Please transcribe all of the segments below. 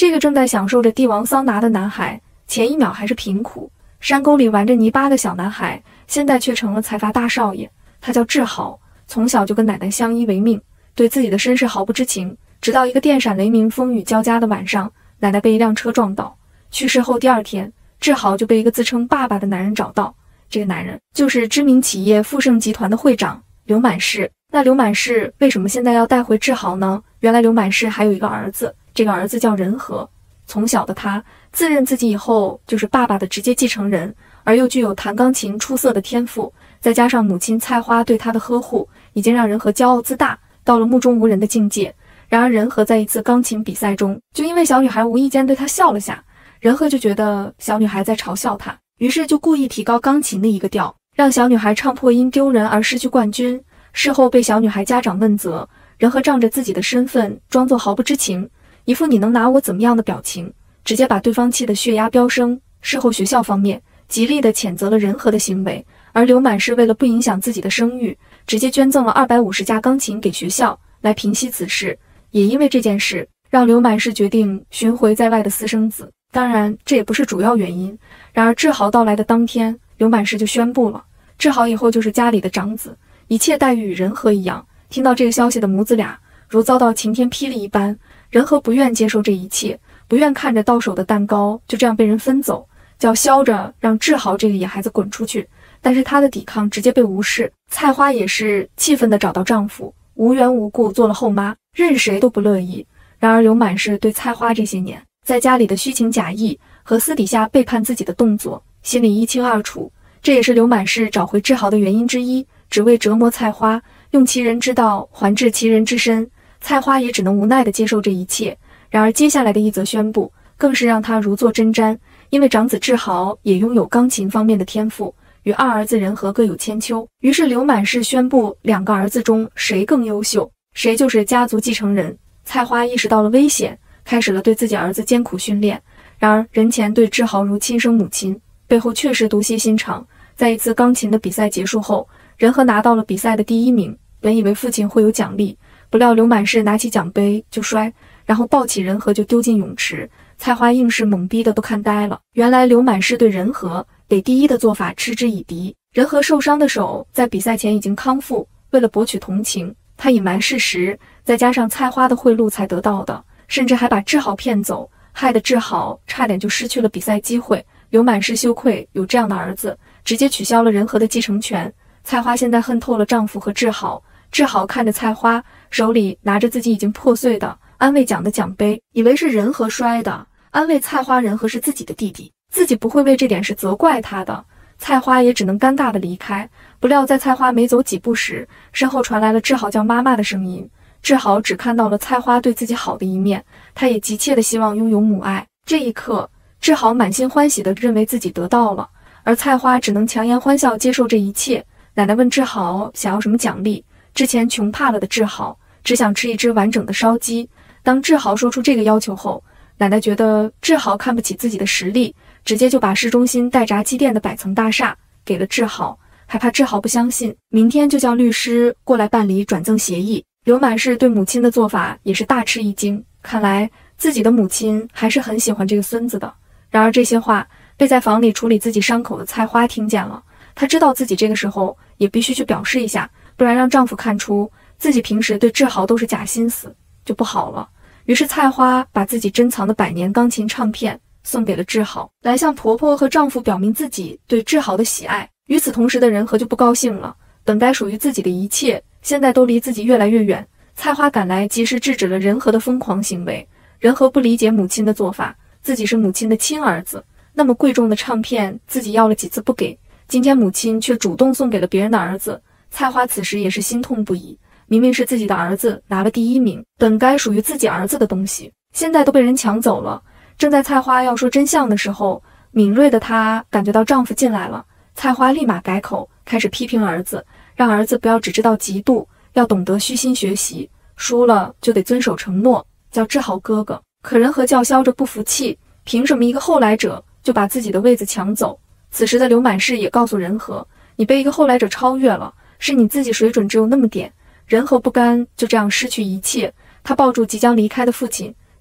这个正在享受着帝王桑拿的男孩，前一秒还是贫苦山沟里玩着泥巴的小男孩，现在却成了财阀大少爷。他叫志豪，从小就跟奶奶相依为命，对自己的身世毫不知情。直到一个电闪雷鸣、风雨交加的晚上，奶奶被一辆车撞倒，去世后第二天，志豪就被一个自称爸爸的男人找到。这个男人就是知名企业富盛集团的会长刘满世。那刘满世为什么现在要带回志豪呢？原来刘满世还有一个儿子，这个儿子叫仁和。从小的他自认自己以后就是爸爸的直接继承人，而又具有弹钢琴出色的天赋，再加上母亲菜花对他的呵护，已经让仁和骄傲自大，到了目中无人的境界。然而仁和在一次钢琴比赛中，就因为小女孩无意间对他笑了下，仁和就觉得小女孩在嘲笑他，于是就故意提高钢琴的一个调，让小女孩唱破音丢人而失去冠军。事后被小女孩家长问责，仁和仗着自己的身份装作毫不知情，一副你能拿我怎么样的表情，直接把对方气得血压飙升。事后学校方面极力地谴责了仁和的行为，而刘满世为了不影响自己的声誉，直接捐赠了250架钢琴给学校来平息此事。也因为这件事，让刘满世决定寻回在外的私生子。当然这也不是主要原因。然而志豪到来的当天，刘满世就宣布了，志豪以后就是家里的长子，一切待遇与仁和一样。听到这个消息的母子俩如遭到晴天霹雳一般，仁和不愿接受这一切，不愿看着到手的蛋糕就这样被人分走，叫嚣着让志豪这个野孩子滚出去。但是他的抵抗直接被无视。菜花也是气愤地找到丈夫，无缘无故做了后妈，任谁都不乐意。然而刘满世对菜花这些年在家里的虚情假意和私底下背叛自己的动作心里一清二楚，这也是刘满世找回志豪的原因之一，只为折磨菜花，用其人之道还治其人之身。菜花也只能无奈地接受这一切。然而接下来的一则宣布更是让他如坐针毡，因为长子志豪也拥有钢琴方面的天赋，与二儿子仁和各有千秋。于是刘满世宣布2个儿子中谁更优秀，谁就是家族继承人。菜花意识到了危险，开始了对自己儿子艰苦训练。然而人前对志豪如亲生母亲，背后确实毒蝎心肠。在一次钢琴的比赛结束后，仁和拿到了比赛的第1名，本以为父亲会有奖励，不料刘满世拿起奖杯就摔，然后抱起仁和就丢进泳池。菜花硬是懵逼的都看呆了，原来刘满世对仁和给第一的做法嗤之以鼻。仁和受伤的手在比赛前已经康复，为了博取同情，他隐瞒事实，再加上菜花的贿赂才得到的，甚至还把志豪骗走，害得志豪差点就失去了比赛机会。刘满世羞愧有这样的儿子，直接取消了仁和的继承权。菜花现在恨透了丈夫和志豪。志豪看着菜花手里拿着自己已经破碎的安慰奖的奖杯，以为是仁和摔的，安慰菜花仁和是自己的弟弟，自己不会为这点事责怪他的。菜花也只能尴尬地离开。不料在菜花没走几步时，身后传来了志豪叫妈妈的声音。志豪只看到了菜花对自己好的一面，他也急切地希望拥有母爱。这一刻，志豪满心欢喜地认为自己得到了，而菜花只能强颜欢笑接受这一切。奶奶问志豪想要什么奖励，之前穷怕了的志豪只想吃一只完整的烧鸡。当志豪说出这个要求后，奶奶觉得志豪看不起自己的实力，直接就把市中心带炸鸡店的2层大厦给了志豪，还怕志豪不相信，明天就叫律师过来办理转赠协议。刘满世对母亲的做法也是大吃一惊，看来自己的母亲还是很喜欢这个孙子的。然而这些话被在房里处理自己伤口的菜花听见了，她知道自己这个时候也必须去表示一下，不然让丈夫看出自己平时对志豪都是假心思就不好了。于是菜花把自己珍藏的100年钢琴唱片送给了志豪，来向婆婆和丈夫表明自己对志豪的喜爱。与此同时的仁和就不高兴了，本该属于自己的一切现在都离自己越来越远。菜花赶来及时制止了仁和的疯狂行为。仁和不理解母亲的做法，自己是母亲的亲儿子，那么贵重的唱片自己要了几次不给，今天母亲却主动送给了别人的儿子。菜花此时也是心痛不已，明明是自己的儿子拿了第1名，本该属于自己儿子的东西，现在都被人抢走了。正在菜花要说真相的时候，敏锐的她感觉到丈夫进来了。菜花立马改口，开始批评儿子，让儿子不要只知道嫉妒，要懂得虚心学习，输了就得遵守承诺，叫志豪哥哥。可仁和叫嚣着不服气，凭什么一个后来者就把自己的位子抢走？此时的刘满世也告诉仁和，你被一个后来者超越了，是你自己水准只有那么点。仁和不甘就这样失去一切，他抱住即将离开的父亲，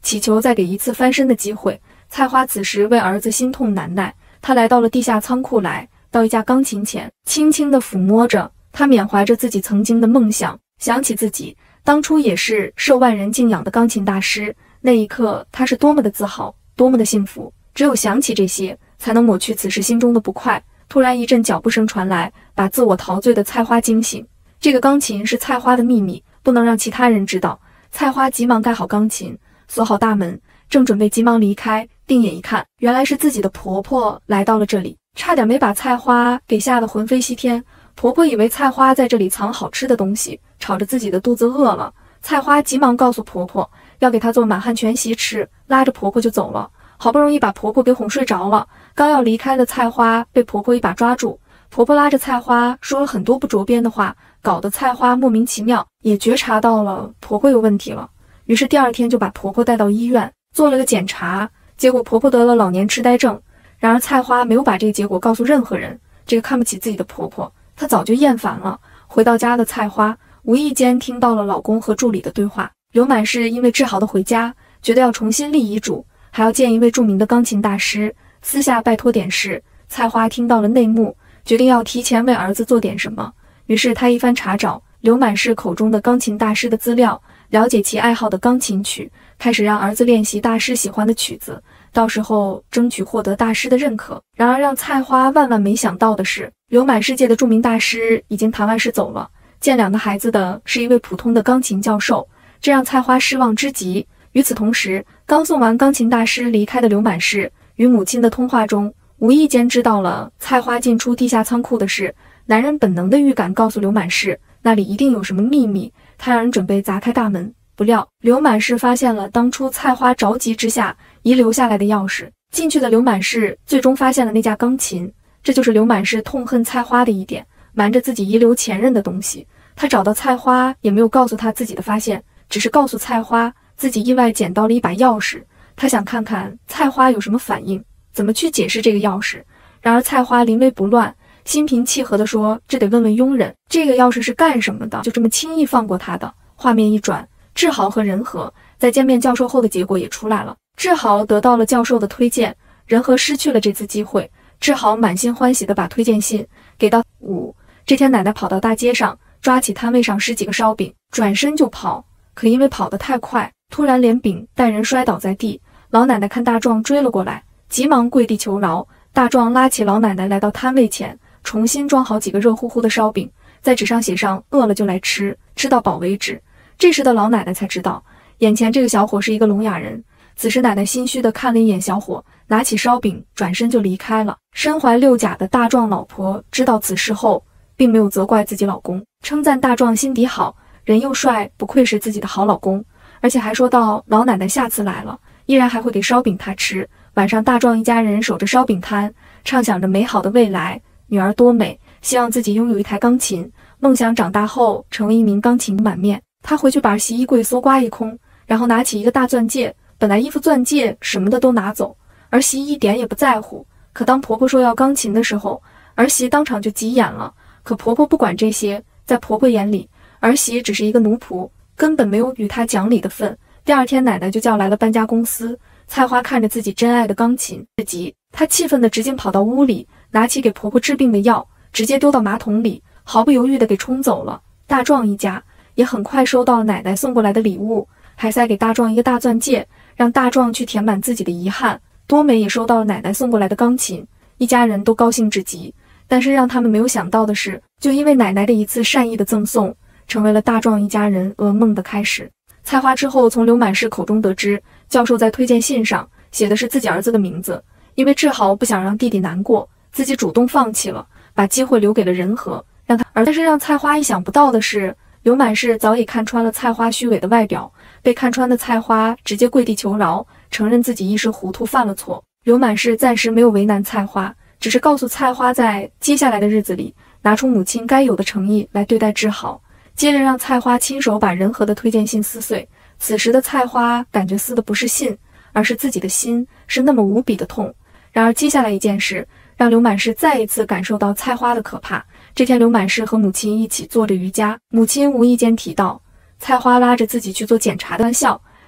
祈求再给一次翻身的机会。菜花此时为儿子心痛难耐，他来到了地下仓库来，到一架钢琴前，轻轻地抚摸着，他缅怀着自己曾经的梦想，想起自己当初也是受万人敬仰的钢琴大师，那一刻他是多么的自豪，多么的幸福。只有想起这些，才能抹去此时心中的不快。突然一阵脚步声传来，把自我陶醉的菜花惊醒。这个钢琴是菜花的秘密，不能让其他人知道。菜花急忙盖好钢琴，锁好大门，正准备急忙离开，定眼一看，原来是自己的婆婆来到了这里，差点没把菜花给吓得魂飞西天。婆婆以为菜花在这里藏好吃的东西，吵着自己的肚子饿了。菜花急忙告诉婆婆要给她做满汉全席吃，拉着婆婆就走了。好不容易把婆婆给哄睡着了，刚要离开的菜花被婆婆一把抓住。婆婆拉着菜花说了很多不着边的话，搞得菜花莫名其妙，也觉察到了婆婆有问题了。于是第二天就把婆婆带到医院做了个检查，结果婆婆得了老年痴呆症。然而菜花没有把这个结果告诉任何人，这个看不起自己的婆婆，她早就厌烦了。回到家的菜花无意间听到了老公和助理的对话。刘满是因为治好的回家，觉得要重新立遗嘱，还要见一位著名的钢琴大师，私下拜托点事。菜花听到了内幕，决定要提前为儿子做点什么。于是他一番查找刘满是口中的钢琴大师的资料，了解其爱好的钢琴曲，开始让儿子练习大师喜欢的曲子，到时候争取获得大师的认可。然而让菜花万万没想到的是，刘满世界的著名大师已经谈完事走了，见两个孩子的是一位普通的钢琴教授，这让菜花失望之极。与此同时，刚送完钢琴大师离开的刘满氏与母亲的通话中，无意间知道了菜花进出地下仓库的事。男人本能的预感告诉刘满氏，那里一定有什么秘密。他让人准备砸开大门，不料刘满氏发现了当初菜花着急之下遗留下来的钥匙。进去的刘满氏最终发现了那架钢琴，这就是刘满氏痛恨菜花的一点，瞒着自己遗留前任的东西。他找到菜花也没有告诉他自己的发现，只是告诉菜花自己意外捡到了一把钥匙，他想看看菜花有什么反应，怎么去解释这个钥匙。然而菜花临危不乱，心平气和地说，这得问问佣人，这个钥匙是干什么的，就这么轻易放过他的。画面一转，志豪和仁和在见面教授后的结果也出来了。志豪得到了教授的推荐，仁和失去了这次机会。志豪满心欢喜地把推荐信给到这天奶奶跑到大街上，抓起摊位上10几个烧饼，转身就跑，可因为跑得太快，突然连饼带人摔倒在地。老奶奶看大壮追了过来，急忙跪地求饶。大壮拉起老奶奶来到摊位前，重新装好几个热乎乎的烧饼，在纸上写上饿了就来吃，吃到饱为止。这时的老奶奶才知道，眼前这个小伙是一个聋哑人。此时奶奶心虚地看了一眼小伙，拿起烧饼转身就离开了。身怀6甲的大壮老婆知道此事后，并没有责怪自己老公，称赞大壮心底好，人又帅，不愧是自己的好老公，而且还说到老奶奶下次来了，依然还会给烧饼他吃。晚上大壮一家人守着烧饼摊，畅想着美好的未来，女儿多美，希望自己拥有一台钢琴，梦想长大后成为一名钢琴满面。他回去把洗衣柜搜刮一空，然后拿起一个大钻戒，本来衣服钻戒什么的都拿走，儿媳一点也不在乎。可当婆婆说要钢琴的时候，儿媳当场就急眼了。可婆婆不管这些，在婆婆眼里，儿媳只是一个奴仆，根本没有与她讲理的份。第二天奶奶就叫来了搬家公司。菜花看着自己珍爱的钢琴，她气愤地直接跑到屋里，拿起给婆婆治病的药，直接丢到马桶里，毫不犹豫地给冲走了。大壮一家也很快收到了奶奶送过来的礼物，还塞给大壮一个大钻戒，让大壮去填满自己的遗憾。多美也收到了奶奶送过来的钢琴，一家人都高兴至极。但是让他们没有想到的是，就因为奶奶的一次善意的赠送，成为了大壮一家人噩梦的开始。菜花之后从刘满氏口中得知，教授在推荐信上写的是自己儿子的名字，因为志豪不想让弟弟难过，自己主动放弃了，把机会留给了仁和，让他但是让菜花意想不到的是，刘满氏早已看穿了菜花虚伪的外表，被看穿的菜花直接跪地求饶，承认自己一时糊涂犯了错。刘满氏暂时没有为难菜花，只是告诉菜花在接下来的日子里拿出母亲该有的诚意来对待志豪，接着让菜花亲手把仁和的推荐信撕碎。此时的菜花感觉撕的不是信，而是自己的心，是那么无比的痛。然而接下来一件事让刘满氏再一次感受到菜花的可怕。这天刘满氏和母亲一起做着瑜伽，母亲无意间提到菜花拉着自己去做检查的玩笑，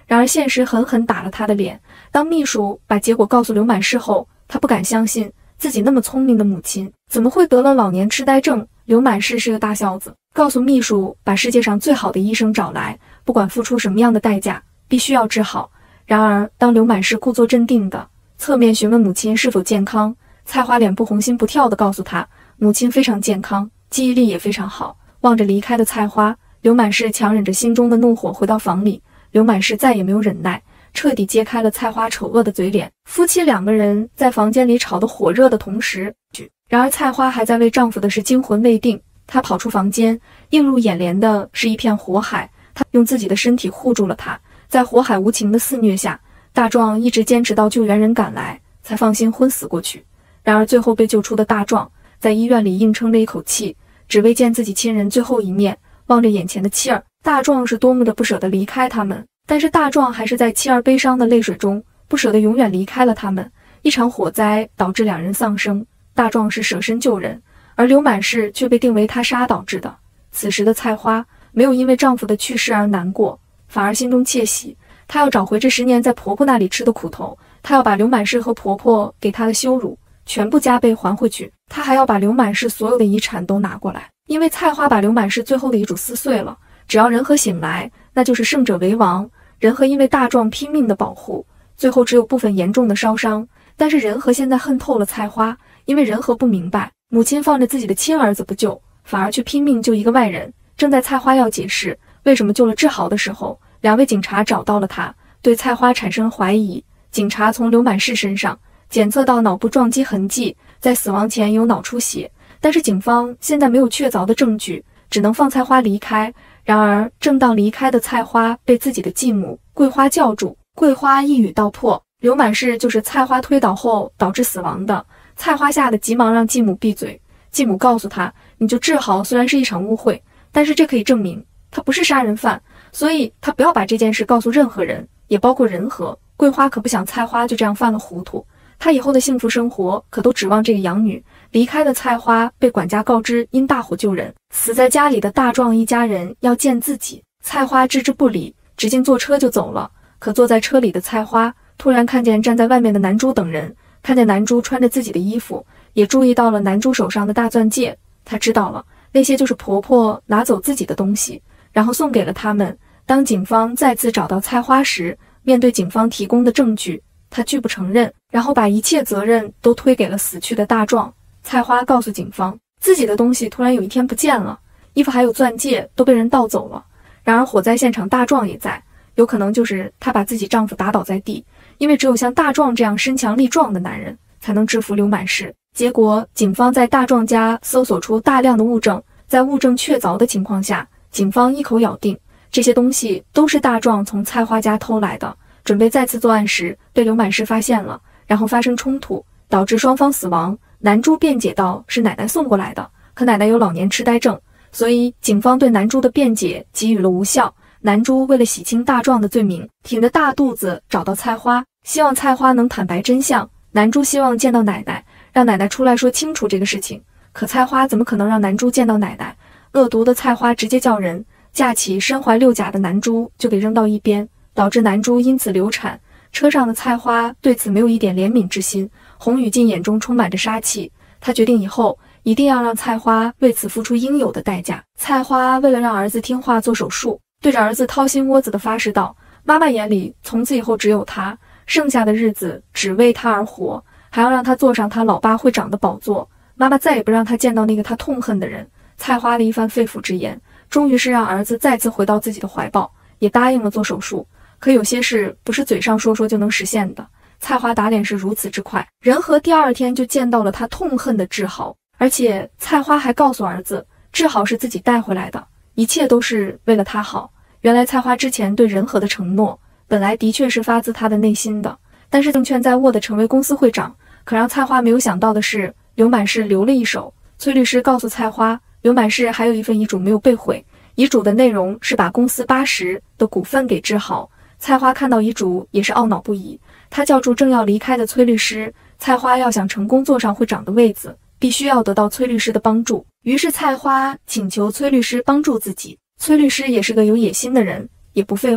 然而现实狠狠打了他的脸。当秘书把结果告诉刘满世后，他不敢相信自己那么聪明的母亲怎么会得了老年痴呆症。刘满世是个大孝子，告诉秘书把世界上最好的医生找来，不管付出什么样的代价，必须要治好。然而当刘满世故作镇定的侧面询问母亲是否健康，菜花脸不红心不跳地告诉他，母亲非常健康，记忆力也非常好。望着离开的菜花，刘满世强忍着心中的怒火回到房里。刘满世再也没有忍耐，彻底揭开了菜花丑恶的嘴脸。夫妻两个人在房间里吵得火热的同时，然而菜花还在为丈夫的事惊魂未定。她跑出房间，映入眼帘的是一片火海，她用自己的身体护住了它。在火海无情的肆虐下，大壮一直坚持到救援人赶来，才放心昏死过去。然而最后被救出的大壮，在医院里硬撑着一口气，只为见自己亲人最后一面。望着眼前的妻儿，大壮是多么的不舍得离开他们，但是大壮还是在妻儿悲伤的泪水中，不舍得永远离开了他们。一场火灾导致两人丧生，大壮是舍身救人，而刘满世却被定为他杀导致的。此时的菜花没有因为丈夫的去世而难过，反而心中窃喜。她要找回这10年在婆婆那里吃的苦头，她要把刘满世和婆婆给她的羞辱全部加倍还回去。她还要把刘满世所有的遗产都拿过来，因为菜花把刘满世最后的遗嘱撕碎了。只要仁和醒来，那就是胜者为王。仁和因为大壮拼命的保护，最后只有部分严重的烧伤。但是仁和现在恨透了菜花，因为仁和不明白，母亲放着自己的亲儿子不救，反而去拼命救一个外人。正在菜花要解释为什么救了志豪的时候，2位警察找到了他，对菜花产生怀疑。警察从刘满世身上检测到脑部撞击痕迹，在死亡前有脑出血，但是警方现在没有确凿的证据，只能放菜花离开。然而正当离开的菜花被自己的继母桂花叫住，桂花一语道破，刘满世就是菜花推倒后导致死亡的。菜花吓得急忙让继母闭嘴，继母告诉他，你救志豪虽然是一场误会，但是这可以证明他不是杀人犯，所以他不要把这件事告诉任何人，也包括仁和。桂花可不想菜花就这样犯了糊涂，他以后的幸福生活可都指望这个养女。离开的菜花被管家告知因大火救人，死在家里的大壮一家人要见自己。菜花置之不理，直接坐车就走了。可坐在车里的菜花突然看见站在外面的南珠等人，看见南珠穿着自己的衣服，也注意到了南珠手上的大钻戒。他知道了，那些就是婆婆拿走自己的东西，然后送给了他们。当警方再次找到菜花时，面对警方提供的证据，他拒不承认，然后把一切责任都推给了死去的大壮。菜花告诉警方，自己的东西突然有一天不见了，衣服还有钻戒都被人盗走了。然而火灾现场大壮也在，有可能就是她把自己丈夫打倒在地，因为只有像大壮这样身强力壮的男人才能制服刘满世。结果警方在大壮家搜索出大量的物证，在物证确凿的情况下，警方一口咬定这些东西都是大壮从菜花家偷来的。准备再次作案时被刘满世发现了，然后发生冲突，导致双方死亡。南珠辩解道是奶奶送过来的，可奶奶有老年痴呆症，所以警方对南珠的辩解给予了无效。南珠为了洗清大壮的罪名，挺着大肚子找到菜花，希望菜花能坦白真相。南珠希望见到奶奶，让奶奶出来说清楚这个事情。可菜花怎么可能让南珠见到奶奶？恶毒的菜花直接叫人架起身怀6甲的南珠就给扔到一边，导致南珠因此流产。车上的菜花对此没有一点怜悯之心，洪宇进眼中充满着杀气。他决定以后一定要让菜花为此付出应有的代价。菜花为了让儿子听话做手术，对着儿子掏心窝子的发誓道，妈妈眼里从此以后只有他，剩下的日子只为他而活，还要让他坐上他老爸会长的宝座。妈妈再也不让他见到那个他痛恨的人。菜花的一番肺腑之言，终于是让儿子再次回到自己的怀抱，也答应了做手术。可有些事不是嘴上说说就能实现的。菜花打脸是如此之快，仁和第2天就见到了他痛恨的志豪，而且菜花还告诉儿子，志豪是自己带回来的，一切都是为了他好。原来菜花之前对仁和的承诺，本来的确是发自他的内心的，但是证券在握的成为公司会长。可让菜花没有想到的是，刘满世留了一手。崔律师告诉菜花，刘满世还有一份遗嘱没有被毁，遗嘱的内容是把公司80%的股份给志豪。菜花看到遗嘱也是懊恼不已，他叫住正要离开的崔律师，菜花要想成功坐上会长的位子，必须要得到崔律师的帮助。于是菜花请求崔律师帮助自己。崔律师也是个有野心的人，也不废话，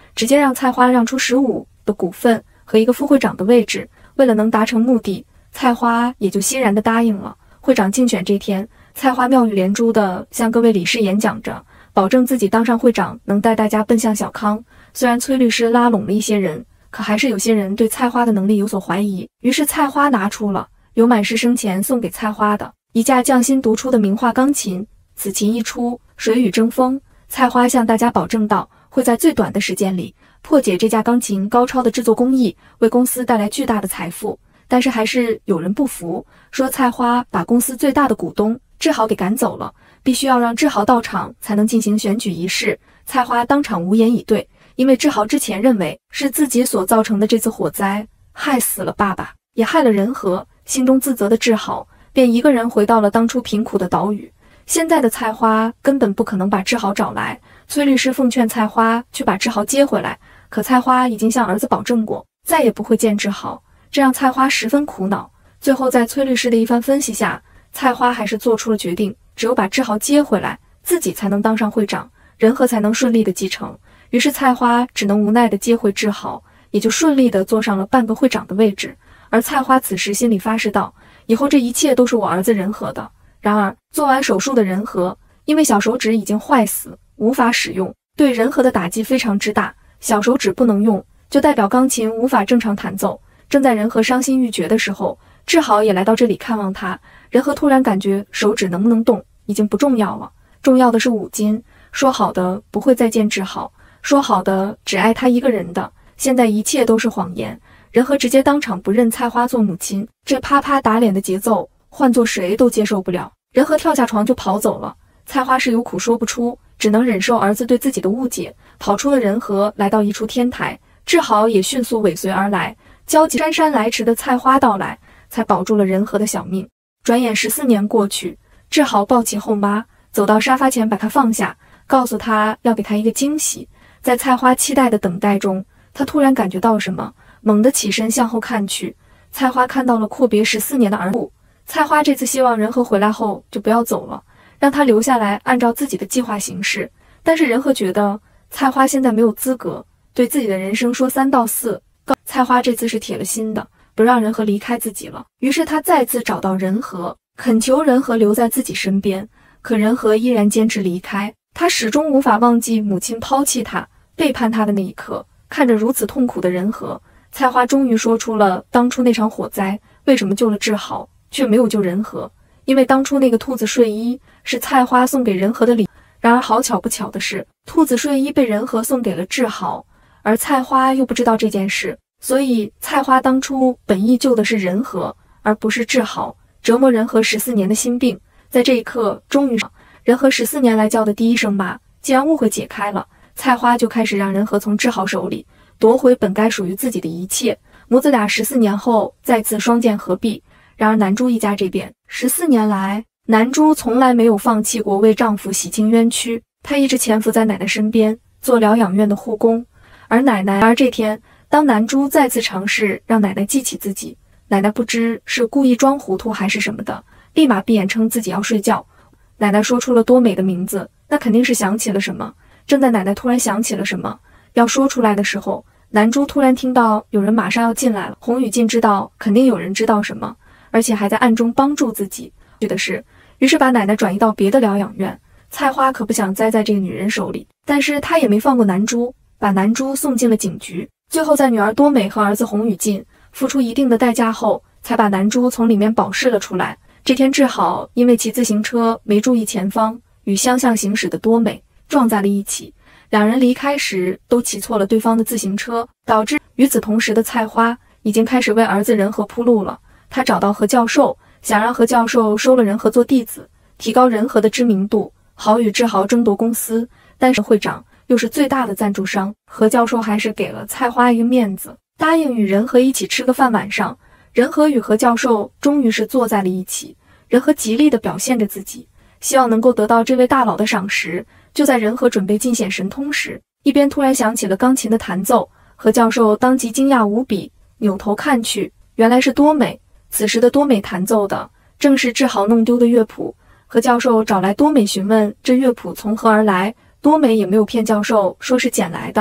直接让菜花让出15%的股份和一个副会长的位置。为了能达成目的，菜花也就欣然地答应了。会长竞选这天，菜花妙语连珠地向各位理事演讲着，保证自己当上会长能带大家奔向小康。虽然崔律师拉拢了一些人，可还是有些人对菜花的能力有所怀疑。于是菜花拿出了刘满师生前送给菜花的一架匠心独出的名画钢琴。此琴一出，水雨争锋。菜花向大家保证道，会在最短的时间里破解这架钢琴高超的制作工艺，为公司带来巨大的财富。但是还是有人不服，说菜花把公司最大的股东志豪给赶走了，必须要让志豪到场才能进行选举仪式。菜花当场无言以对，因为志豪之前认为是自己所造成的这次火灾害死了爸爸，也害了仁和。心中自责的志豪便一个人回到了当初贫苦的岛屿。现在的菜花根本不可能把志豪找来，崔律师奉劝菜花去把志豪接回来，可菜花已经向儿子保证过再也不会见志豪，这让菜花十分苦恼。最后在崔律师的一番分析下，菜花还是做出了决定，只有把志豪接回来，自己才能当上会长，仁和才能顺利的继承。于是菜花只能无奈的接回志豪，也就顺利的坐上了半个会长的位置。而菜花此时心里发誓道，以后这一切都是我儿子仁和的。然而做完手术的仁和因为小手指已经坏死，无法使用，对仁和的打击非常之大。小手指不能用，就代表钢琴无法正常弹奏。正在仁和伤心欲绝的时候，志豪也来到这里看望他。仁和突然感觉手指能不能动已经不重要了，重要的是5金。说好的不会再见志豪，说好的只爱他一个人的，现在一切都是谎言。仁和直接当场不认菜花做母亲，这啪啪打脸的节奏换做谁都接受不了。仁和跳下床就跑走了。菜花是有苦说不出，只能忍受儿子对自己的误解，跑出了仁和，来到一处天台。志豪也迅速尾随而来，焦急姗姗来迟的菜花到来，才保住了仁和的小命。转眼14年过去，志豪抱起后妈，走到沙发前把她放下，告诉她要给她一个惊喜。在菜花期待的等待中，她突然感觉到什么，猛地起身向后看去。菜花看到了阔别14年的儿子。菜花这次希望仁和回来后就不要走了，让他留下来按照自己的计划行事。但是仁和觉得菜花现在没有资格对自己的人生说3道4。菜花这次是铁了心的，不让仁和离开自己了。于是他再次找到仁和，恳求仁和留在自己身边。可仁和依然坚持离开，他始终无法忘记母亲抛弃他、背叛他的那一刻。看着如此痛苦的仁和，菜花终于说出了当初那场火灾为什么救了志豪，却没有救仁和。因为当初那个兔子睡衣是菜花送给仁和的礼。然而好巧不巧的是，兔子睡衣被仁和送给了志豪，而菜花又不知道这件事，所以菜花当初本意救的是仁和，而不是志豪，折磨仁和14年的心病。在这一刻，终于仁和14年来叫的第一声妈，既然误会解开了，菜花就开始让仁和从志豪手里夺回本该属于自己的一切。母子俩14年后再次双剑合璧。然而南珠一家这边14年来，南珠从来没有放弃过为丈夫洗清冤屈，她一直潜伏在奶奶身边，做疗养院的护工。而这天，当南珠再次尝试让奶奶记起自己，奶奶不知是故意装糊涂还是什么的，立马闭眼称自己要睡觉。奶奶说出了多美的名字，那肯定是想起了什么。正在奶奶突然想起了什么要说出来的时候，南珠突然听到有人马上要进来了。洪雨静知道肯定有人知道什么，而且还在暗中帮助自己于是把奶奶转移到别的疗养院。菜花可不想栽在这个女人手里，但是她也没放过南珠，把南珠送进了警局。最后在女儿多美和儿子洪雨静付出一定的代价后，才把南珠从里面保释了出来。这天志豪因为骑自行车没注意前方，与相向行驶的多美撞在了一起，两人离开时都骑错了对方的自行车，导致与此同时的菜花已经开始为儿子仁和铺路了。他找到何教授，想让何教授收了仁和做弟子，提高仁和的知名度，好与志豪争夺公司。但是会长又是最大的赞助商，何教授还是给了菜花一个面子，答应与仁和一起吃个饭。晚上，仁和与何教授终于是坐在了一起。仁和极力地表现着自己，希望能够得到这位大佬的赏识。就在仁和准备尽显神通时，一边突然响起了钢琴的弹奏。何教授当即惊讶无比，扭头看去，原来是多美。此时的多美弹奏的正是志豪弄丢的乐谱。何教授找来多美询问这乐谱从何而来，多美也没有骗教授说是捡来的。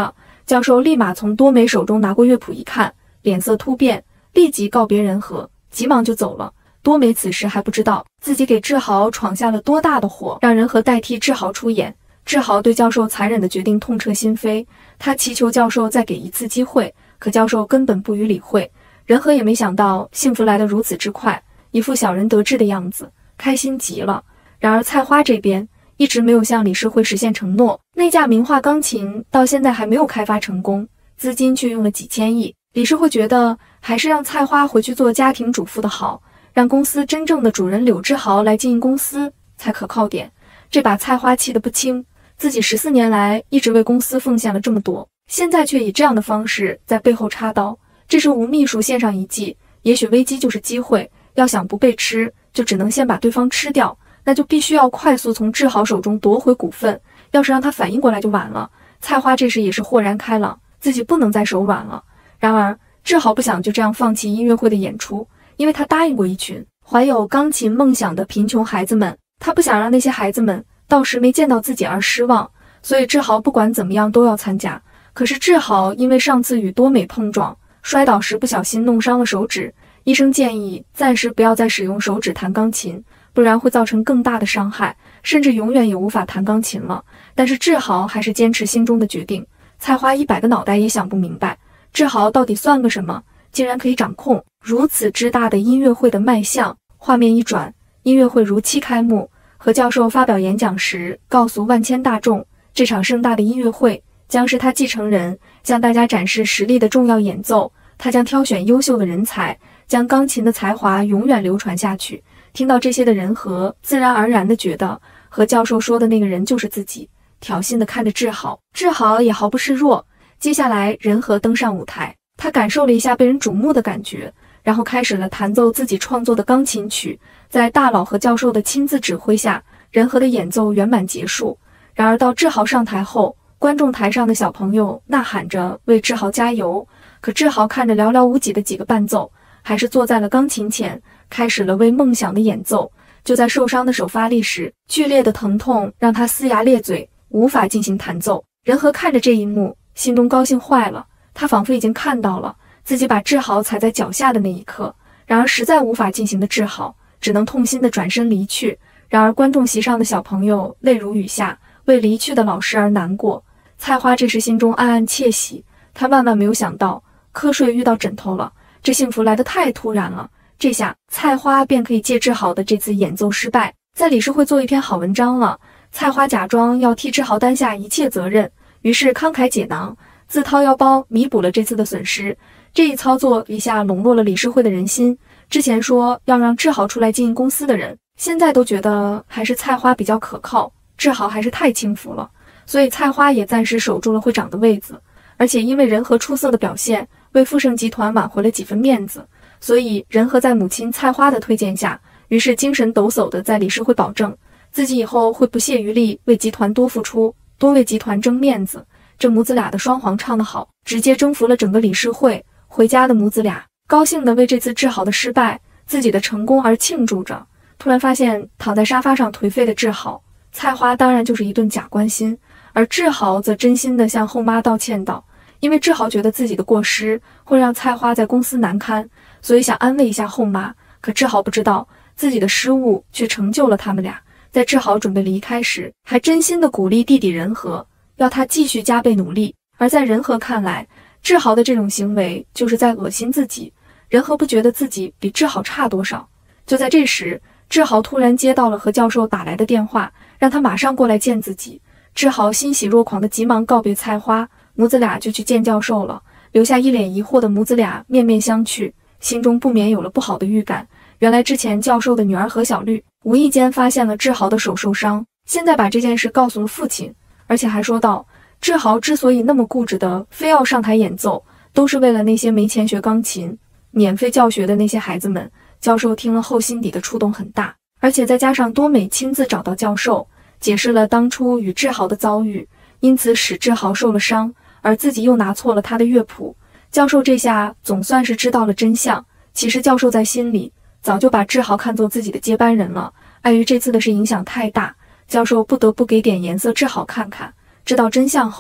教授立马从多美手中拿过乐谱一看，脸色突变，立即告别仁和，急忙就走了。多美此时还不知道自己给志豪闯下了多大的祸，让仁和代替志豪出演。志豪对教授残忍的决定痛彻心扉，他祈求教授再给一次机会，可教授根本不予理会。仁和也没想到幸福来得如此之快，一副小人得志的样子，开心极了。然而菜花这边一直没有向理事会实现承诺，那架名画钢琴到现在还没有开发成功，资金却用了几千亿。理事会觉得还是让菜花回去做家庭主妇的好，让公司真正的主人柳志豪来经营公司才可靠点。这把菜花气得不轻，自己14年来一直为公司奉献了这么多，现在却以这样的方式在背后插刀。这时吴秘书献上一计，也许危机就是机会，要想不被吃，就只能先把对方吃掉，那就必须要快速从志豪手中夺回股份，要是让他反应过来就晚了。菜花这时也是豁然开朗，自己不能再手软了。然而志豪不想就这样放弃音乐会的演出，因为他答应过一群怀有钢琴梦想的贫穷孩子们，他不想让那些孩子们到时没见到自己而失望，所以志豪不管怎么样都要参加。可是志豪因为上次与多美碰撞摔倒时不小心弄伤了手指，医生建议暂时不要再使用手指弹钢琴，不然会造成更大的伤害，甚至永远也无法弹钢琴了。但是志豪还是坚持心中的决定。菜花100个脑袋也想不明白，志豪到底算个什么，竟然可以掌控如此之大的音乐会的卖相。画面一转，音乐会如期开幕。何教授发表演讲时告诉万千大众，这场盛大的音乐会将是他继承人向大家展示实力的重要演奏，他将挑选优秀的人才，将钢琴的才华永远流传下去。听到这些的仁和自然而然地觉得何教授说的那个人就是自己，挑衅地看着志豪，志豪也毫不示弱。接下来仁和登上舞台，他感受了一下被人瞩目的感觉，然后开始了弹奏自己创作的钢琴曲。在大佬何教授的亲自指挥下，仁和的演奏圆满结束。然而到志豪上台后，观众台上的小朋友呐喊着为志豪加油，可志豪看着寥寥无几的几个伴奏，还是坐在了钢琴前，开始了为梦想的演奏。就在受伤的手发力时，剧烈的疼痛让他撕牙咧嘴，无法进行弹奏。仁和看着这一幕，心中高兴坏了，他仿佛已经看到了自己把志豪踩在脚下的那一刻。然而实在无法进行的志豪只能痛心地转身离去。然而观众席上的小朋友泪如雨下，为离去的老师而难过。菜花这时心中暗暗窃喜，他万万没有想到瞌睡遇到枕头了，这幸福来得太突然了。这下菜花便可以借志豪的这次演奏失败，在理事会做一篇好文章了。菜花假装要替志豪担下一切责任，于是慷慨解囊，自掏腰包弥补了这次的损失。这一操作一下笼络了理事会的人心，之前说要让志豪出来经营公司的人，现在都觉得还是菜花比较可靠，志豪还是太轻浮了。所以菜花也暂时守住了会长的位子，而且因为仁和出色的表现，为富盛集团挽回了几分面子。所以仁和在母亲菜花的推荐下，于是精神抖擞地在理事会保证自己以后会不懈余力为集团多付出，多为集团争面子。这母子俩的双簧唱得好，直接征服了整个理事会。回家的母子俩高兴地为这次志豪的失败、自己的成功而庆祝着。突然发现躺在沙发上颓废的志豪，菜花当然就是一顿假关心，而志豪则真心地向后妈道歉道，因为志豪觉得自己的过失会让菜花在公司难堪，所以想安慰一下后妈。可志豪不知道自己的失误却成就了他们俩。在志豪准备离开时，还真心地鼓励弟弟仁和，要他继续加倍努力。而在仁和看来，志豪的这种行为就是在恶心自己，仁和不觉得自己比志豪差多少。就在这时，志豪突然接到了何教授打来的电话，让他马上过来见自己。志豪欣喜若狂的急忙告别菜花，母子俩就去见教授了。留下一脸疑惑的母子俩面面相觑，心中不免有了不好的预感。原来之前教授的女儿何小绿无意间发现了志豪的手受伤，现在把这件事告诉了父亲，而且还说道，志豪之所以那么固执的非要上台演奏，都是为了那些没钱学钢琴、免费教学的那些孩子们。教授听了后心底的触动很大，而且再加上多美亲自找到教授，解释了当初与志豪的遭遇，因此使志豪受了伤，而自己又拿错了他的乐谱。教授这下总算是知道了真相。其实教授在心里早就把志豪看作自己的接班人了，碍于这次的事影响太大，教授不得不给点颜色志豪看看。知道真相后，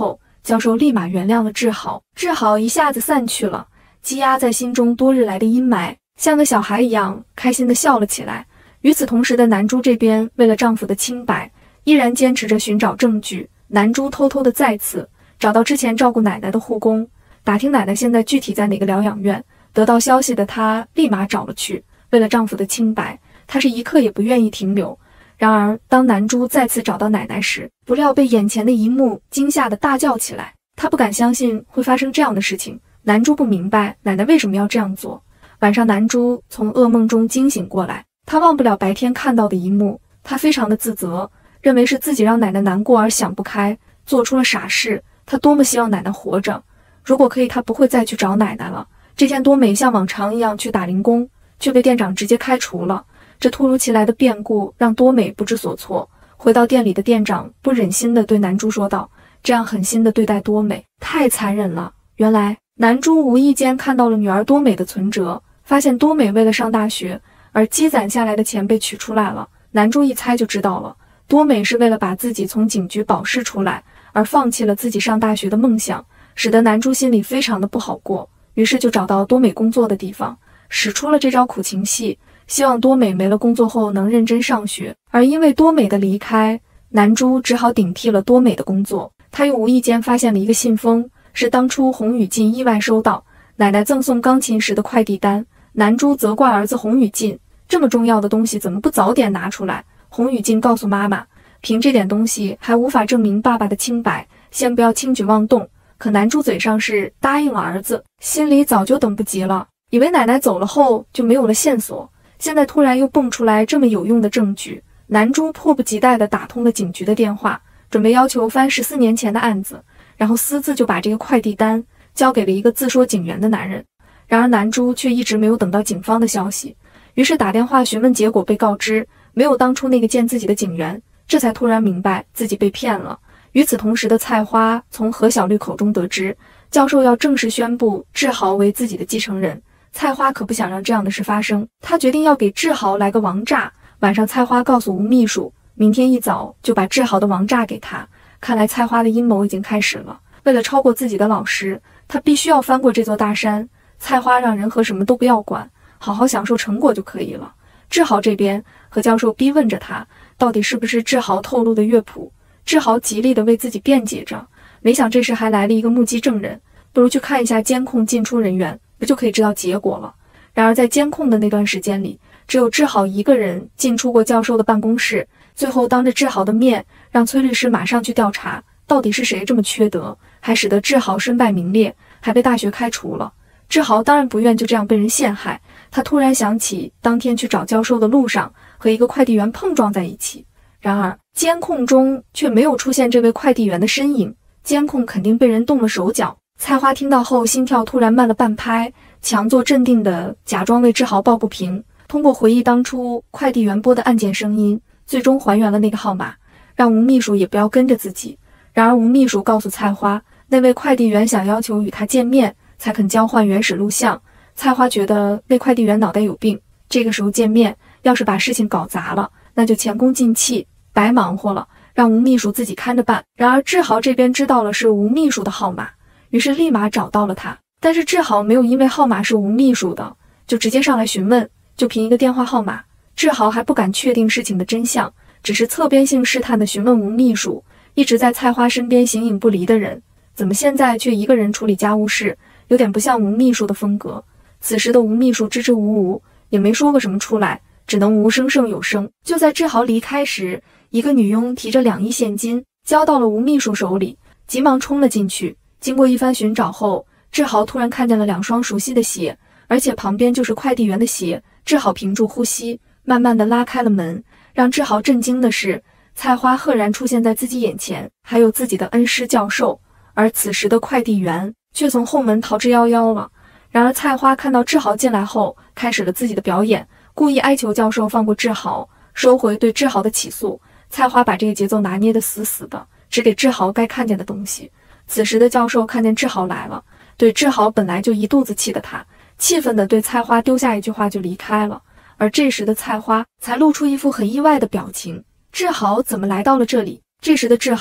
教授立马原谅了志豪，志豪一下子散去了积压在心中多日来的阴霾，像个小孩一样开心地笑了起来。与此同时的南珠这边，为了丈夫的清白，依然坚持着寻找证据。南珠偷偷地再次找到之前照顾奶奶的护工，打听奶奶现在具体在哪个疗养院。得到消息的她立马找了去。为了丈夫的清白，她是一刻也不愿意停留。然而当南珠再次找到奶奶时，不料被眼前的一幕惊吓得大叫起来。她不敢相信会发生这样的事情。南珠不明白奶奶为什么要这样做。晚上南珠从噩梦中惊醒过来，她忘不了白天看到的一幕，她非常的自责，认为是自己让奶奶难过而想不开，做出了傻事。她多么希望奶奶活着，如果可以，她不会再去找奶奶了。这天多美像往常一样去打零工，却被店长直接开除了。这突如其来的变故让多美不知所措。回到店里的店长不忍心地对南珠说道，这样狠心地对待多美太残忍了。原来南珠无意间看到了女儿多美的存折，发现多美为了上大学而积攒下来的钱被取出来了。南珠一猜就知道了，多美是为了把自己从警局保释出来而放弃了自己上大学的梦想，使得南珠心里非常的不好过。于是就找到多美工作的地方，使出了这招苦情戏，希望多美没了工作后能认真上学。而因为多美的离开，南珠只好顶替了多美的工作。她又无意间发现了一个信封，是当初洪宇进意外收到奶奶赠送钢琴时的快递单。南珠责怪儿子洪宇进，这么重要的东西怎么不早点拿出来。洪宇进告诉妈妈，凭这点东西还无法证明爸爸的清白，先不要轻举妄动。可南珠嘴上是答应了儿子，心里早就等不及了，以为奶奶走了后就没有了线索，现在突然又蹦出来这么有用的证据。南珠迫不及待地打通了警局的电话，准备要求翻14年前的案子，然后私自就把这个快递单交给了一个自说警员的男人。然而南珠却一直没有等到警方的消息，于是打电话询问，结果被告知没有当初那个见自己的警员，这才突然明白自己被骗了。与此同时的菜花从何小绿口中得知，教授要正式宣布志豪为自己的继承人。菜花可不想让这样的事发生，他决定要给志豪来个王炸。晚上菜花告诉吴秘书，明天一早就把志豪的王炸给他。看来菜花的阴谋已经开始了。为了超过自己的老师，他必须要翻过这座大山。菜花让人和什么都不要管，好好享受成果就可以了。志豪这边何教授逼问着他，到底是不是志豪透露的乐谱。志豪极力地为自己辩解着，没想这时还来了一个目击证人，不如去看一下监控进出人员，不就可以知道结果了。然而在监控的那段时间里，只有志豪一个人进出过教授的办公室，最后当着志豪的面让崔律师马上去调查，到底是谁这么缺德，还使得志豪身败名裂，还被大学开除了。志豪当然不愿就这样被人陷害，他突然想起当天去找教授的路上和一个快递员碰撞在一起，然而监控中却没有出现这位快递员的身影，监控肯定被人动了手脚。菜花听到后心跳突然慢了半拍，强作镇定的假装为志豪抱不平，通过回忆当初快递员拨的按键声音，最终还原了那个号码，让吴秘书也不要跟着自己。然而吴秘书告诉菜花，那位快递员想要求与他见面才肯交换原始录像。菜花觉得那快递员脑袋有病，这个时候见面要是把事情搞砸了，那就前功尽弃，白忙活了，让吴秘书自己看着办。然而志豪这边知道了是吴秘书的号码，于是立马找到了他。但是志豪没有因为号码是吴秘书的就直接上来询问，就凭一个电话号码，志豪还不敢确定事情的真相，只是侧边性试探地询问吴秘书，一直在菜花身边形影不离的人，怎么现在却一个人处理家务事，有点不像吴秘书的风格。此时的吴秘书支支吾吾，也没说个什么出来，只能无声胜有声。就在志豪离开时，一个女佣提着2亿现金交到了吴秘书手里，急忙冲了进去。经过一番寻找后，志豪突然看见了2双熟悉的鞋，而且旁边就是快递员的鞋。志豪屏住呼吸，慢慢地拉开了门。让志豪震惊的是，菜花赫然出现在自己眼前，还有自己的恩师教授。而此时的快递员却从后门逃之夭夭了。然而菜花看到志豪进来后，开始了自己的表演，故意哀求教授放过志豪，收回对志豪的起诉。菜花把这个节奏拿捏得死死的，只给志豪该看见的东西。此时的教授看见志豪来了，对志豪本来就一肚子气的他，气愤地对菜花丢下一句话就离开了。而这时的菜花才露出一副很意外的表情，志豪怎么来到了这里？这时的志豪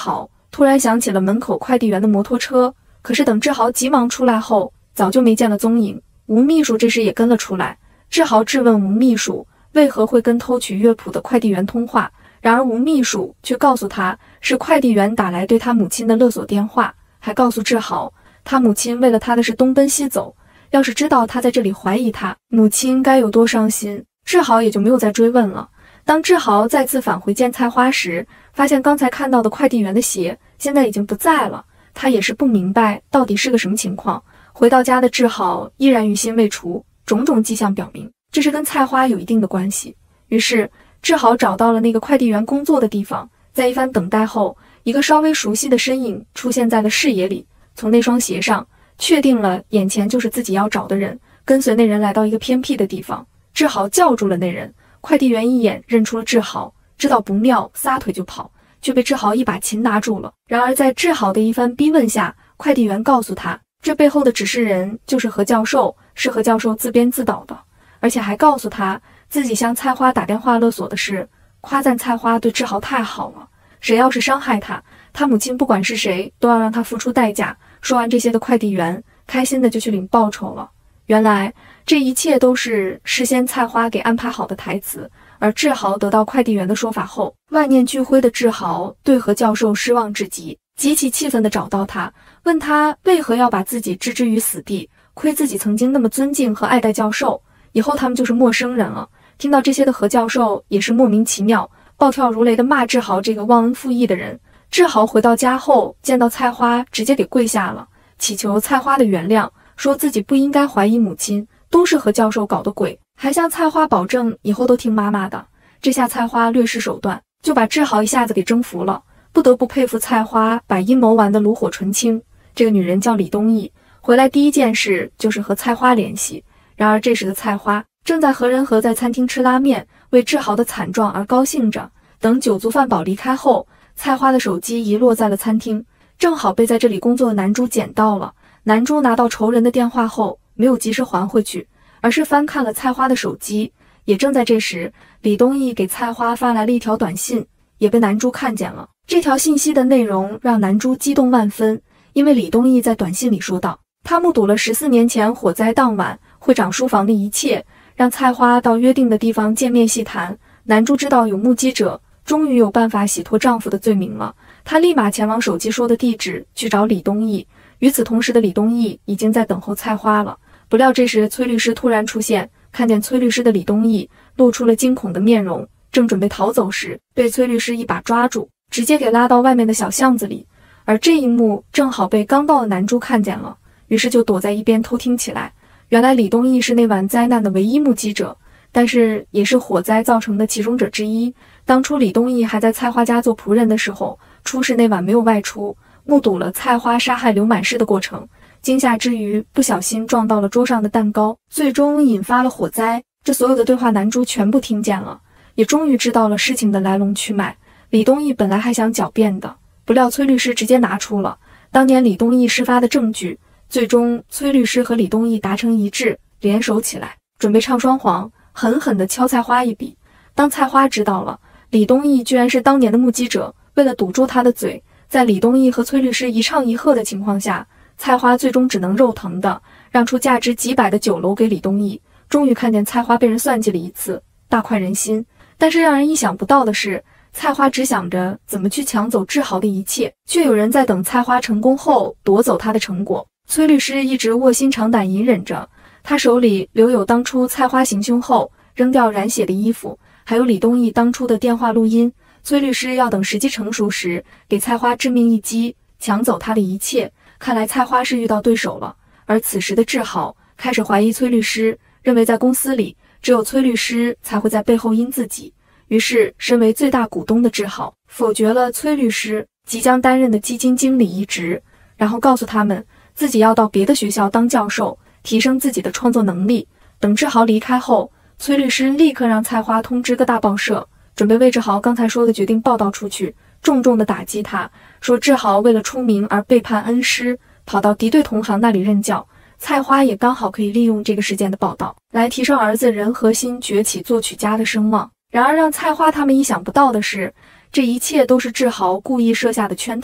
突然想起了门口快递员的摩托车，可是等志豪急忙出来后，早就没见了踪影。吴秘书这时也跟了出来，志豪质问吴秘书为何会跟偷取乐谱的快递员通话，然而吴秘书却告诉他是快递员打来对他母亲的勒索电话，还告诉志豪他母亲为了他的事东奔西走，要是知道他在这里怀疑他，母亲该有多伤心。志豪也就没有再追问了。当志豪再次返回见菜花时，发现刚才看到的快递员的鞋现在已经不在了，他也是不明白到底是个什么情况。回到家的志豪依然余心未除，种种迹象表明这是跟菜花有一定的关系。于是志豪找到了那个快递员工作的地方，在一番等待后，一个稍微熟悉的身影出现在了视野里，从那双鞋上确定了眼前就是自己要找的人，跟随那人来到一个偏僻的地方。志豪叫住了那人，快递员一眼认出了志豪，知道不妙，撒腿就跑，却被志豪一把擒拿住了。然而在志豪的一番逼问下，快递员告诉他，这背后的指示人就是何教授，是何教授自编自导的，而且还告诉他自己向菜花打电话勒索的事，夸赞菜花对志豪太好了，谁要是伤害他，他母亲不管是谁都要让他付出代价。说完这些的快递员开心的就去领报酬了。原来这一切都是事先菜花给安排好的台词，而志豪得到快递员的说法后，万念俱灰的志豪对何教授失望至极，极其气愤地找到他，问他为何要把自己置之于死地，亏自己曾经那么尊敬和爱戴教授，以后他们就是陌生人了。听到这些的何教授也是莫名其妙，暴跳如雷地骂志豪这个忘恩负义的人。志豪回到家后见到菜花，直接给跪下了，祈求菜花的原谅，说自己不应该怀疑母亲，都是何教授搞的鬼，还向菜花保证以后都听妈妈的。这下菜花略施手段，就把志豪一下子给征服了，不得不佩服菜花把阴谋玩得炉火纯青。这个女人叫李东义，回来第一件事就是和菜花联系。然而这时的菜花正在和仁和在餐厅吃拉面，为志豪的惨状而高兴着。等酒足饭饱离开后，菜花的手机遗落在了餐厅，正好被在这里工作的南珠捡到了。南珠拿到仇人的电话后，没有及时还回去，而是翻看了菜花的手机。也正在这时，李东义给菜花发来了一条短信，也被南珠看见了。这条信息的内容让南珠激动万分，因为李东义在短信里说道，他目睹了14年前火灾当晚会长书房的一切，让菜花到约定的地方见面细谈。南珠知道有目击者，终于有办法洗脱丈夫的罪名了。她立马前往手机说的地址去找李东义。与此同时的李东义已经在等候菜花了。不料这时崔律师突然出现，看见崔律师的李东义露出了惊恐的面容，正准备逃走时，被崔律师一把抓住，直接给拉到外面的小巷子里。而这一幕正好被刚到的南珠看见了，于是就躲在一边偷听起来。原来李东义是那晚灾难的唯一目击者，但是也是火灾造成的其中者之一。当初李东义还在菜花家做仆人的时候，出事那晚没有外出，目睹了菜花杀害刘满氏的过程，惊吓之余不小心撞到了桌上的蛋糕，最终引发了火灾。这所有的对话南珠全部听见了，也终于知道了事情的来龙去脉。李东义本来还想狡辩的，不料崔律师直接拿出了当年李东义事发的证据。最终崔律师和李东义达成一致，联手起来准备唱双簧，狠狠地敲菜花一笔。当菜花知道了李东义居然是当年的目击者，为了堵住他的嘴，在李东义和崔律师一唱一和的情况下，菜花最终只能肉疼的让出价值几百的酒楼给李东义。终于看见菜花被人算计了一次，大快人心。但是让人意想不到的是，菜花只想着怎么去抢走志豪的一切，却有人在等菜花成功后夺走他的成果。崔律师一直卧薪尝胆隐忍着，他手里留有当初菜花行凶后扔掉染血的衣服，还有李东义当初的电话录音。崔律师要等时机成熟时给菜花致命一击，抢走他的一切。看来菜花是遇到对手了。而此时的志豪开始怀疑崔律师，认为在公司里只有崔律师才会在背后阴自己。于是身为最大股东的志豪否决了崔律师即将担任的基金经理一职，然后告诉他们自己要到别的学校当教授，提升自己的创作能力。等志豪离开后，崔律师立刻让菜花通知各大报社，准备为志豪刚才说的决定报道出去，重重的打击他，说志豪为了出名而背叛恩师，跑到敌对同行那里任教。菜花也刚好可以利用这个事件的报道来提升儿子任和新崛起作曲家的声望。然而让菜花他们意想不到的是，这一切都是志豪故意设下的圈套。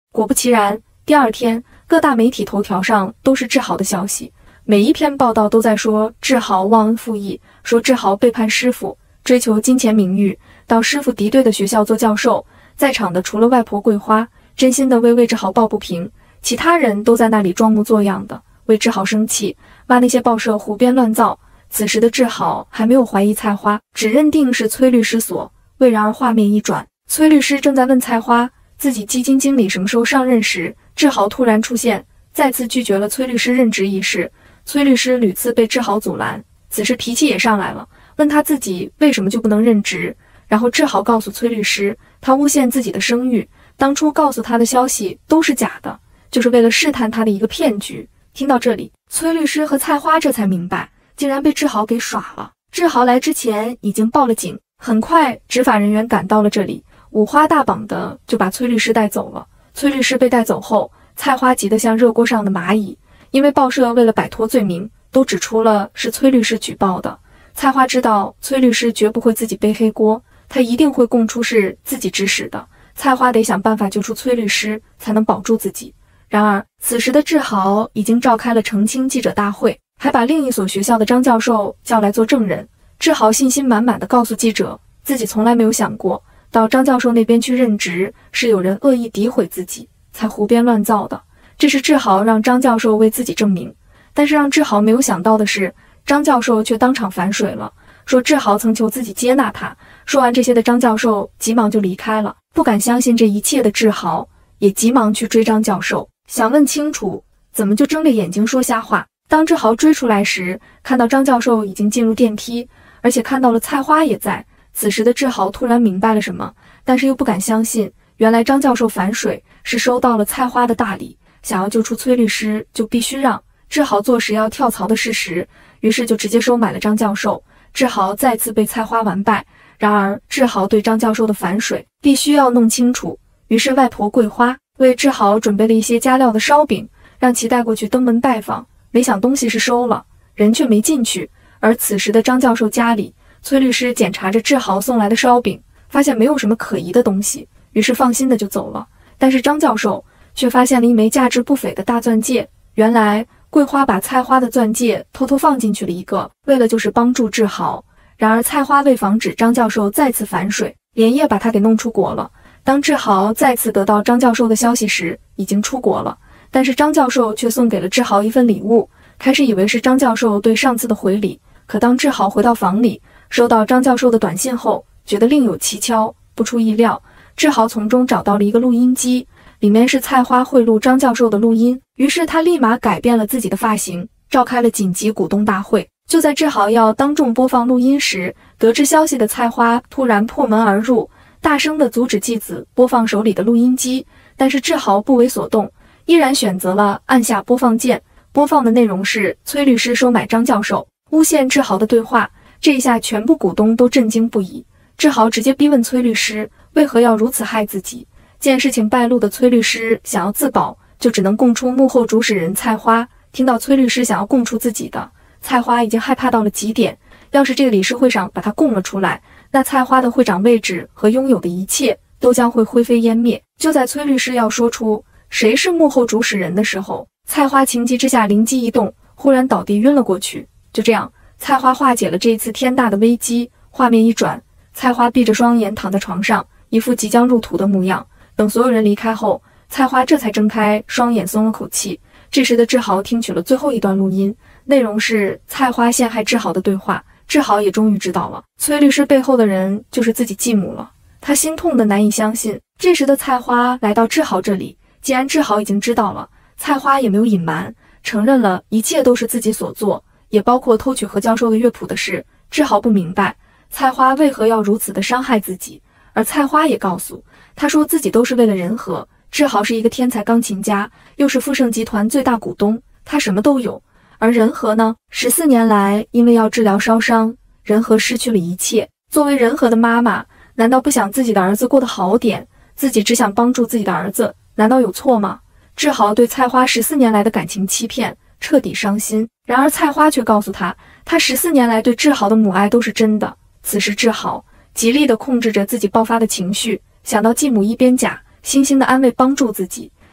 果不其然，第二天各大媒体头条上都是志豪的消息，每一篇报道都在说志豪忘恩负义，说志豪背叛师傅，追求金钱名誉，到师傅敌对的学校做教授。在场的除了外婆桂花，真心的为志豪抱不平，其他人都在那里装模作样的为志豪生气，骂那些报社胡编乱造。此时的志豪还没有怀疑菜花，只认定是崔律师所为。然而画面一转，崔律师正在问菜花自己基金经理什么时候上任时，志豪突然出现，再次拒绝了崔律师任职一事。崔律师屡次被志豪阻拦，此时脾气也上来了，问他自己为什么就不能任职。然后志豪告诉崔律师，他诬陷自己的声誉，当初告诉他的消息都是假的，就是为了试探他的一个骗局。听到这里，崔律师和菜花这才明白，竟然被志豪给耍了。志豪来之前已经报了警，很快执法人员赶到了这里，五花大绑的就把崔律师带走了。崔律师被带走后，菜花急得像热锅上的蚂蚁，因为报社为了摆脱罪名，都指出了是崔律师举报的。菜花知道崔律师绝不会自己背黑锅，他一定会供出是自己指使的。菜花得想办法救出崔律师，才能保住自己。然而此时的志豪已经召开了澄清记者大会，还把另一所学校的张教授叫来做证人。志豪信心满满地告诉记者，自己从来没有想过到张教授那边去任职，是有人恶意诋毁自己才胡编乱造的。这是志豪让张教授为自己证明。但是让志豪没有想到的是，张教授却当场反水了，说志豪曾求自己接纳他。说完这些的张教授急忙就离开了。不敢相信这一切的志豪也急忙去追张教授，想问清楚怎么就睁着眼睛说瞎话。当志豪追出来时，看到张教授已经进入电梯，而且看到了菜花也在。此时的志豪突然明白了什么，但是又不敢相信，原来张教授反水是收到了菜花的大礼，想要救出崔律师就必须让志豪坐实要跳槽的事实，于是就直接收买了张教授。志豪再次被菜花完败。然而志豪对张教授的反水必须要弄清楚，于是外婆桂花为志豪准备了一些加料的烧饼，让其带过去登门拜访。没想东西是收了，人却没进去。而此时的张教授家里，崔律师检查着志豪送来的烧饼，发现没有什么可疑的东西，于是放心的就走了。但是张教授却发现了一枚价值不菲的大钻戒，原来桂花把菜花的钻戒偷偷放进去了一个，为了就是帮助志豪。然而菜花为防止张教授再次反水，连夜把他给弄出国了。当志豪再次得到张教授的消息时，已经出国了。但是张教授却送给了志豪一份礼物，开始以为是张教授对上次的回礼，可当志豪回到房里，收到张教授的短信后，觉得另有蹊跷。不出意料，志豪从中找到了一个录音机，里面是菜花贿赂张教授的录音。于是他立马改变了自己的发型，召开了紧急股东大会。就在志豪要当众播放录音时，得知消息的菜花突然破门而入，大声地阻止继子播放手里的录音机。但是志豪不为所动，依然选择了按下播放键。播放的内容是崔律师收买张教授，诬陷志豪的对话。这一下全部股东都震惊不已。志豪直接逼问崔律师为何要如此害自己。见事情败露的崔律师想要自保，就只能供出幕后主使人菜花。听到崔律师想要供出自己的，菜花已经害怕到了极点。要是这个理事会上把他供了出来，那菜花的会长位置和拥有的一切都将会灰飞烟灭。就在崔律师要说出谁是幕后主使人的时候，菜花情急之下灵机一动，忽然倒地晕了过去。就这样，菜花化解了这一次天大的危机。画面一转，菜花闭着双眼躺在床上，一副即将入土的模样。等所有人离开后，菜花这才睁开双眼，松了口气。这时的志豪听取了最后一段录音，内容是菜花陷害志豪的对话。志豪也终于知道了，崔律师背后的人就是自己继母了。他心痛的难以相信。这时的菜花来到志豪这里，既然志豪已经知道了，菜花也没有隐瞒，承认了一切都是自己所做，也包括偷取何教授的乐谱的事。志豪不明白菜花为何要如此的伤害自己，而菜花也告诉他说自己都是为了人和。志豪是一个天才钢琴家，又是富盛集团最大股东，他什么都有。而仁和呢？14年来，因为要治疗烧伤，仁和失去了一切。作为仁和的妈妈，难道不想自己的儿子过得好点？自己只想帮助自己的儿子，难道有错吗？志豪对菜花14年来的感情欺骗彻底伤心。然而菜花却告诉他，他14年来对志豪的母爱都是真的。此时志豪极力地控制着自己爆发的情绪，想到继母一边假惺惺的安慰帮助自己，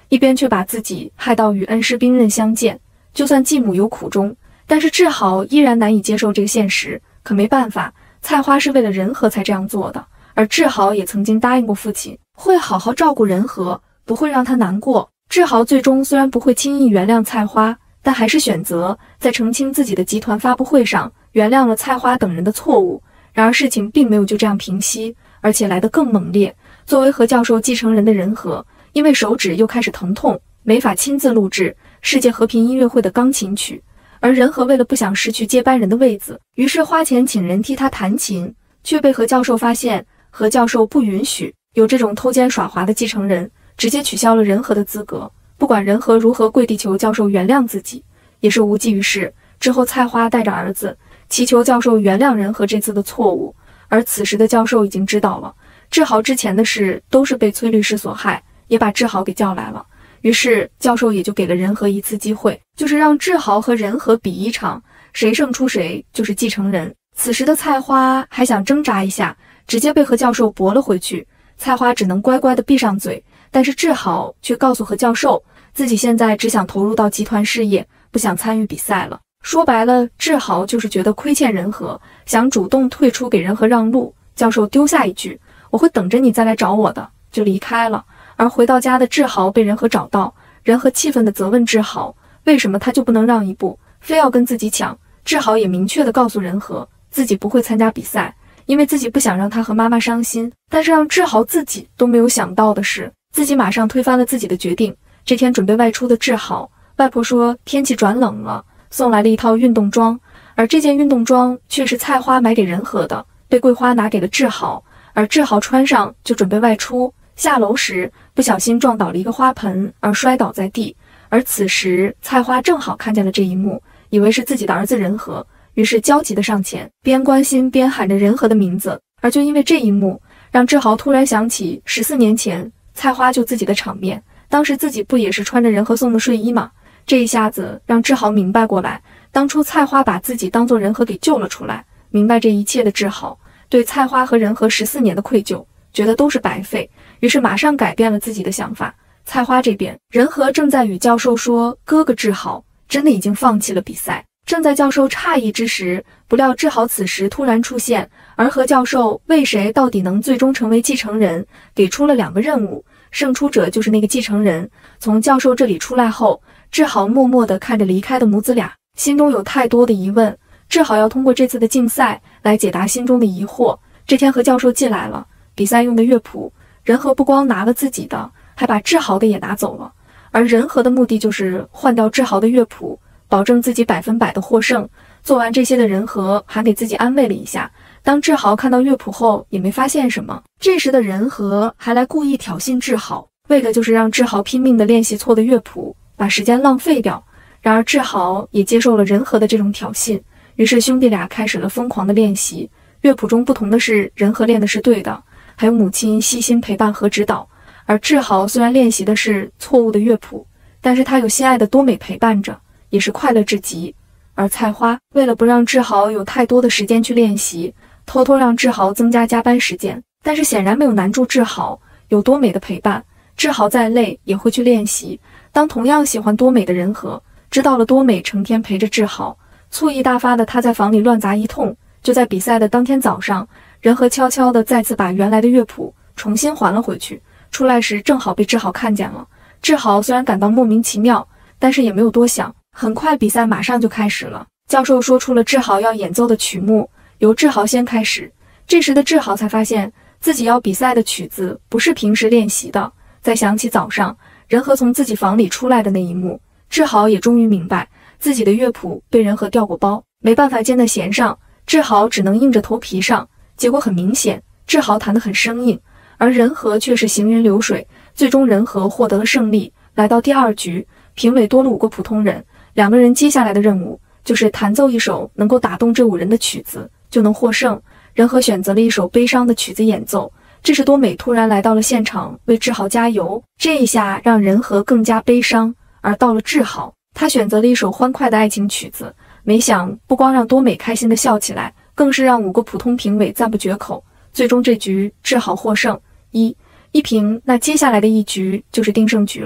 一边却把自己害到与恩师兵刃相见。就算继母有苦衷，但是志豪依然难以接受这个现实。可没办法，菜花是为了仁和才这样做的，而志豪也曾经答应过父亲，会好好照顾仁和，不会让他难过。志豪最终虽然不会轻易原谅菜花，但还是选择在澄清自己的集团发布会上原谅了菜花等人的错误。然而事情并没有就这样平息，而且来得更猛烈。作为何教授继承人的仁和，因为手指又开始疼痛，没法亲自录制世界和平音乐会的钢琴曲。而仁和为了不想失去接班人的位子，于是花钱请人替他弹琴，却被何教授发现。何教授不允许有这种偷奸耍滑的继承人，直接取消了仁和的资格。不管仁和如何跪地求教授原谅自己，也是无济于事。之后菜花带着儿子祈求教授原谅仁和这次的错误，而此时的教授已经知道了志豪之前的事都是被崔律师所害，也把志豪给叫来了。于是教授也就给了仁和一次机会，就是让志豪和仁和比一场，谁胜出谁就是继承人。此时的菜花还想挣扎一下，直接被何教授驳了回去。菜花只能乖乖地闭上嘴，但是志豪却告诉何教授，自己现在只想投入到集团事业，不想参与比赛了。说白了，志豪就是觉得亏欠仁和，想主动退出给仁和让路。教授丢下一句，我会等着你再来找我的，就离开了。而回到家的志豪被仁和找到，仁和气愤地责问志豪，为什么他就不能让一步，非要跟自己抢。志豪也明确地告诉仁和，自己不会参加比赛，因为自己不想让他和妈妈伤心。但是让志豪自己都没有想到的是，自己马上推翻了自己的决定。这天准备外出的志豪，外婆说天气转冷了，送来了一套运动装，而这件运动装却是菜花买给仁和的，被桂花拿给了志豪。而志豪穿上就准备外出，下楼时不小心撞倒了一个花盆而摔倒在地。而此时菜花正好看见了这一幕，以为是自己的儿子仁和，于是焦急地上前，边关心边喊着仁和的名字。而就因为这一幕，让志豪突然想起14年前菜花救自己的场面，当时自己不也是穿着仁和送的睡衣吗？这一下子让志豪明白过来，当初菜花把自己当作仁和给救了出来。明白这一切的志豪，对菜花和仁和14年的愧疚，觉得都是白费，于是马上改变了自己的想法。菜花这边，仁和正在与教授说，哥哥志豪真的已经放弃了比赛。正在教授诧异之时，不料志豪此时突然出现，而何教授为谁到底能最终成为继承人，给出了2个任务，胜出者就是那个继承人。从教授这里出来后，志豪默默地看着离开的母子俩，心中有太多的疑问。志豪要通过这次的竞赛来解答心中的疑惑。这天何教授寄来了比赛用的乐谱，仁和不光拿了自己的，还把志豪的也拿走了。而仁和的目的就是换掉志豪的乐谱，保证自己100%的获胜。做完这些的仁和还给自己安慰了一下，当志豪看到乐谱后也没发现什么。这时的仁和还来故意挑衅志豪，为的就是让志豪拼命地练习错的乐谱，把时间浪费掉。然而志豪也接受了仁和的这种挑衅，于是兄弟俩开始了疯狂的练习。乐谱中不同的是，仁和练的是对的，还有母亲细心陪伴和指导。而志豪虽然练习的是错误的乐谱，但是他有心爱的多美陪伴着，也是快乐至极。而菜花为了不让志豪有太多的时间去练习，偷偷让志豪增加加班时间，但是显然没有难住志豪。有多美的陪伴，志豪再累也会去练习。当同样喜欢多美的仁和知道了多美成天陪着志豪，醋意大发的他在房里乱砸一通。就在比赛的当天早上，仁和悄悄地再次把原来的乐谱重新还了回去。出来时正好被志豪看见了。志豪虽然感到莫名其妙，但是也没有多想。很快比赛马上就开始了，教授说出了志豪要演奏的曲目，由志豪先开始。这时的志豪才发现自己要比赛的曲子不是平时练习的。再想起早上仁和从自己房里出来的那一幕，志豪也终于明白自己的乐谱被仁和调过包，没办法箭在弦上，志豪只能硬着头皮上。结果很明显，志豪弹得很生硬，而仁和却是行云流水。最终仁和获得了胜利。来到第2局，评委多了5个普通人，2个人接下来的任务就是弹奏一首能够打动这5人的曲子，就能获胜。仁和选择了一首悲伤的曲子演奏，这时多美突然来到了现场为志豪加油，这一下让仁和更加悲伤。而到了志豪，他选择了一首欢快的爱情曲子，没想不光让多美开心地笑起来，更是让5个普通评委赞不绝口。最终这局志豪获胜1-1平。那接下来的一局就是定胜局了。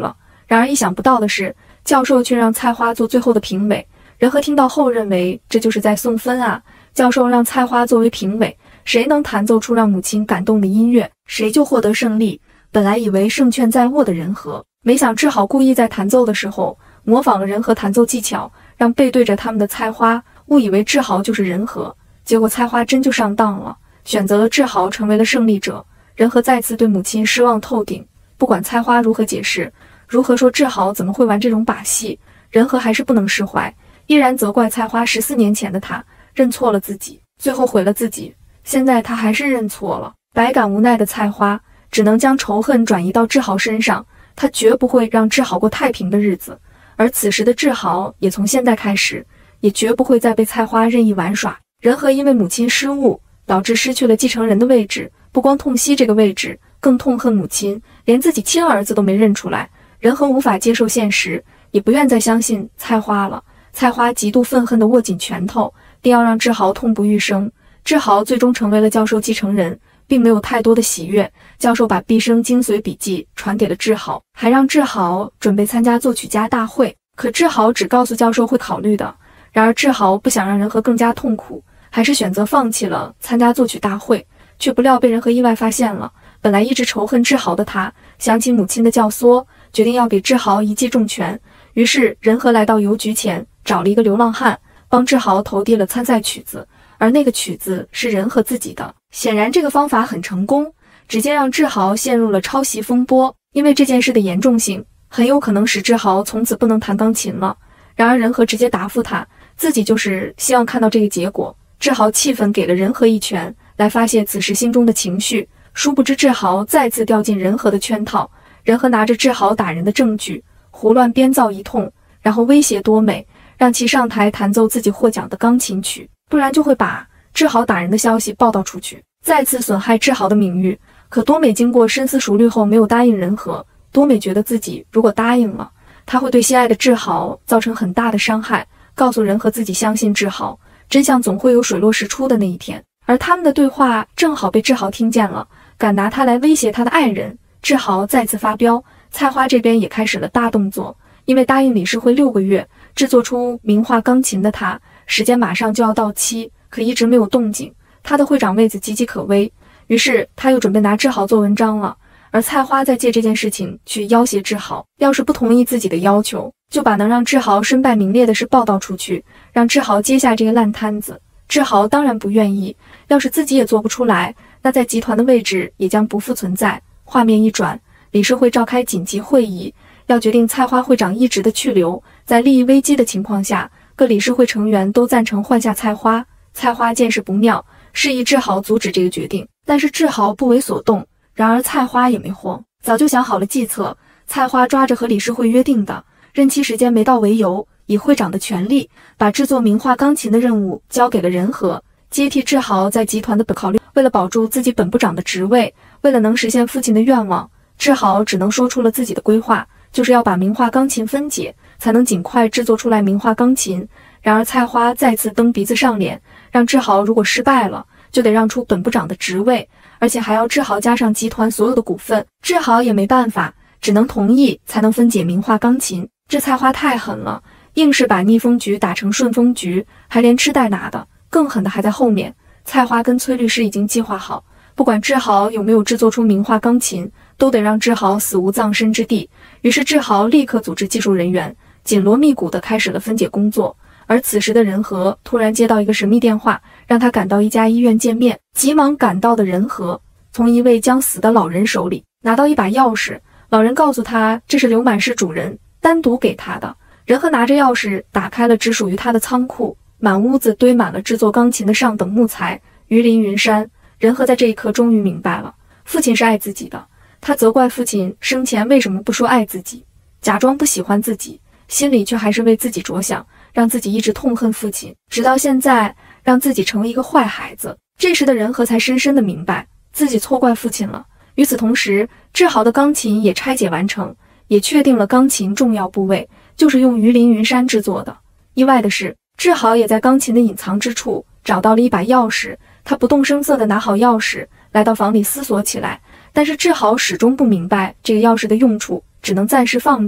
然而意想不到的是，教授却让菜花做最后的评委。仁和听到后认为这就是在送分啊！教授让菜花作为评委，谁能弹奏出让母亲感动的音乐，谁就获得胜利。本来以为胜券在握的仁和，没想治好故意在弹奏的时候模仿了仁和弹奏技巧，让背对着他们的菜花误以为志豪就是仁和，结果菜花真就上当了，选择了志豪成为了胜利者。仁和再次对母亲失望透顶，不管菜花如何解释，如何说志豪怎么会玩这种把戏，仁和还是不能释怀，依然责怪菜花14年前的他认错了自己，最后毁了自己。现在他还是认错了，百感无奈的菜花只能将仇恨转移到志豪身上，他绝不会让志豪过太平的日子。而此时的志豪也从现在开始，也绝不会再被菜花任意玩耍。仁和因为母亲失误，导致失去了继承人的位置，不光痛惜这个位置，更痛恨母亲，连自己亲儿子都没认出来。仁和无法接受现实，也不愿再相信菜花了。菜花极度愤恨地握紧拳头，定要让志豪痛不欲生。志豪最终成为了教授继承人，并没有太多的喜悦。教授把毕生精髓笔记传给了志豪，还让志豪准备参加作曲家大会。可志豪只告诉教授会考虑的。然而志豪不想让仁和更加痛苦，还是选择放弃了参加作曲大会，却不料被仁和意外发现了。本来一直仇恨志豪的他，想起母亲的教唆，决定要给志豪一记重拳。于是仁和来到邮局前，找了一个流浪汉，帮志豪投递了参赛曲子，而那个曲子是仁和自己的。显然这个方法很成功，直接让志豪陷入了抄袭风波。因为这件事的严重性，很有可能使志豪从此不能弹钢琴了。然而仁和直接答复他，自己就是希望看到这个结果。志豪气愤给了仁和一拳，来发泄此时心中的情绪。殊不知志豪再次掉进仁和的圈套。仁和拿着志豪打人的证据胡乱编造一通，然后威胁多美，让其上台弹奏自己获奖的钢琴曲，不然就会把志豪打人的消息报道出去，再次损害志豪的名誉。可多美经过深思熟虑后没有答应仁和。多美觉得自己如果答应了，他会对心爱的志豪造成很大的伤害，告诉仁和自己相信志豪，真相总会有水落石出的那一天。而他们的对话正好被志豪听见了，敢拿他来威胁他的爱人。志豪再次发飙，菜花这边也开始了大动作。因为答应理事会6个月制作出名画钢琴的他，时间马上就要到期，可一直没有动静，他的会长位子岌岌可危。于是他又准备拿志豪做文章了。而菜花在借这件事情去要挟志豪，要是不同意自己的要求，就把能让志豪身败名裂的事报道出去，让志豪接下这个烂摊子。志豪当然不愿意，要是自己也做不出来，那在集团的位置也将不复存在。画面一转，理事会召开紧急会议，要决定菜花会长一职的去留。在利益危机的情况下，各理事会成员都赞成换下菜花。菜花见势不妙，示意志豪阻止这个决定，但是志豪不为所动。然而菜花也没慌，早就想好了计策。菜花抓着和理事会约定的任期时间没到为由，以会长的权力把制作名画钢琴的任务交给了仁和，接替志豪在集团的考虑。为了保住自己本部长的职位，为了能实现父亲的愿望，志豪只能说出了自己的规划，就是要把名画钢琴分解，才能尽快制作出来名画钢琴。然而菜花再次蹬鼻子上脸，让志豪如果失败了，就得让出本部长的职位，而且还要志豪加上集团所有的股份。志豪也没办法，只能同意才能分解名画钢琴。这菜花太狠了，硬是把逆风局打成顺风局，还连吃带拿的。更狠的还在后面。菜花跟崔律师已经计划好，不管志豪有没有制作出名画钢琴，都得让志豪死无葬身之地。于是志豪立刻组织技术人员，紧锣密鼓地开始了分解工作。而此时的仁和突然接到一个神秘电话，让他赶到一家医院见面。急忙赶到的仁和从一位将死的老人手里拿到一把钥匙，老人告诉他这是刘满氏主人单独给他的。仁和拿着钥匙打开了只属于他的仓库，满屋子堆满了制作钢琴的上等木材，鱼鳞云山。仁和在这一刻终于明白了，父亲是爱自己的。他责怪父亲生前为什么不说爱自己，假装不喜欢自己，心里却还是为自己着想，让自己一直痛恨父亲，直到现在让自己成为一个坏孩子。这时的仁和才深深的明白自己错怪父亲了。与此同时，志豪的钢琴也拆解完成，也确定了钢琴重要部位就是用鱼鳞云杉制作的。意外的是，志豪也在钢琴的隐藏之处找到了一把钥匙，他不动声色地拿好钥匙，来到房里思索起来。但是志豪始终不明白这个钥匙的用处，只能暂时放着。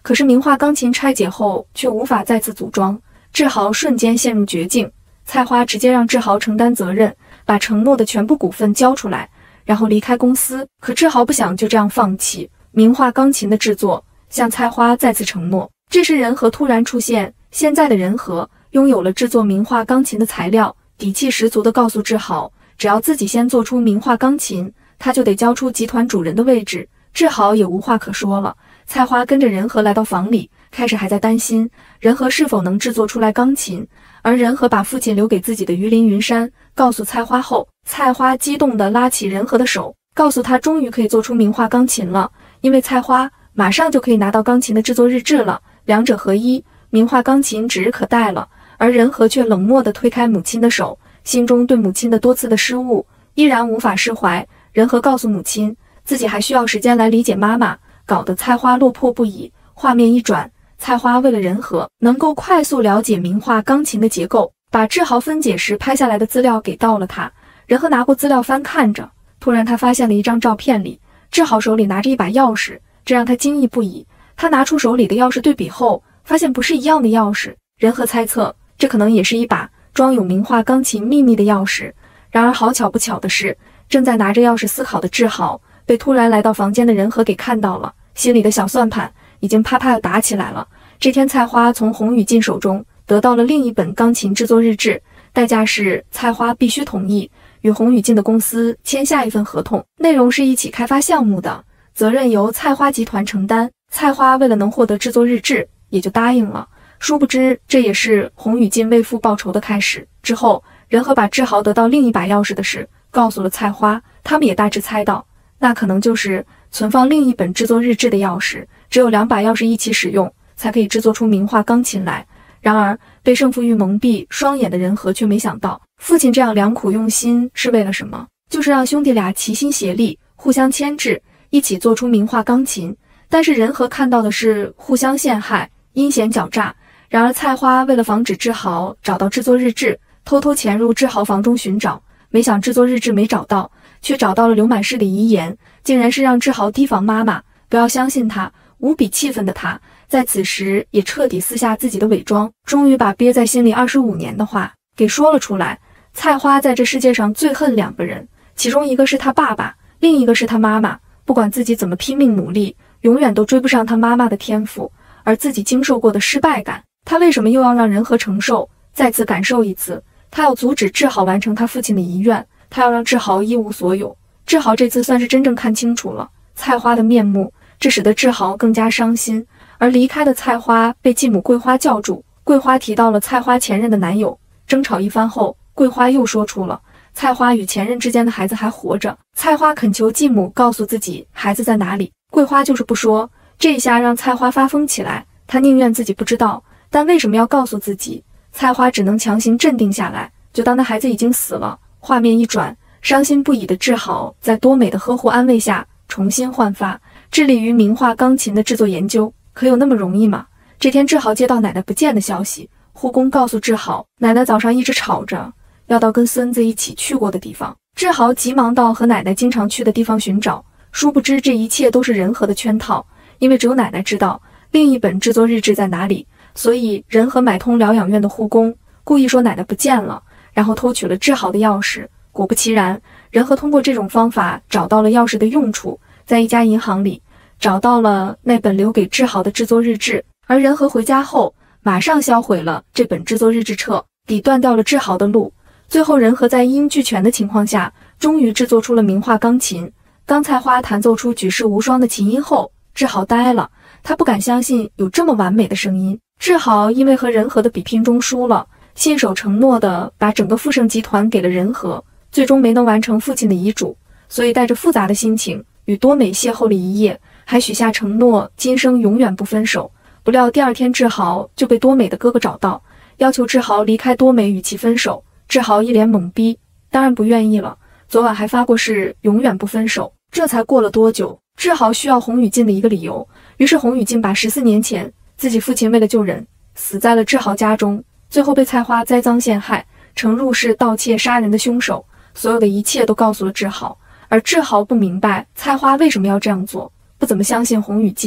可是名画钢琴拆解后却无法再次组装，志豪瞬间陷入绝境。菜花直接让志豪承担责任，把承诺的全部股份交出来，然后离开公司。可志豪不想就这样放弃名画钢琴的制作，向菜花再次承诺。这时仁和突然出现，现在的仁和拥有了制作名画钢琴的材料，底气十足地告诉志豪，只要自己先做出名画钢琴，他就得交出集团主人的位置。志豪也无话可说了。菜花跟着仁和来到房里，开始还在担心仁和是否能制作出来钢琴，而仁和把父亲留给自己的鱼鳞云山告诉菜花后，菜花激动地拉起仁和的手，告诉他终于可以做出名画钢琴了，因为菜花马上就可以拿到钢琴的制作日志了，两者合一，名画钢琴指日可待了。而仁和却冷漠地推开母亲的手，心中对母亲的多次的失误依然无法释怀。仁和告诉母亲，自己还需要时间来理解妈妈，搞得菜花落魄不已。画面一转，菜花为了仁和能够快速了解名画钢琴的结构，把志豪分解时拍下来的资料给到了他。仁和拿过资料翻看着，突然他发现了一张照片里，志豪手里拿着一把钥匙，这让他惊异不已。他拿出手里的钥匙对比后，发现不是一样的钥匙。仁和猜测，这可能也是一把装有名画钢琴秘密的钥匙。然而好巧不巧的是，正在拿着钥匙思考的志豪被突然来到房间的仁和给看到了，心里的小算盘已经啪啪地打起来了。这天菜花从洪宇进手中得到了另一本钢琴制作日志，代价是菜花必须同意与洪宇进的公司签下一份合同，内容是一起开发项目的，责任由菜花集团承担。菜花为了能获得制作日志，也就答应了。殊不知这也是洪宇进为父报仇的开始。之后仁和把志豪得到另一把钥匙的事告诉了菜花，他们也大致猜到那可能就是存放另一本制作日志的钥匙，只有两把钥匙一起使用才可以制作出名画钢琴来。然而被胜负欲蒙蔽双眼的仁和却没想到，父亲这样良苦用心是为了什么，就是让兄弟俩齐心协力，互相牵制，一起做出名画钢琴。但是仁和看到的是互相陷害，阴险狡诈。然而菜花为了防止志豪找到制作日志，偷偷潜入志豪房中寻找，没想制作日志没找到，却找到了刘满氏的遗言，竟然是让志豪提防妈妈，不要相信他。无比气愤的他在此时也彻底撕下自己的伪装，终于把憋在心里25年的话给说了出来。菜花在这世界上最恨两个人，其中一个是他爸爸，另一个是他妈妈。不管自己怎么拼命努力，永远都追不上他妈妈的天赋，而自己经受过的失败感，他为什么又要让仁和承受，再次感受一次？他要阻止志豪完成他父亲的遗愿，他要让志豪一无所有。志豪这次算是真正看清楚了菜花的面目，这使得志豪更加伤心。而离开的菜花被继母桂花叫住，桂花提到了菜花前任的男友，争吵一番后，桂花又说出了菜花与前任之间的孩子还活着。菜花恳求继母告诉自己孩子在哪里，桂花就是不说，这一下让菜花发疯起来，她宁愿自己不知道，但为什么要告诉自己？菜花只能强行镇定下来，就当那孩子已经死了。画面一转，伤心不已的志豪在多美的呵护安慰下重新焕发，致力于名画钢琴的制作研究。可有那么容易吗？这天志豪接到奶奶不见的消息，护工告诉志豪，奶奶早上一直吵着要到跟孙子一起去过的地方。志豪急忙到和奶奶经常去的地方寻找，殊不知这一切都是仁和的圈套，因为只有奶奶知道另一本制作日志在哪里，所以仁和买通疗养院的护工，故意说奶奶不见了，然后偷取了志豪的钥匙。果不其然，仁和通过这种方法找到了钥匙的用处，在一家银行里找到了那本留给志豪的制作日志。而仁和回家后马上销毁了这本制作日志，彻底断掉了志豪的路。最后仁和在一应俱全的情况下，终于制作出了名画钢琴。当菜花弹奏出举世无双的琴音后，志豪呆了，他不敢相信有这么完美的声音。志豪因为和仁和的比拼中输了，信守承诺的把整个富盛集团给了仁和，最终没能完成父亲的遗嘱，所以带着复杂的心情与多美邂逅了一夜，还许下承诺今生永远不分手。不料第二天志豪就被多美的哥哥找到，要求志豪离开多美与其分手。志豪一脸懵逼，当然不愿意了，昨晚还发过誓永远不分手。这才过了多久，志豪需要洪宇进的一个理由，于是洪宇进把14年前自己父亲为了救人死在了志豪家中，最后被菜花栽赃陷害，成入室盗窃杀人的凶手。所有的一切都告诉了志豪，而志豪不明白菜花为什么要这样做，不怎么相信洪宇进，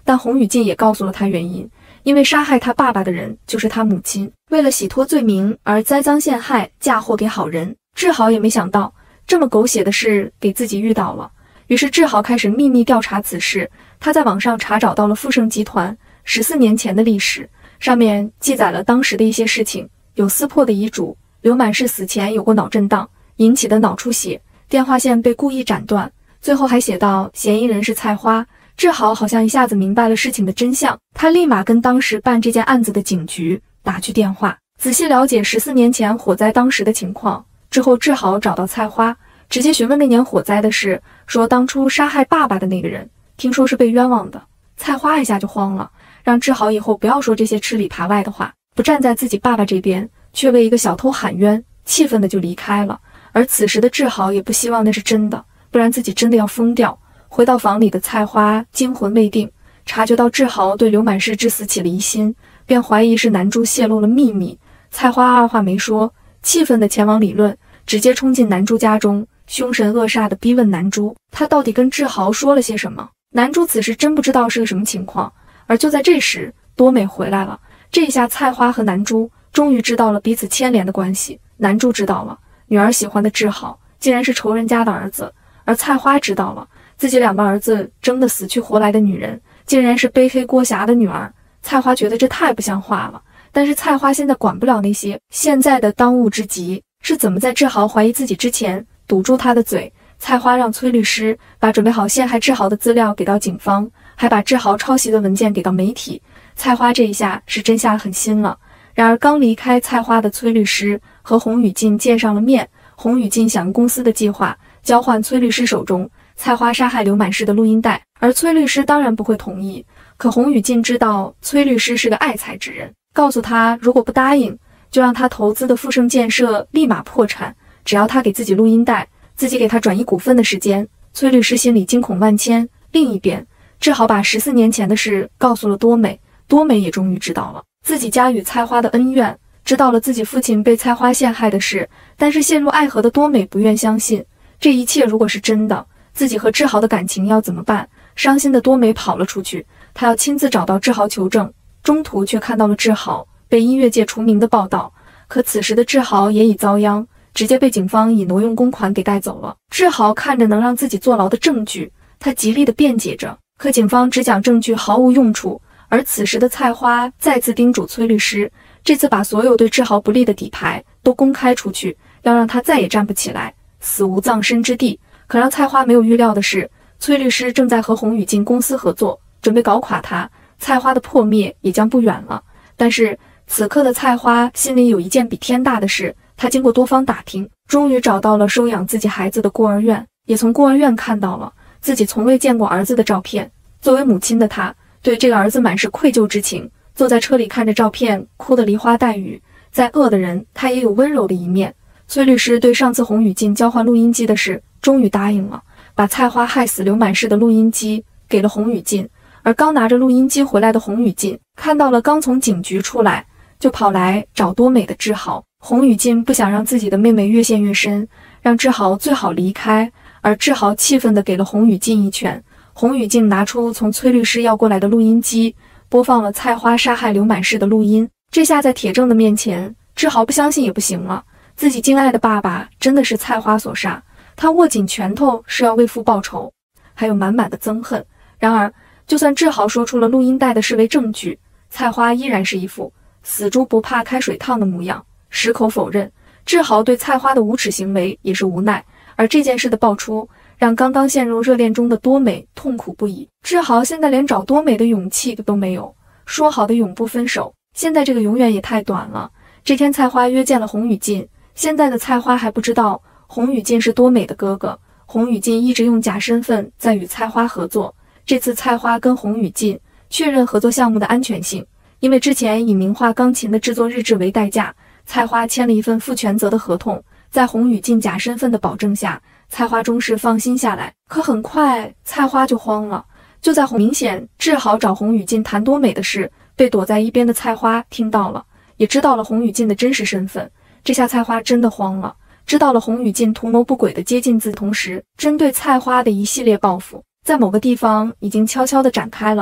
但洪宇进也告诉了他原因，因为杀害他爸爸的人就是他母亲，为了洗脱罪名而栽赃陷害，嫁祸给好人。志豪也没想到这么狗血的事给自己遇到了，于是志豪开始秘密调查此事。他在网上查找到了富盛集团14年前的历史，上面记载了当时的一些事情，有撕破的遗嘱，刘满世死前有过脑震荡引起的脑出血，电话线被故意斩断，最后还写到嫌疑人是菜花。志豪好像一下子明白了事情的真相，他立马跟当时办这件案子的警局打去电话，仔细了解14年前火灾当时的情况。之后志豪找到菜花，直接询问那年火灾的事，说当初杀害爸爸的那个人听说是被冤枉的。菜花一下就慌了，让志豪以后不要说这些吃里扒外的话，不站在自己爸爸这边，却为一个小偷喊冤，气愤的就离开了。而此时的志豪也不希望那是真的，不然自己真的要疯掉。回到房里的菜花惊魂未定，察觉到志豪对刘满世之死起了疑心，便怀疑是南珠泄露了秘密。菜花二话没说，气愤的前往理论，直接冲进南珠家中，凶神恶煞地逼问南珠，他到底跟志豪说了些什么。南珠此时真不知道是个什么情况，而就在这时，多美回来了。这下菜花和南珠终于知道了彼此牵连的关系。南珠知道了女儿喜欢的志豪竟然是仇人家的儿子，而菜花知道了自己两个儿子争得死去活来的女人竟然是背黑锅侠的女儿。菜花觉得这太不像话了，但是菜花现在管不了那些，现在的当务之急是怎么在志豪怀疑自己之前堵住他的嘴。菜花让崔律师把准备好陷害志豪的资料给到警方，还把志豪抄袭的文件给到媒体。菜花这一下是真下狠心了。然而刚离开菜花的崔律师和洪宇进见上了面，洪宇进想用公司的计划交换崔律师手中菜花杀害刘满世的录音带，而崔律师当然不会同意。可洪宇进知道崔律师是个爱财之人，告诉他如果不答应，就让他投资的富盛建设立马破产，只要他给自己录音带，自己给他转移股份的时间。崔律师心里惊恐万千。另一边，志豪把14年前的事告诉了多美，多美也终于知道了自己家与菜花的恩怨，知道了自己父亲被菜花陷害的事，但是陷入爱河的多美不愿相信，这一切如果是真的，自己和志豪的感情要怎么办？伤心的多美跑了出去，她要亲自找到志豪求证，中途却看到了志豪被音乐界除名的报道。可此时的志豪也已遭殃，直接被警方以挪用公款给带走了。志豪看着能让自己坐牢的证据，他极力的辩解着，可警方只讲证据毫无用处。而此时的菜花再次叮嘱崔律师，这次把所有对志豪不利的底牌都公开出去，要让他再也站不起来，死无葬身之地。可让菜花没有预料的是，崔律师正在和洪宇进公司合作，准备搞垮他，菜花的破灭也将不远了。但是此刻的菜花心里有一件比天大的事，她经过多方打听，终于找到了收养自己孩子的孤儿院，也从孤儿院看到了自己从未见过儿子的照片。作为母亲的她，对这个儿子满是愧疚之情，坐在车里看着照片，哭得梨花带雨。再恶的人，他也有温柔的一面。崔律师对上次洪宇进交换录音机的事终于答应了，把菜花害死刘满世的录音机给了洪宇进。而刚拿着录音机回来的洪宇进看到了刚从警局出来就跑来找多美的志豪。洪宇进不想让自己的妹妹越陷越深，让志豪最好离开，而志豪气愤地给了洪宇进一拳。洪宇进拿出从崔律师要过来的录音机，播放了菜花杀害刘满世的录音。这下在铁证的面前，志豪不相信也不行了，自己敬爱的爸爸真的是菜花所杀。他握紧拳头是要为父报仇，还有满满的憎恨。然而就算志豪说出了录音带的事为证据，菜花依然是一副死猪不怕开水烫的模样，矢口否认。志豪对菜花的无耻行为也是无奈，而这件事的爆出让刚刚陷入热恋中的多美痛苦不已。志豪现在连找多美的勇气都没有，说好的永不分手，现在这个永远也太短了。这天菜花约见了洪宇进，现在的菜花还不知道洪宇进是多美的哥哥。洪宇进一直用假身份在与菜花合作，这次菜花跟洪宇进确认合作项目的安全性，因为之前以名画钢琴的制作日志为代价，菜花签了一份负全责的合同，在洪宇进假身份的保证下，菜花终是放心下来。可很快菜花就慌了，就在明显志豪找洪宇进谈多美的事被躲在一边的菜花听到了，也知道了洪宇进的真实身份。这下菜花真的慌了，知道了洪宇进图谋不轨的接近自己，同时针对菜花的一系列报复在某个地方已经悄悄地展开了。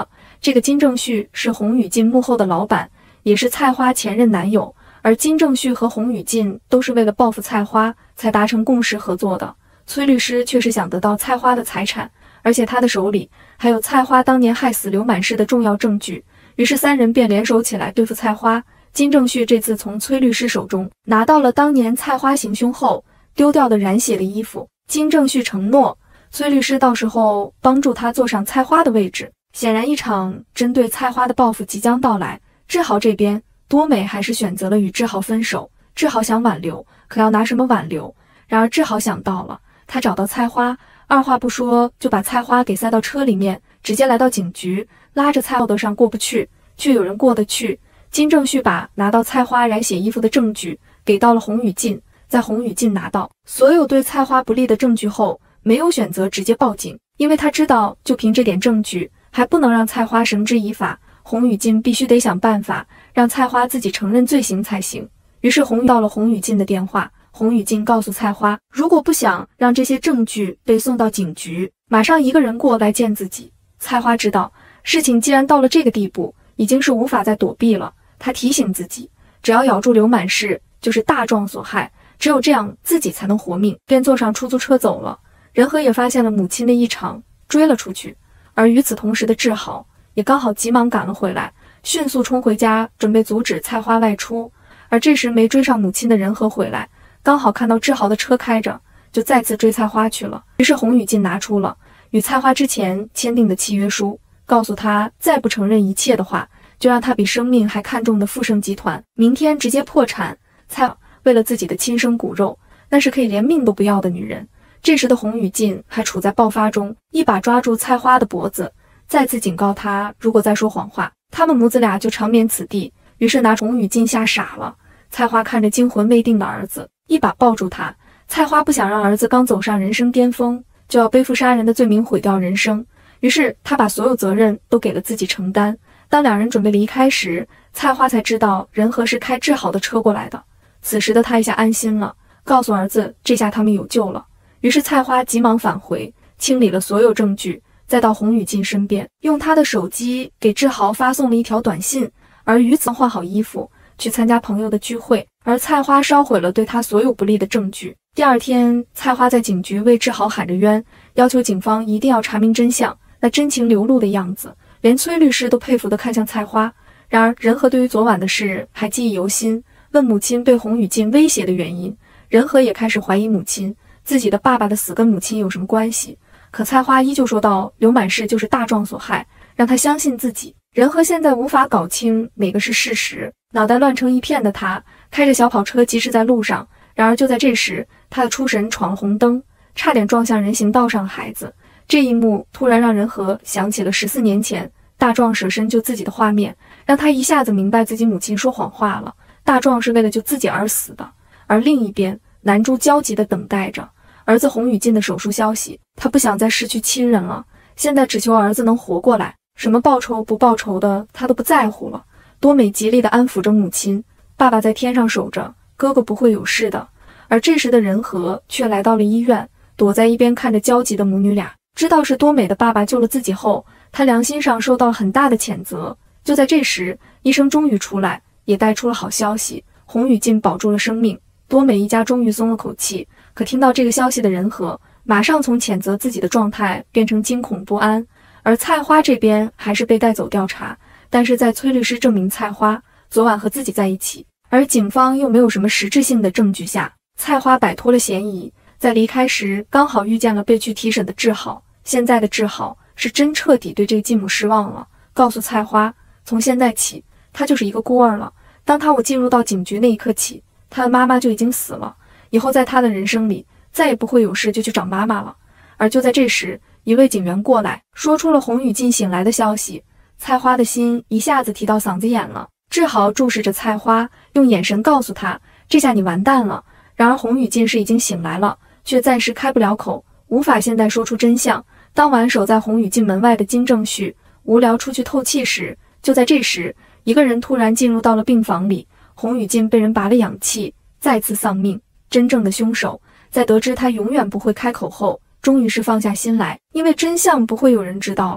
这个金正旭是洪宇进幕后的老板，也是菜花前任男友，而金正旭和洪宇进都是为了报复菜花才达成共识合作的。崔律师却是想得到菜花的财产，而且他的手里还有菜花当年害死刘满氏的重要证据，于是三人便联手起来对付菜花。金正旭这次从崔律师手中拿到了当年菜花行凶后丢掉的染血的衣服，金正旭承诺崔律师到时候帮助他坐上菜花的位置。显然一场针对菜花的报复即将到来。志豪这边，多美还是选择了与志豪分手。志豪想挽留，可要拿什么挽留？然而志豪想到了，他找到菜花，二话不说就把菜花给塞到车里面，直接来到警局，拉着菜道德上过不去，却有人过得去。金正旭把拿到菜花染血衣服的证据给到了洪宇进，在洪宇进拿到所有对菜花不利的证据后，没有选择直接报警，因为他知道就凭这点证据还不能让菜花绳之以法，洪宇进必须得想办法让菜花自己承认罪行才行。于是到了洪宇进的电话，洪宇进告诉菜花，如果不想让这些证据被送到警局，马上一个人过来见自己。菜花知道事情既然到了这个地步，已经是无法再躲避了，他提醒自己，只要咬住刘满氏就是大壮所害，只有这样自己才能活命，便坐上出租车走了。仁和也发现了母亲的异常，追了出去，而与此同时的志豪也刚好急忙赶了回来，迅速冲回家准备阻止菜花外出。而这时没追上母亲的仁和回来，刚好看到志豪的车开着，就再次追菜花去了。于是洪宇进拿出了与菜花之前签订的契约书，告诉他再不承认一切的话，就让他比生命还看重的富盛集团明天直接破产。菜为了自己的亲生骨肉，那是可以连命都不要的女人。这时的洪宇进还处在爆发中，一把抓住菜花的脖子，再次警告他，如果再说谎话，他们母子俩就长眠此地。于是拿洪宇进吓傻了。菜花看着惊魂未定的儿子，一把抱住他。菜花不想让儿子刚走上人生巅峰，就要背负杀人的罪名毁掉人生，于是他把所有责任都给了自己承担。当两人准备离开时，菜花才知道仁和是开治好的车过来的。此时的他一下安心了，告诉儿子这下他们有救了。于是菜花急忙返回，清理了所有证据，再到洪宇进身边，用他的手机给志豪发送了一条短信，而于此换好衣服去参加朋友的聚会。而菜花烧毁了对他所有不利的证据。第二天，菜花在警局为志豪喊着冤，要求警方一定要查明真相。那真情流露的样子，连崔律师都佩服地看向菜花。然而仁和对于昨晚的事还记忆犹新，问母亲被洪宇进威胁的原因。仁和也开始怀疑母亲，自己的爸爸的死跟母亲有什么关系？可菜花依旧说道，刘满氏就是大壮所害，让他相信自己。仁和现在无法搞清哪个是事实，脑袋乱成一片的他开着小跑车疾驶在路上。然而就在这时，他的出神闯了红灯，差点撞向人行道上的孩子。这一幕突然让仁和想起了14年前大壮舍身救自己的画面，让他一下子明白自己母亲说谎话了，大壮是为了救自己而死的。而另一边，南珠焦急地等待着儿子洪宇进的手术消息，他不想再失去亲人了，现在只求儿子能活过来，什么报仇不报仇的他都不在乎了。多美极力地安抚着母亲，爸爸在天上守着，哥哥不会有事的。而这时的仁和却来到了医院，躲在一边看着焦急的母女俩。知道是多美的爸爸救了自己后，他良心上受到了很大的谴责。就在这时，医生终于出来，也带出了好消息，洪宇进保住了生命。多美一家终于松了口气。可听到这个消息的仁和马上从谴责自己的状态变成惊恐不安。而菜花这边还是被带走调查，但是在崔律师证明菜花昨晚和自己在一起，而警方又没有什么实质性的证据下，菜花摆脱了嫌疑。在离开时刚好遇见了被去提审的志豪，现在的志豪是真彻底对这个继母失望了，告诉菜花，从现在起他就是一个孤儿了。当我进入到警局那一刻起，他的妈妈就已经死了，以后在他的人生里再也不会有事就去找妈妈了。而就在这时，一位警员过来说出了洪宇进醒来的消息，菜花的心一下子提到嗓子眼了。志豪注视着菜花，用眼神告诉他，这下你完蛋了。然而洪宇进是已经醒来了，却暂时开不了口，无法现在说出真相。当晚守在洪宇进门外的金正旭无聊出去透气时，就在这时，一个人突然进入到了病房里。洪宇进被人拔了氧气，再次丧命。真正的凶手在得知他永远不会开口后，终于是放下心来，因为真相不会有人知道了。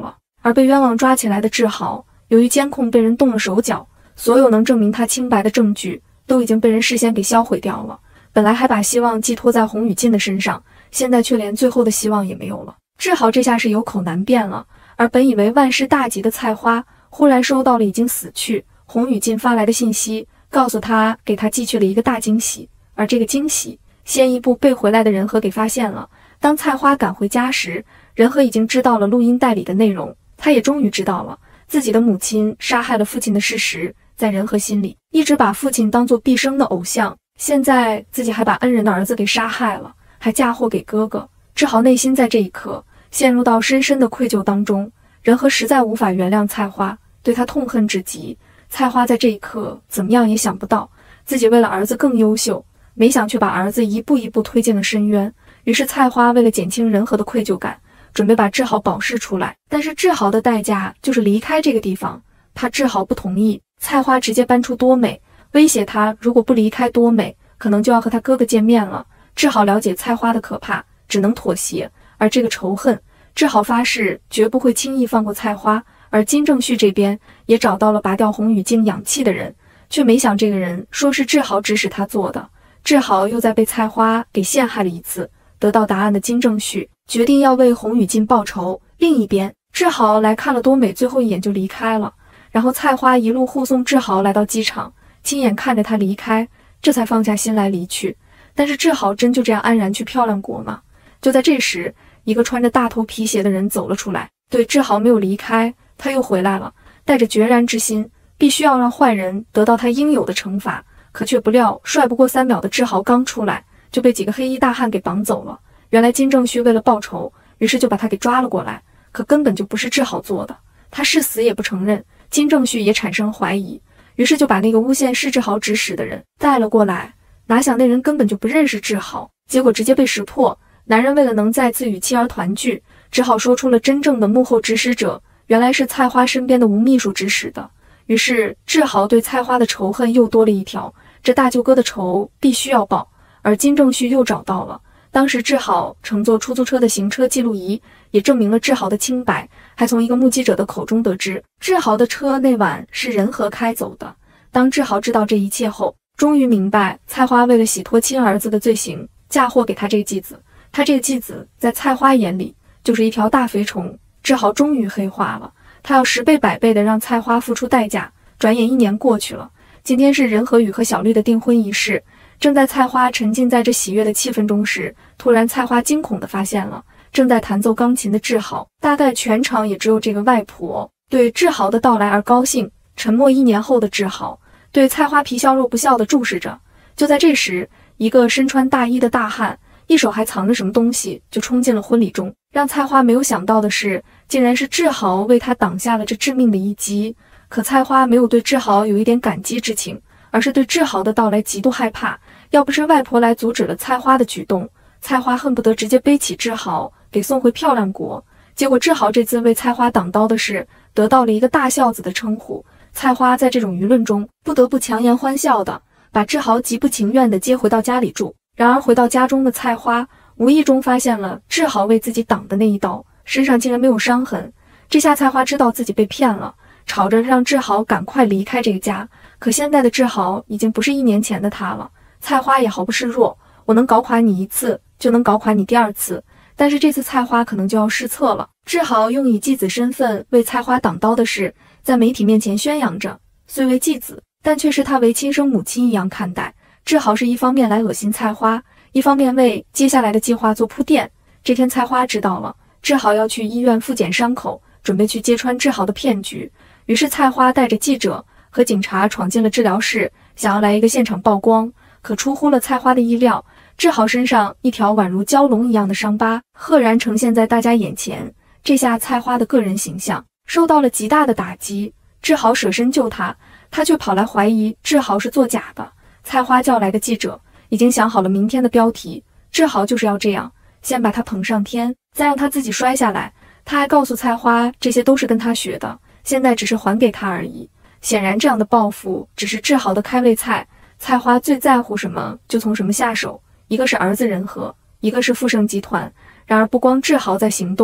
而被冤枉抓起来的志豪，由于监控被人动了手脚，所有能证明他清白的证据都已经被人事先给销毁掉了。本来还把希望寄托在洪宇进的身上，现在却连最后的希望也没有了。志豪这下是有口难辩了，而本以为万事大吉的菜花，忽然收到了已经死去洪宇进发来的信息，告诉他给他寄去了一个大惊喜。而这个惊喜，先一步被回来的仁和给发现了。当菜花赶回家时，仁和已经知道了录音带里的内容，他也终于知道了自己的母亲杀害了父亲的事实。在仁和心里，一直把父亲当作毕生的偶像，现在自己还把恩人的儿子给杀害了，还嫁祸给哥哥。志豪内心在这一刻陷入到深深的愧疚当中，仁和实在无法原谅菜花，对他痛恨至极。菜花在这一刻怎么样也想不到，自己为了儿子更优秀，没想却把儿子一步一步推进了深渊。于是菜花为了减轻仁和的愧疚感，准备把志豪保释出来，但是志豪的代价就是离开这个地方。怕志豪不同意，菜花直接搬出多美，威胁他如果不离开多美，可能就要和他哥哥见面了。志豪了解菜花的可怕，只能妥协。而这个仇恨，志豪发誓绝不会轻易放过菜花。而金正旭这边也找到了拔掉洪宇静氧气的人，却没想这个人说是志豪指使他做的。志豪又在被菜花给陷害了一次。得到答案的金正旭决定要为洪宇进报仇。另一边，志豪来看了多美最后一眼就离开了。然后菜花一路护送志豪来到机场，亲眼看着他离开，这才放下心来离去。但是志豪真就这样安然去漂亮国吗？就在这时，一个穿着大头皮鞋的人走了出来。对，志豪没有离开，他又回来了，带着决然之心，必须要让坏人得到他应有的惩罚。可却不料，帅不过3秒的志豪刚出来，就被几个黑衣大汉给绑走了。原来金正旭为了报仇，于是就把他给抓了过来，可根本就不是志豪做的，他誓死也不承认。金正旭也产生怀疑，于是就把那个诬陷是志豪指使的人带了过来。哪想那人根本就不认识志豪，结果直接被识破。男人为了能再次与妻儿团聚，只好说出了真正的幕后指使者，原来是菜花身边的吴秘书指使的。于是志豪对菜花的仇恨又多了一条，这大舅哥的仇必须要报。而金正旭又找到了当时志豪乘坐出租车的行车记录仪，也证明了志豪的清白，还从一个目击者的口中得知，志豪的车那晚是仁和开走的。当志豪知道这一切后，终于明白菜花为了洗脱亲儿子的罪行，嫁祸给他这个继子。他这个继子在菜花眼里就是一条大肥虫。志豪终于黑化了，他要10倍100倍的让菜花付出代价。转眼1年过去了，今天是仁和宇和小绿的订婚仪式。正在菜花沉浸在这喜悦的气氛中时，突然菜花惊恐地发现了正在弹奏钢琴的志豪。大概全场也只有这个外婆对志豪的到来而高兴。沉默1年后的志豪对菜花皮笑肉不笑地注视着。就在这时，一个身穿大衣的大汉一手还藏着什么东西，就冲进了婚礼中。让菜花没有想到的是，竟然是志豪为他挡下了这致命的一击。可菜花没有对志豪有一点感激之情，而是对志豪的到来极度害怕。要不是外婆来阻止了菜花的举动，菜花恨不得直接背起志豪给送回漂亮国。结果志豪这次为菜花挡刀的事，得到了一个大孝子的称呼。菜花在这种舆论中不得不强颜欢笑的把志豪极不情愿地接回到家里住。然而回到家中的菜花无意中发现了志豪为自己挡的那一刀，身上竟然没有伤痕。这下菜花知道自己被骗了，吵着让志豪赶快离开这个家。可现在的志豪已经不是1年前的他了。菜花也毫不示弱，我能搞垮你一次，就能搞垮你第2次。但是这次菜花可能就要失策了。志豪用以继子身份为菜花挡刀的事，在媒体面前宣扬着，虽为继子，但却是他为亲生母亲一样看待。志豪是一方面来恶心菜花，一方面为接下来的计划做铺垫。这天菜花知道了志豪要去医院复检伤口，准备去揭穿志豪的骗局。于是菜花带着记者和警察闯进了治疗室，想要来一个现场曝光。可出乎了菜花的意料，志豪身上一条宛如蛟龙一样的伤疤赫然呈现在大家眼前。这下菜花的个人形象受到了极大的打击。志豪舍身救他，他却跑来怀疑志豪是作假的。菜花叫来的记者已经想好了明天的标题，志豪就是要这样，先把他捧上天，再让他自己摔下来。他还告诉菜花，这些都是跟他学的，现在只是还给他而已。显然这样的报复只是志豪的开胃菜。菜花最在乎什么就从什么下手，一个是儿子仁和，一个是富盛集团。然而不光志豪在行动，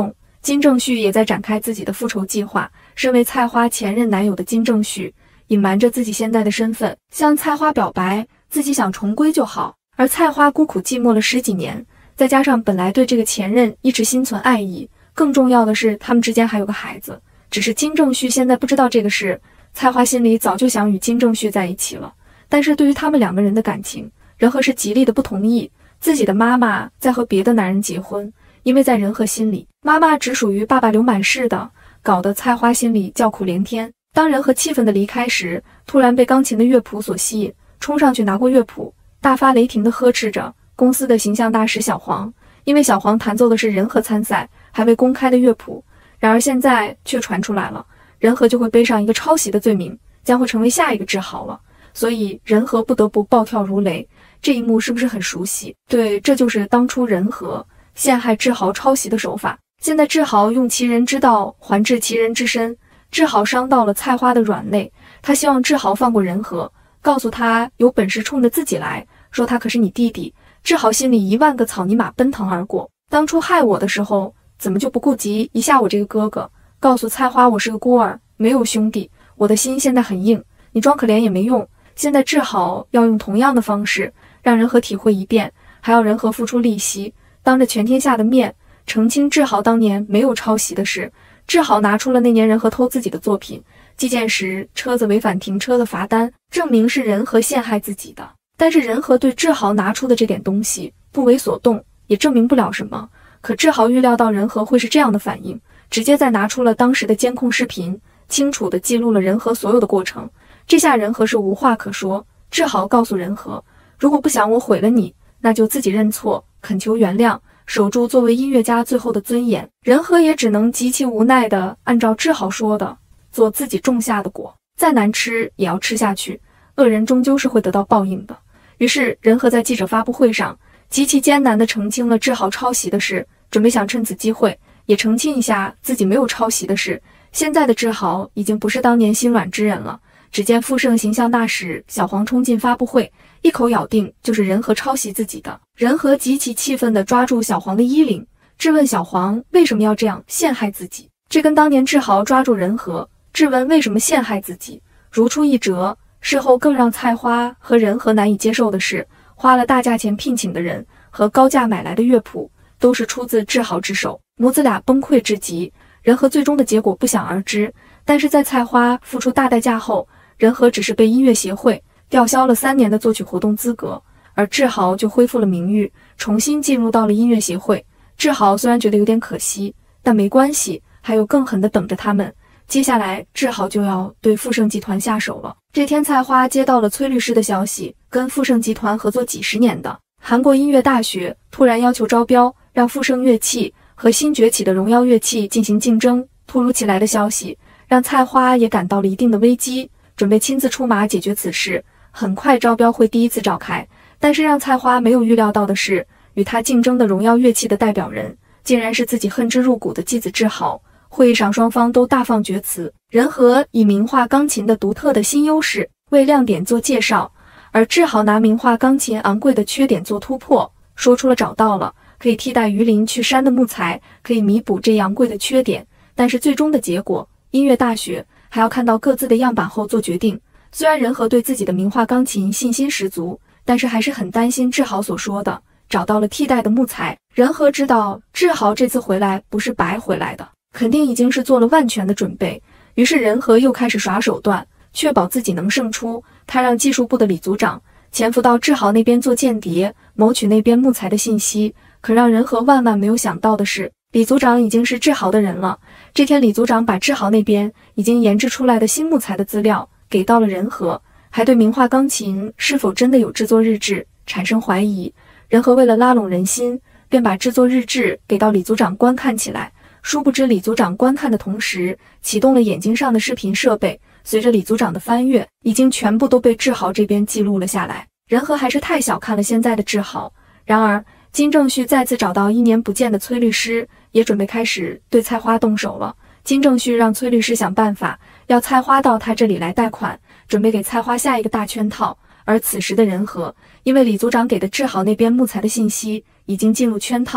金正旭也在展开自己的复仇计划。身为菜花前任男友的金正旭，隐瞒着自己现在的身份，向菜花表白自己想重归就好。而菜花孤苦寂寞了10几年，再加上本来对这个前任一直心存爱意，更重要的是他们之间还有个孩子。只是金正旭现在不知道这个事，菜花心里早就想与金正旭在一起了。但是对于他们2个人的感情，仁和是极力的不同意自己的妈妈在和别的男人结婚，因为在仁和心里，妈妈只属于爸爸刘满氏的，搞得菜花心里叫苦连天。当仁和气愤的离开时，突然被钢琴的乐谱所吸引，冲上去拿过乐谱，大发雷霆地呵斥着公司的形象大使小黄，因为小黄弹奏的是仁和参赛还未公开的乐谱。然而现在却传出来了，仁和就会背上一个抄袭的罪名，将会成为下一个志豪了。所以仁和不得不暴跳如雷。这一幕是不是很熟悉？对，这就是当初仁和陷害志豪抄袭的手法。现在志豪用其人之道还治其人之身，志豪伤到了菜花的软肋，他希望志豪放过仁和，告诉他有本事冲着自己来，说他可是你弟弟。志豪心里1万个草泥马奔腾而过，当初害我的时候怎么就不顾及一下我这个哥哥，告诉菜花我是个孤儿，没有兄弟，我的心现在很硬，你装可怜也没用。现在志豪要用同样的方式让仁和体会一遍，还要仁和付出利息，当着全天下的面澄清志豪当年没有抄袭的事。志豪拿出了那年仁和偷自己的作品，寄件时车子违反停车的罚单，证明是仁和陷害自己的。但是仁和对志豪拿出的这点东西不为所动，也证明不了什么。可志豪预料到仁和会是这样的反应，直接再拿出了当时的监控视频，清楚地记录了仁和所有的过程。这下仁和是无话可说。志豪告诉仁和，如果不想我毁了你，那就自己认错，恳求原谅，守住作为音乐家最后的尊严。仁和也只能极其无奈地按照志豪说的做自己种下的果，再难吃也要吃下去，恶人终究是会得到报应的。于是仁和在记者发布会上极其艰难地澄清了志豪抄袭的事，准备想趁此机会也澄清一下自己没有抄袭的事。现在的志豪已经不是当年心软之人了。只见富盛形象大使小黄冲进发布会，一口咬定就是仁和抄袭自己的。仁和极其气愤地抓住小黄的衣领，质问小黄为什么要这样陷害自己。这跟当年志豪抓住仁和质问为什么陷害自己如出一辙。事后更让菜花和仁和难以接受的是，花了大价钱聘请的人和高价买来的乐谱都是出自志豪之手，母子俩崩溃至极。仁和最终的结果不想而知，但是在菜花付出大代价后，仁和只是被音乐协会吊销了3年的作曲活动资格，而志豪就恢复了名誉，重新进入到了音乐协会。志豪虽然觉得有点可惜，但没关系，还有更狠的等着他们。接下来志豪就要对富盛集团下手了。这天菜花接到了崔律师的消息，跟富盛集团合作几十年的韩国音乐大学突然要求招标，让富盛乐器和新崛起的荣耀乐器进行竞争。突如其来的消息让菜花也感到了一定的危机，准备亲自出马解决此事。很快招标会第一次召开，但是让菜花没有预料到的是，与他竞争的荣耀乐器的代表人竟然是自己恨之入骨的继子志豪。会议上双方都大放厥词，仁和以名画钢琴的独特的新优势为亮点做介绍，而志豪拿名画钢琴昂贵的缺点做突破，说出了找到了可以替代鱼鳞去山的木材，可以弥补这昂贵的缺点。但是最终的结果，音乐大学还要看到各自的样板后做决定。虽然仁和对自己的名画钢琴信心十足，但是还是很担心志豪所说的找到了替代的木材。仁和知道志豪这次回来不是白回来的，肯定已经是做了万全的准备。于是仁和又开始耍手段，确保自己能胜出。他让技术部的李组长潜伏到志豪那边做间谍，谋取那边木材的信息。可让仁和万万没有想到的是，李组长已经是志豪的人了。这天李组长把志豪那边已经研制出来的新木材的资料给到了仁和，还对名画钢琴是否真的有制作日志产生怀疑。仁和为了拉拢人心，便把制作日志给到李组长观看起来。殊不知李组长观看的同时启动了眼睛上的视频设备，随着李组长的翻阅，已经全部都被志豪这边记录了下来。仁和还是太小看了现在的志豪。然而金正旭再次找到1年不见的崔律师，也准备开始对菜花动手了。金正旭让崔律师想办法要菜花到他这里来贷款，准备给菜花下一个大圈套。而此时的仁和因为李组长给的志豪那边木材的信息已经进入圈套，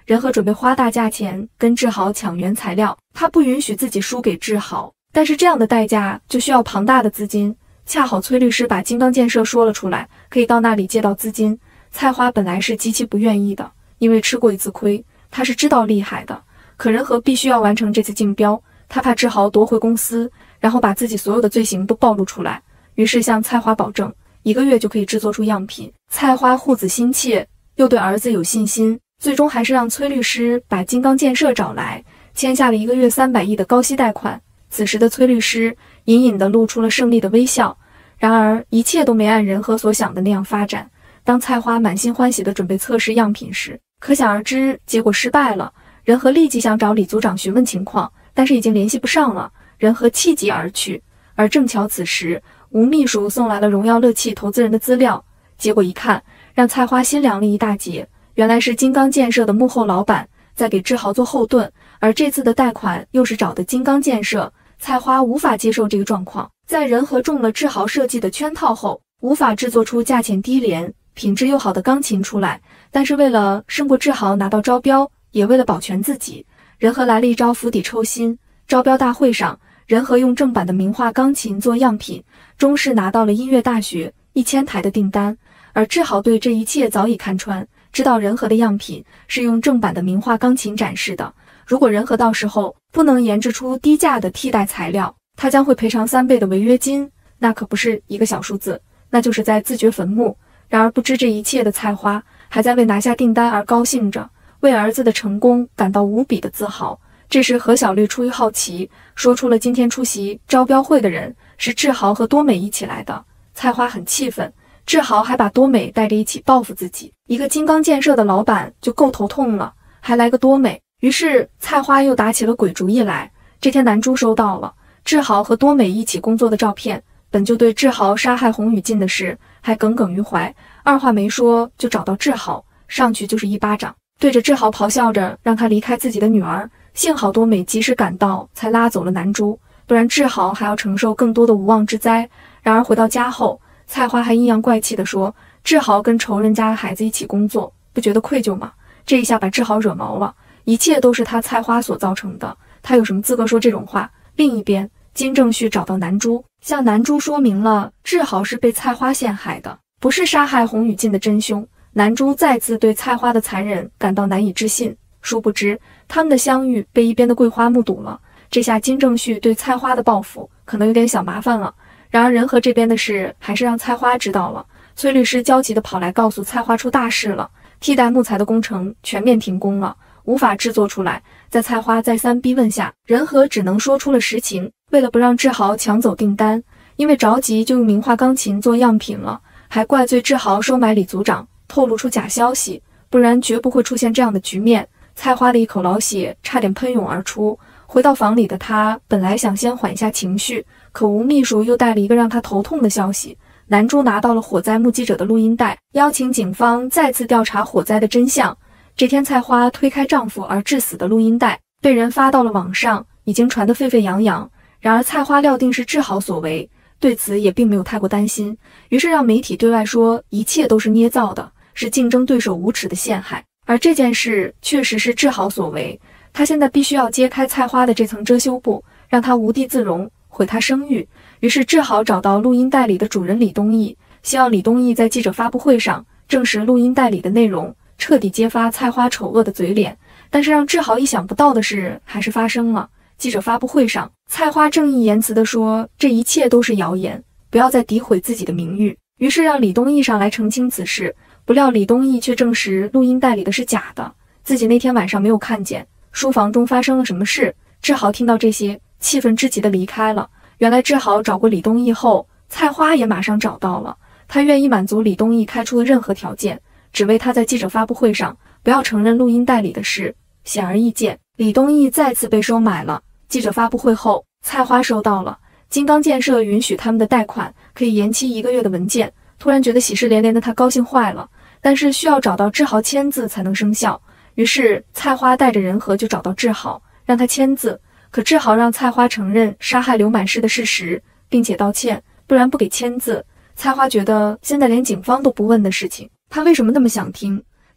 仁和准备花大价钱跟志豪抢原材料，他不允许自己输给志豪，但是这样的代价就需要庞大的资金。恰好崔律师把金刚建设说了出来，可以到那里借到资金。菜花本来是极其不愿意的，因为吃过一次亏，他是知道厉害的。可仁和必须要完成这次竞标，他怕志豪夺回公司，然后把自己所有的罪行都暴露出来，于是向菜花保证1个月就可以制作出样品。菜花护子心切，又对儿子有信心，最终还是让崔律师把金刚建设找来，签下了1个月300亿的高息贷款。此时的崔律师隐隐地露出了胜利的微笑。然而一切都没按仁和所想的那样发展。当菜花满心欢喜地准备测试样品时，可想而知结果失败了。仁和立即想找李组长询问情况，但是已经联系不上了。仁和气急而去，而正巧此时吴秘书送来了荣耀乐器投资人的资料，结果一看，让菜花心凉了一大截。原来是金刚建设的幕后老板在给志豪做后盾，而这次的贷款又是找的金刚建设。菜花无法接受这个状况，在仁和中了志豪设计的圈套后，无法制作出价钱低廉、品质又好的钢琴出来。但是为了胜过志豪拿到招标，也为了保全自己，仁和来了一招釜底抽薪。招标大会上，仁和用正版的名画钢琴做样品，中视拿到了音乐大学1000台的订单。而志豪对这一切早已看穿，知道仁和的样品是用正版的名画钢琴展示的。如果仁和到时候不能研制出低价的替代材料，他将会赔偿3倍的违约金，那可不是一个小数字，那就是在自掘坟墓。然而不知这一切的菜花还在为拿下订单而高兴着，为儿子的成功感到无比的自豪。这时何小绿出于好奇，说出了今天出席招标会的人是志豪和多美一起来的。菜花很气愤，志豪还把多美带着一起报复自己，一个金刚建设的老板就够头痛了，还来个多美。于是菜花又打起了鬼主意来。这天南珠收到了志豪和多美一起工作的照片，本就对志豪杀害洪雨静的事还耿耿于怀，二话没说就找到志豪，上去就是一巴掌，对着志豪咆哮着让他离开自己的女儿。幸好多美及时赶到，才拉走了南珠，不然志豪还要承受更多的无妄之灾。然而回到家后，菜花还阴阳怪气地说，志豪跟仇人家的孩子一起工作，不觉得愧疚吗？这一下把志豪惹毛了，一切都是他菜花所造成的，他有什么资格说这种话？另一边，金正旭找到南珠，向南珠说明了志豪是被菜花陷害的，不是杀害洪雨静的真凶。南珠再次对菜花的残忍感到难以置信，殊不知他们的相遇被一边的桂花目睹了。这下金正旭对菜花的报复可能有点小麻烦了。然而仁和这边的事还是让菜花知道了，崔律师焦急地跑来告诉菜花出大事了，替代木材的工程全面停工了，无法制作出来。在菜花再三逼问下，仁和只能说出了实情。为了不让志豪抢走订单，因为着急就用名画钢琴做样品了，还怪罪志豪收买李组长，透露出假消息，不然绝不会出现这样的局面。菜花的一口老血差点喷涌而出。回到房里的他本来想先缓一下情绪，可吴秘书又带了一个让他头痛的消息。南珠拿到了火灾目击者的录音带，邀请警方再次调查火灾的真相。这天菜花推开丈夫而致死的录音带被人发到了网上，已经传得沸沸扬扬。然而菜花料定是志豪所为，对此也并没有太过担心，于是让媒体对外说一切都是捏造的，是竞争对手无耻的陷害。而这件事确实是志豪所为，他现在必须要揭开菜花的这层遮羞布，让他无地自容，毁他声誉。于是志豪找到录音带里的主人李东义，希望李东义在记者发布会上证实录音带里的内容，彻底揭发菜花丑恶的嘴脸。但是让志豪意想不到的事还是发生了。记者发布会上，菜花正义言辞地说，这一切都是谣言，不要再诋毁自己的名誉。于是让李东义上来澄清此事，不料李东义却证实录音带里的是假的，自己那天晚上没有看见书房中发生了什么事。志豪听到这些，气愤之极地离开了。原来志豪找过李东义后，菜花也马上找到了，他愿意满足李东义开出的任何条件，只为他在记者发布会上不要承认录音带里的事。显而易见，李东义再次被收买了。记者发布会后，菜花收到了金刚建设允许他们的贷款可以延期1个月的文件，突然觉得喜事连连的他高兴坏了，但是需要找到志豪签字才能生效。于是菜花带着仁和就找到志豪，让他签字。可志豪让菜花承认杀害刘满氏的事实，并且道歉，不然不给签字。菜花觉得现在连警方都不问的事情，他为什么那么想听？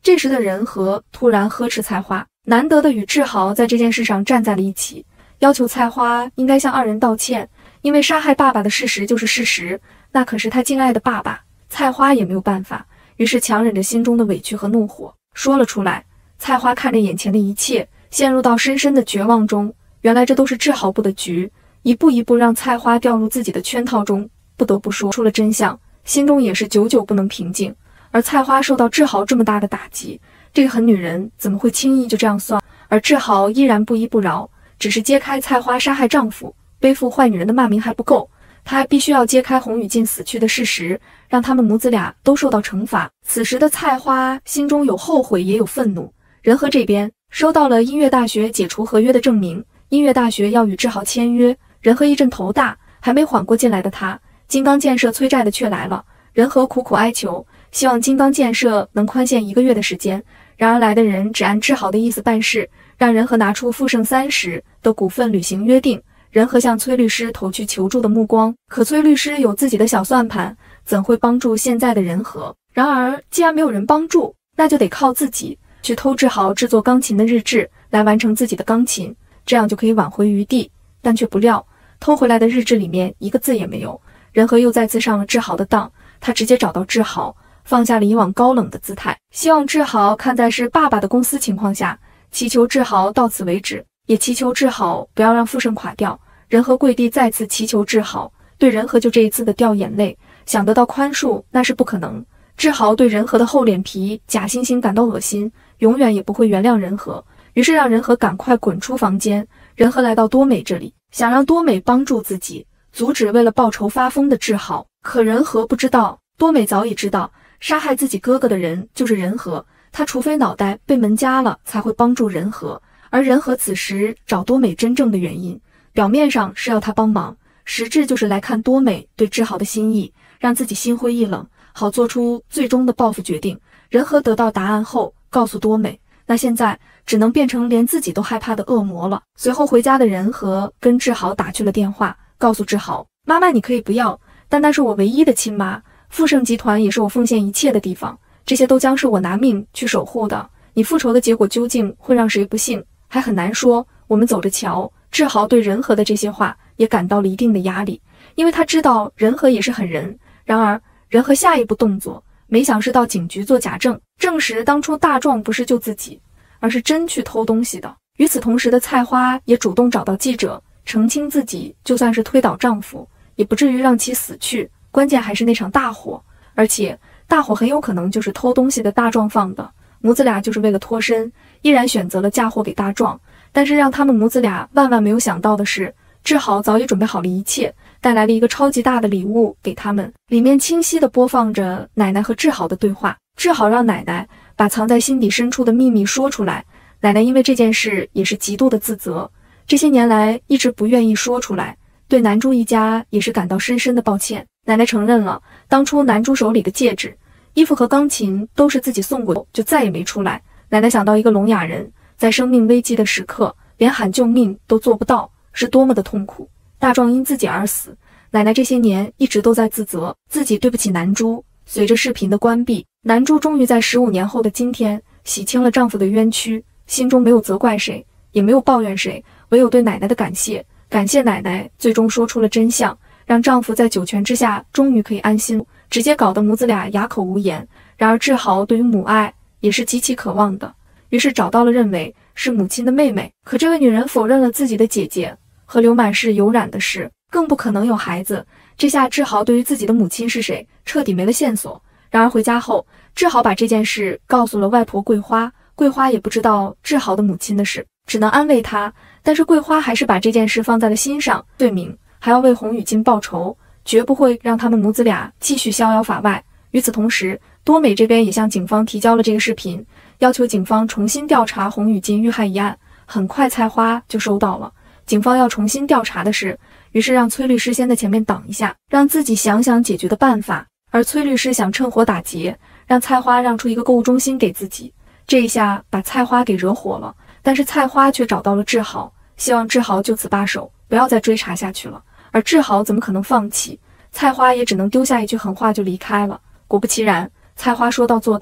这时的仁和突然呵斥菜花，难得的与志豪在这件事上站在了一起，要求菜花应该向二人道歉，因为杀害爸爸的事实就是事实，那可是他敬爱的爸爸。菜花也没有办法，于是强忍着心中的委屈和怒火说了出来。菜花看着眼前的一切，陷入到深深的绝望中，原来这都是志豪布的局，一步一步让菜花掉入自己的圈套中。不得不说出了真相，心中也是久久不能平静。而菜花受到志豪这么大的打击，这个狠女人怎么会轻易就这样算？而志豪依然不依不饶，只是揭开菜花杀害丈夫、背负坏女人的骂名还不够，他还必须要揭开洪雨静死去的事实，让他们母子俩都受到惩罚。此时的菜花心中有后悔也有愤怒。仁和这边收到了音乐大学解除合约的证明，音乐大学要与志豪签约。仁和一阵头大，还没缓过劲来的他，金刚建设催债的却来了。仁和苦苦哀求，希望金刚建设能宽限1个月的时间，然而来的人只按志豪的意思办事，让仁和拿出富盛30%的股份履行约定。仁和向崔律师投去求助的目光，可崔律师有自己的小算盘，怎会帮助现在的仁和？然而既然没有人帮助，那就得靠自己去偷志豪制作钢琴的日志来完成自己的钢琴，这样就可以挽回余地。但却不料偷回来的日志里面一个字也没有。仁和又再次上了志豪的当，他直接找到志豪，放下了以往高冷的姿态，希望志豪看在是爸爸的公司情况下，祈求志豪到此为止，也祈求志豪不要让富盛垮掉。仁和跪地再次祈求志豪，对仁和就这一次的掉眼泪，想得到宽恕那是不可能。志豪对仁和的厚脸皮、假惺惺感到恶心，永远也不会原谅仁和，于是让仁和赶快滚出房间。仁和来到多美这里，想让多美帮助自己，阻止为了报仇发疯的志豪。可仁和不知道，多美早已知道，杀害自己哥哥的人就是仁和，他除非脑袋被门夹了，才会帮助仁和。而仁和此时找多美真正的原因，表面上是要他帮忙，实质就是来看多美对志豪的心意，让自己心灰意冷，好做出最终的报复决定。仁和得到答案后，告诉多美，那现在只能变成连自己都害怕的恶魔了。随后回家的仁和跟志豪打去了电话，告诉志豪，妈妈你可以不要，但那是我唯一的亲妈，富盛集团也是我奉献一切的地方，这些都将是我拿命去守护的。你复仇的结果究竟会让谁不幸，还很难说，我们走着瞧。志豪对仁和的这些话也感到了一定的压力，因为他知道仁和也是狠人。然而仁和下一步动作没想是到警局做假证，证实当初大壮不是救自己，而是真去偷东西的。与此同时的菜花也主动找到记者，澄清自己就算是推倒丈夫，也不至于让其死去，关键还是那场大火，而且大火很有可能就是偷东西的大壮放的。母子俩就是为了脱身，依然选择了嫁祸给大壮。但是让他们母子俩万万没有想到的是，志豪早已准备好了一切，带来了一个超级大的礼物给他们，里面清晰地播放着奶奶和志豪的对话。志豪让奶奶把藏在心底深处的秘密说出来，奶奶因为这件事也是极度的自责，这些年来一直不愿意说出来，对南珠一家也是感到深深的抱歉。奶奶承认了，当初南珠手里的戒指、衣服和钢琴都是自己送过的，就再也没出来。奶奶想到一个聋哑人在生命危机的时刻连喊救命都做不到，是多么的痛苦。大壮因自己而死，奶奶这些年一直都在自责自己对不起南珠。随着视频的关闭，南珠终于在15年后的今天洗清了丈夫的冤屈，心中没有责怪谁，也没有抱怨谁，唯有对奶奶的感谢。感谢奶奶最终说出了真相，让丈夫在九泉之下终于可以安心，直接搞得母子俩哑口无言。然而志豪对于母爱也是极其渴望的，于是找到了认为是母亲的妹妹。可这位女人否认了自己的姐姐和刘满氏有染的事，更不可能有孩子。这下志豪对于自己的母亲是谁彻底没了线索。然而回家后，志豪把这件事告诉了外婆桂花，桂花也不知道志豪的母亲的事，只能安慰他。但是桂花还是把这件事放在了心上，罪名还要为洪雨金报仇，绝不会让他们母子俩继续逍遥法外。与此同时，多美这边也向警方提交了这个视频，要求警方重新调查洪雨金遇害一案。很快菜花就收到了警方要重新调查的事，于是让崔律师先在前面挡一下，让自己想想解决的办法。而崔律师想趁火打劫，让菜花让出一个购物中心给自己，这一下把菜花给惹火了。但是菜花却找到了志豪，希望志豪就此罢手，不要再追查下去了。而志豪怎么可能放弃？菜花也只能丢下一句狠话就离开了。果不其然，菜花说到做到，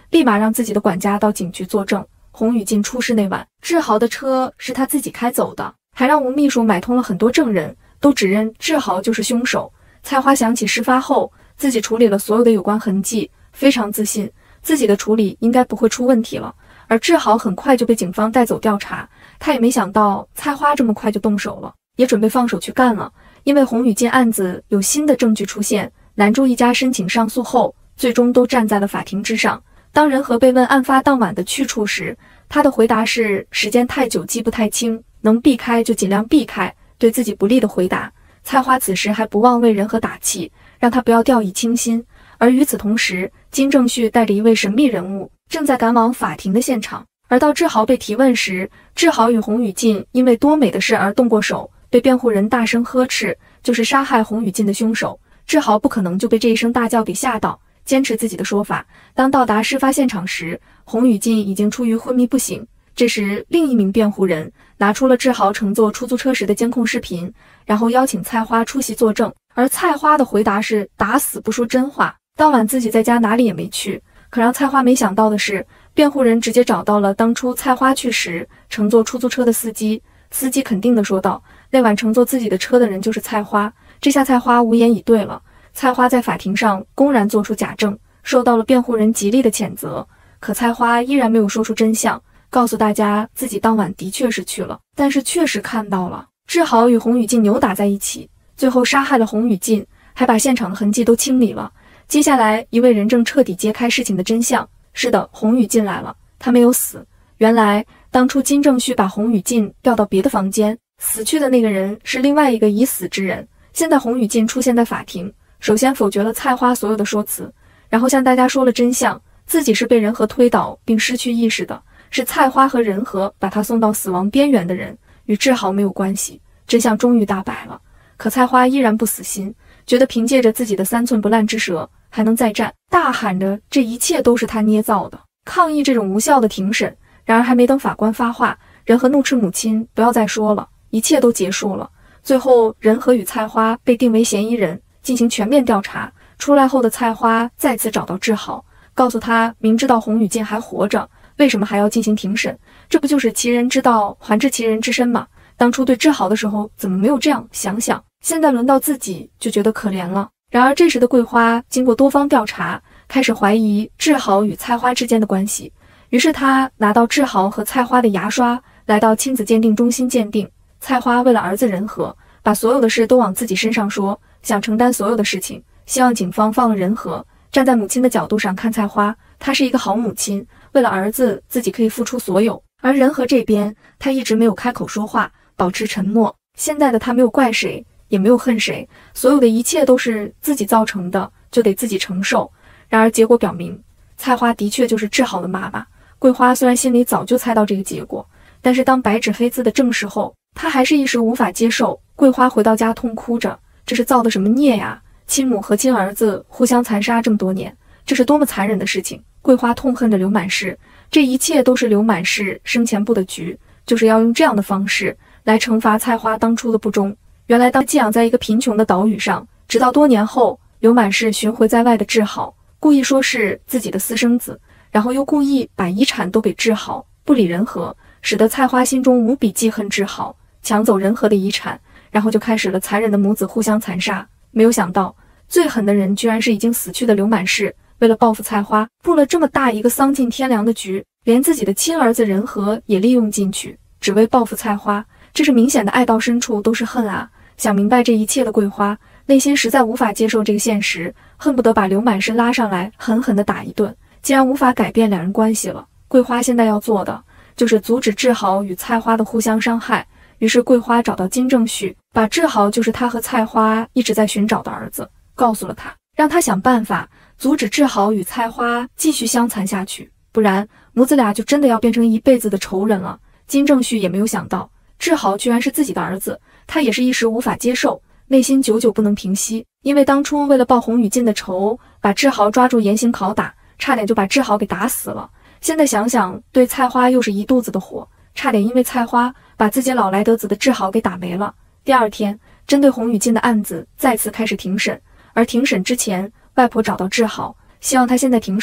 立马让自己的管家到警局作证，洪宇进出事那晚，志豪的车是他自己开走的，还让吴秘书买通了很多证人，都指认志豪就是凶手。菜花想起事发后自己处理了所有的有关痕迹，非常自信自己的处理应该不会出问题了。而志豪很快就被警方带走调查，他也没想到菜花这么快就动手了，也准备放手去干了。因为洪宇进案子有新的证据出现，南柱一家申请上诉后，最终都站在了法庭之上。当仁和被问案发当晚的去处时，他的回答是时间太久记不太清，能避开就尽量避开，对自己不利的回答。菜花此时还不忘为仁和打气，让他不要掉以轻心。而与此同时，金正旭带着一位神秘人物正在赶往法庭的现场。而到志豪被提问时，志豪与洪宇进因为多美的事而动过手，被辩护人大声呵斥，就是杀害洪宇进的凶手。志豪不可能就被这一声大叫给吓到，坚持自己的说法。当到达事发现场时，洪宇进已经处于昏迷不醒。这时，另一名辩护人拿出了志豪乘坐出租车时的监控视频，然后邀请菜花出席作证。而菜花的回答是打死不说真话，当晚自己在家哪里也没去。可让菜花没想到的是，辩护人直接找到了当初菜花去时乘坐出租车的司机，司机肯定地说道，那晚乘坐自己的车的人就是菜花。这下菜花无言以对了。菜花在法庭上公然做出假证，受到了辩护人极力的谴责。可菜花依然没有说出真相，告诉大家自己当晚的确是去了，但是确实看到了志豪与洪宇进扭打在一起，最后杀害了洪宇进，还把现场的痕迹都清理了。接下来一位人证彻底揭开事情的真相，是的，洪宇进来了，他没有死。原来当初金正旭把洪宇进调到别的房间，死去的那个人是另外一个已死之人。现在洪宇进出现在法庭，首先否决了菜花所有的说辞，然后向大家说了真相，自己是被仁和推倒并失去意识的，是菜花和仁和把他送到死亡边缘的人，与志豪没有关系。真相终于大白了，可菜花依然不死心，觉得凭借着自己的3寸不烂之舌还能再战，大喊着这一切都是他捏造的，抗议这种无效的庭审。然而还没等法官发话，仁和怒斥母亲不要再说了，一切都结束了。最后仁和与菜花被定为嫌疑人，进行全面调查。出来后的菜花再次找到志豪，告诉他明知道洪宇进还活着，为什么还要进行庭审？这不就是其人之道还治其人之身吗？当初对志豪的时候怎么没有这样想想，现在轮到自己就觉得可怜了。然而这时的桂花经过多方调查，开始怀疑志豪与菜花之间的关系，于是他拿到志豪和菜花的牙刷，来到亲子鉴定中心鉴定。菜花为了儿子仁和，把所有的事都往自己身上说，想承担所有的事情，希望警方放了仁和。站在母亲的角度上看菜花，她是一个好母亲，为了儿子自己可以付出所有。而仁和这边，他一直没有开口说话，保持沉默。现在的他没有怪谁，也没有恨谁，所有的一切都是自己造成的，就得自己承受。然而结果表明，菜花的确就是志豪的妈妈。桂花虽然心里早就猜到这个结果，但是当白纸黑字的证实后，她还是一时无法接受。桂花回到家痛哭着，这是造的什么孽呀？亲母和亲儿子互相残杀这么多年，这是多么残忍的事情！桂花痛恨着刘满氏，这一切都是刘满氏生前布的局，就是要用这样的方式来惩罚菜花当初的不忠。原来当寄养在一个贫穷的岛屿上，直到多年后，刘满氏寻回在外的志豪，故意说是自己的私生子，然后又故意把遗产都给志豪，不理仁和，使得菜花心中无比记恨志豪，抢走仁和的遗产，然后就开始了残忍的母子互相残杀。没有想到，最狠的人居然是已经死去的刘满氏，为了报复菜花，布了这么大一个丧尽天良的局，连自己的亲儿子仁和也利用进去，只为报复菜花。这是明显的爱到深处都是恨啊！想明白这一切的桂花，内心实在无法接受这个现实，恨不得把刘满氏拉上来狠狠地打一顿。既然无法改变两人关系了，桂花现在要做的就是阻止志豪与菜花的互相伤害。于是桂花找到金正旭，把志豪就是他和菜花一直在寻找的儿子告诉了他，让他想办法阻止志豪与菜花继续相残下去，不然母子俩就真的要变成一辈子的仇人了。金正旭也没有想到志豪居然是自己的儿子，他也是一时无法接受，内心久久不能平息。因为当初为了报洪宇进的仇，把志豪抓住严刑拷打，差点就把志豪给打死了。现在想想，对菜花又是一肚子的火，差点因为菜花把自己老来得子的志豪给打没了。第二天，针对洪宇进的案子再次开始庭审，而庭审之前，外婆找到志豪，希望他现在停手，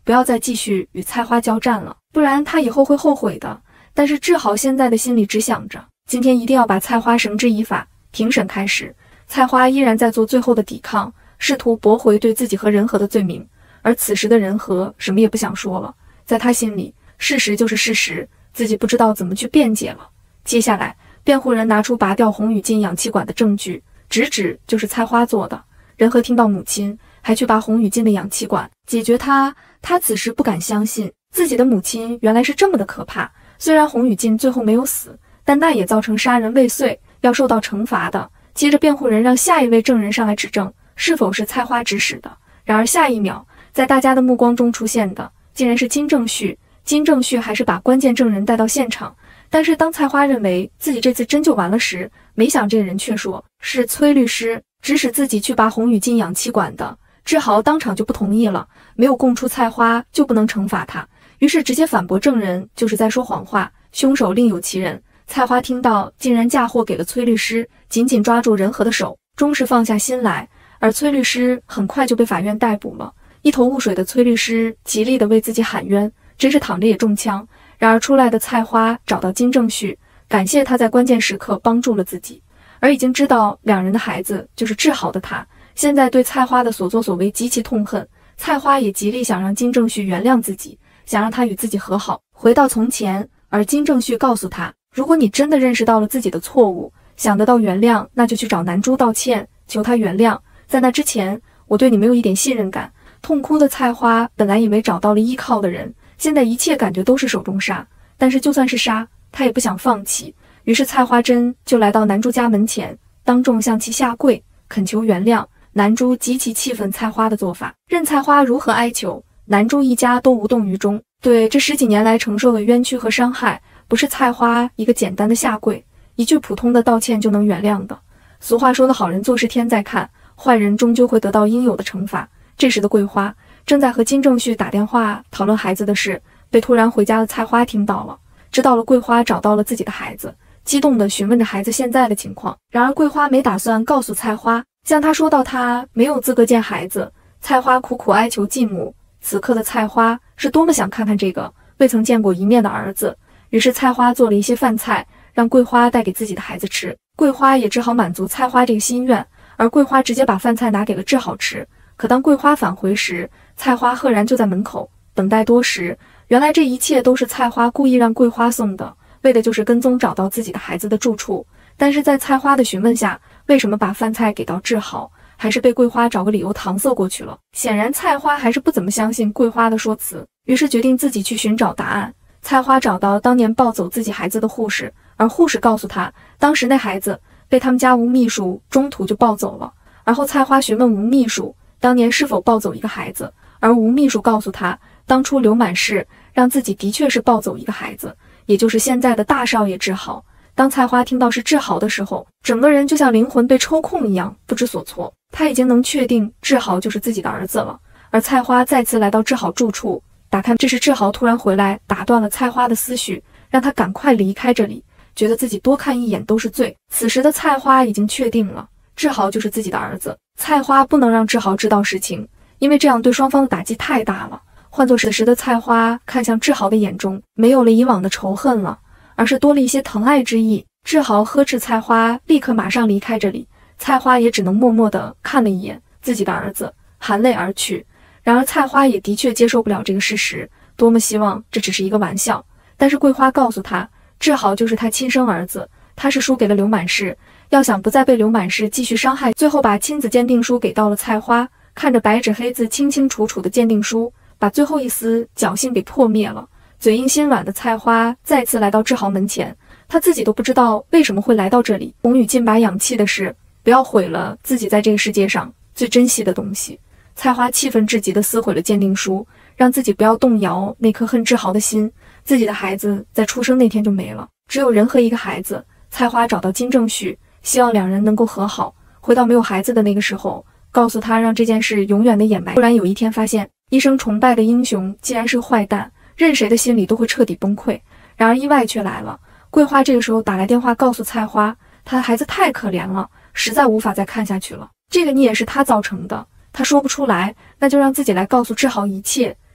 不要再继续与菜花交战了，不然他以后会后悔的。但是志豪现在的心里只想着，今天一定要把菜花绳之以法。庭审开始，菜花依然在做最后的抵抗，试图驳回对自己和仁和的罪名。而此时的仁和什么也不想说了，在他心里，事实就是事实，自己不知道怎么去辩解了。接下来，辩护人拿出拔掉洪宇进氧气管的证据，指就是菜花做的。仁和听到母亲还去拔洪宇进的氧气管解决他此时不敢相信自己的母亲原来是这么的可怕。虽然洪宇进最后没有死，但那也造成杀人未遂，要受到惩罚的。接着辩护人让下一位证人上来指证是否是菜花指使的。然而下一秒，在大家的目光中出现的竟然是金正旭。金正旭还是把关键证人带到现场，但是当菜花认为自己这次真就完了时，没想这人却说是崔律师指使自己去拔洪宇进氧气管的。志豪当场就不同意了，没有供出菜花就不能惩罚他，于是直接反驳证人就是在说谎话，凶手另有其人。菜花听到竟然嫁祸给了崔律师，紧紧抓住仁和的手，终是放下心来。而崔律师很快就被法院逮捕了。一头雾水的崔律师极力地为自己喊冤，真是躺着也中枪。然而出来的菜花找到金正旭，感谢他在关键时刻帮助了自己。而已经知道两人的孩子就是志豪的他，现在对菜花的所作所为极其痛恨。菜花也极力想让金正旭原谅自己，想让他与自己和好，回到从前。而金正旭告诉他，如果你真的认识到了自己的错误，想得到原谅，那就去找南珠道歉，求他原谅。在那之前，我对你没有一点信任感。痛哭的菜花本来以为找到了依靠的人，现在一切感觉都是手中沙，但是就算是沙，他也不想放弃。于是菜花真就来到南珠家门前，当众向其下跪，恳求原谅。南珠极其气愤菜花的做法，任菜花如何哀求，南珠一家都无动于衷。对这10几年来承受的冤屈和伤害，不是菜花一个简单的下跪，一句普通的道歉就能原谅的。俗话说的好人做事天在看，坏人终究会得到应有的惩罚。这时的桂花正在和金正旭打电话讨论孩子的事，被突然回家的菜花听到了，知道了桂花找到了自己的孩子，激动地询问着孩子现在的情况。然而桂花没打算告诉菜花，向他说到他没有资格见孩子。菜花苦苦哀求继母，此刻的菜花是多么想看看这个未曾见过一面的儿子。于是菜花做了一些饭菜，让桂花带给自己的孩子吃。桂花也只好满足菜花这个心愿，而桂花直接把饭菜拿给了志豪吃。可当桂花返回时，菜花赫然就在门口等待多时。原来这一切都是菜花故意让桂花送的，为的就是跟踪找到自己的孩子的住处。但是在菜花的询问下，为什么把饭菜给到志豪，还是被桂花找个理由搪塞过去了。显然菜花还是不怎么相信桂花的说辞，于是决定自己去寻找答案。菜花找到当年抱走自己孩子的护士，而护士告诉他，当时那孩子被他们家吴秘书中途就抱走了。而后菜花询问吴秘书当年是否抱走一个孩子，而吴秘书告诉他，当初刘满氏让自己的确是抱走一个孩子，也就是现在的大少爷志豪。当菜花听到是志豪的时候，整个人就像灵魂被抽空一样不知所措。他已经能确定志豪就是自己的儿子了。而菜花再次来到志豪住处，打开，这时志豪突然回来，打断了菜花的思绪，让他赶快离开这里，觉得自己多看一眼都是罪。此时的菜花已经确定了志豪就是自己的儿子。菜花不能让志豪知道实情，因为这样对双方的打击太大了。换作此时的菜花看向志豪的眼中，没有了以往的仇恨了，而是多了一些疼爱之意。志豪呵斥菜花立刻马上离开这里，菜花也只能默默地看了一眼自己的儿子，含泪而去。然而菜花也的确接受不了这个事实，多么希望这只是一个玩笑。但是桂花告诉他，志豪就是他亲生儿子，他是输给了刘满氏，要想不再被刘满氏继续伤害，最后把亲子鉴定书给到了菜花。看着白纸黑字清清楚楚的鉴定书，把最后一丝侥幸给破灭了。嘴硬心软的菜花再次来到志豪门前，他自己都不知道为什么会来到这里。洪宇进拔氧气的事，不要毁了自己在这个世界上最珍惜的东西。菜花气愤至极地撕毁了鉴定书，让自己不要动摇那颗恨志豪的心。自己的孩子在出生那天就没了，只有人和一个孩子。菜花找到金正旭，希望两人能够和好，回到没有孩子的那个时候，告诉他让这件事永远的掩埋。突然有一天发现，一生崇拜的英雄竟然是个坏蛋，任谁的心里都会彻底崩溃。然而意外却来了，桂花这个时候打来电话告诉菜花，他的孩子太可怜了，实在无法再看下去了，这个孽也是他造成的。他说不出来，那就让自己来告诉志豪一切。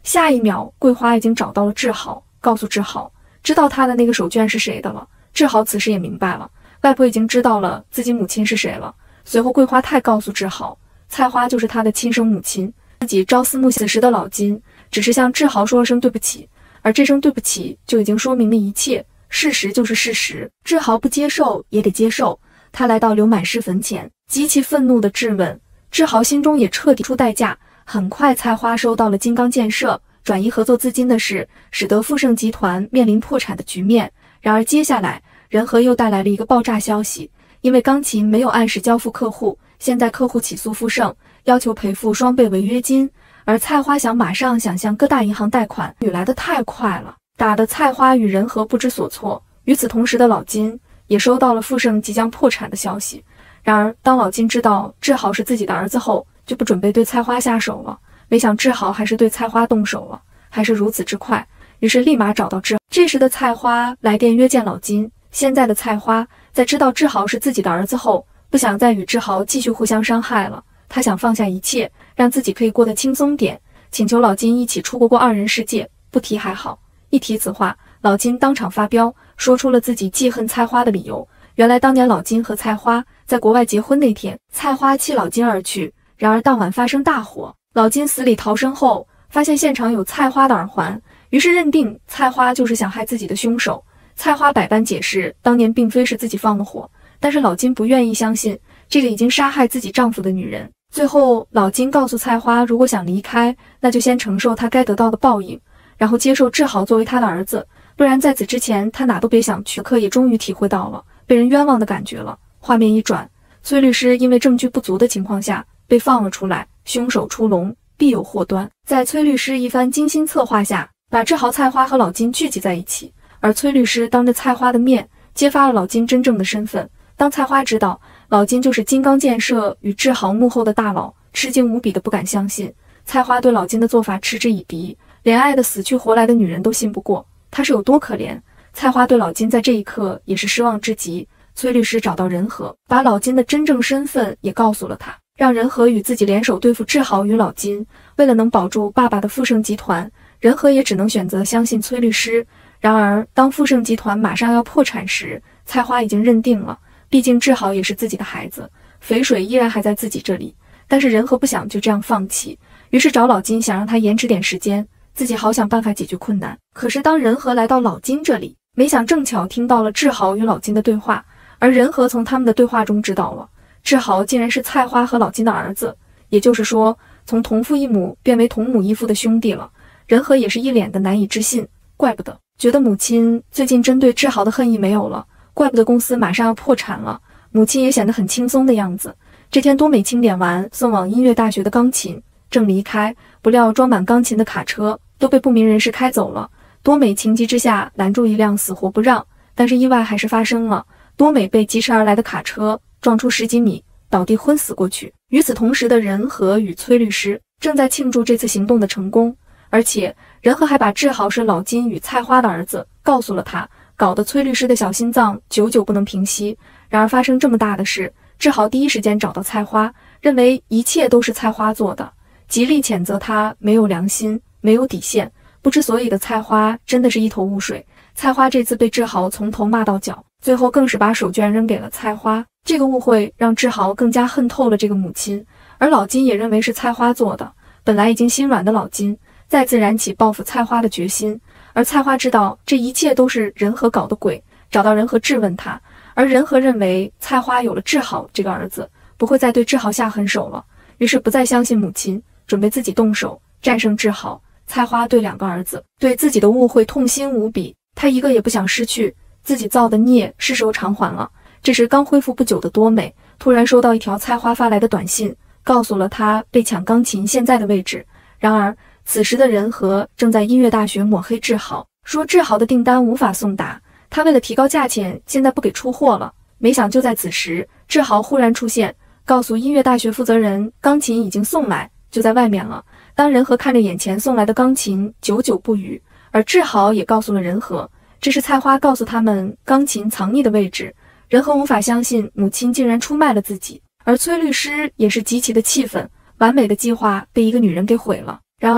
下一秒，桂花已经找到了志豪，告诉志豪，知道他的那个手绢是谁的了。志豪此时也明白了，外婆已经知道了自己母亲是谁了。随后，桂花太告诉志豪，菜花就是他的亲生母亲。自己朝思暮想，此时的老金只是向志豪说了声对不起，而这声对不起就已经说明了一切。事实就是事实，志豪不接受也得接受。他来到刘满尸坟前，极其愤怒地质问。志豪心中也彻底出代价。很快，菜花收到了金刚建设转移合作资金的事，使得富盛集团面临破产的局面。然而接下来，仁和又带来了一个爆炸消息，因为钢琴没有按时交付客户，现在客户起诉富盛，要求赔付双倍违约金。而菜花马上想向各大银行贷款，雨来得太快了，打得菜花与仁和不知所措。与此同时的老金也收到了富盛即将破产的消息。然而，当老金知道志豪是自己的儿子后，就不准备对菜花下手了。没想志豪还是对菜花动手了，还是如此之快，于是立马找到志豪。这时的菜花来电约见老金。现在的菜花在知道志豪是自己的儿子后，不想再与志豪继续互相伤害了。他想放下一切，让自己可以过得轻松点，请求老金一起出国过二人世界。不提还好，一提此话，老金当场发飙，说出了自己记恨菜花的理由。原来当年老金和菜花在国外结婚那天，菜花弃老金而去。然而当晚发生大火，老金死里逃生后，发现现场有菜花的耳环，于是认定菜花就是想害自己的凶手。菜花百般解释，当年并非是自己放的火，但是老金不愿意相信这个已经杀害自己丈夫的女人。最后，老金告诉菜花，如果想离开，那就先承受他该得到的报应，然后接受志豪作为他的儿子，不然在此之前他哪都别想去。可也终于体会到了被人冤枉的感觉了。画面一转，崔律师因为证据不足的情况下被放了出来，凶手出笼，必有祸端。在崔律师一番精心策划下，把志豪、菜花和老金聚集在一起，而崔律师当着菜花的面揭发了老金真正的身份。当菜花知道老金就是金刚建设与志豪幕后的大佬，吃惊无比的不敢相信。菜花对老金的做法嗤之以鼻，连爱的死去活来的女人都信不过，他是有多可怜。菜花对老金在这一刻也是失望之极。崔律师找到仁和，把老金的真正身份也告诉了他，让仁和与自己联手对付志豪与老金。为了能保住爸爸的富盛集团，仁和也只能选择相信崔律师。然而当富盛集团马上要破产时，菜花已经认定了，毕竟志豪也是自己的孩子，肥水依然还在自己这里。但是仁和不想就这样放弃，于是找老金想让他延迟点时间，自己好想办法解决困难。可是当仁和来到老金这里，没想正巧听到了志豪与老金的对话，而仁和从他们的对话中知道了，志豪竟然是菜花和老金的儿子，也就是说，从同父异母变为同母异父的兄弟了。仁和也是一脸的难以置信，怪不得，觉得母亲最近针对志豪的恨意没有了，怪不得公司马上要破产了。母亲也显得很轻松的样子。这天，多美清点完送往音乐大学的钢琴，正离开，不料装满钢琴的卡车都被不明人士开走了。多美情急之下拦住一辆，死活不让，但是意外还是发生了。多美被疾驰而来的卡车撞出10几米，倒地昏死过去。与此同时的仁和与崔律师正在庆祝这次行动的成功，而且仁和还把志豪是老金与菜花的儿子告诉了他，搞得崔律师的小心脏久久不能平息。然而发生这么大的事，志豪第一时间找到菜花，认为一切都是菜花做的，极力谴责他没有良心，没有底线。不知所以的菜花真的是一头雾水。菜花这次被志豪从头骂到脚，最后更是把手绢扔给了菜花。这个误会让志豪更加恨透了这个母亲，而老金也认为是菜花做的。本来已经心软的老金再次燃起报复菜花的决心，而菜花知道这一切都是仁和搞的鬼，找到仁和质问他。而仁和认为菜花有了志豪这个儿子，不会再对志豪下狠手了，于是不再相信母亲，准备自己动手战胜志豪。菜花对2个儿子，对自己的误会痛心无比，他一个也不想失去，自己造的孽是时候偿还了。这时刚恢复不久的多美突然收到一条菜花发来的短信，告诉了他被抢钢琴现在的位置。然而此时的仁和正在音乐大学抹黑志豪，说志豪的订单无法送达，他为了提高价钱现在不给出货了。没想就在此时，志豪忽然出现，告诉音乐大学负责人钢琴已经送来，就在外面了。当仁和看着眼前送来的钢琴，久久不语。而志豪也告诉了仁和，这是菜花告诉他们钢琴藏匿的位置。仁和无法相信母亲竟然出卖了自己，而崔律师也是极其的气愤，完美的计划被一个女人给毁了。然而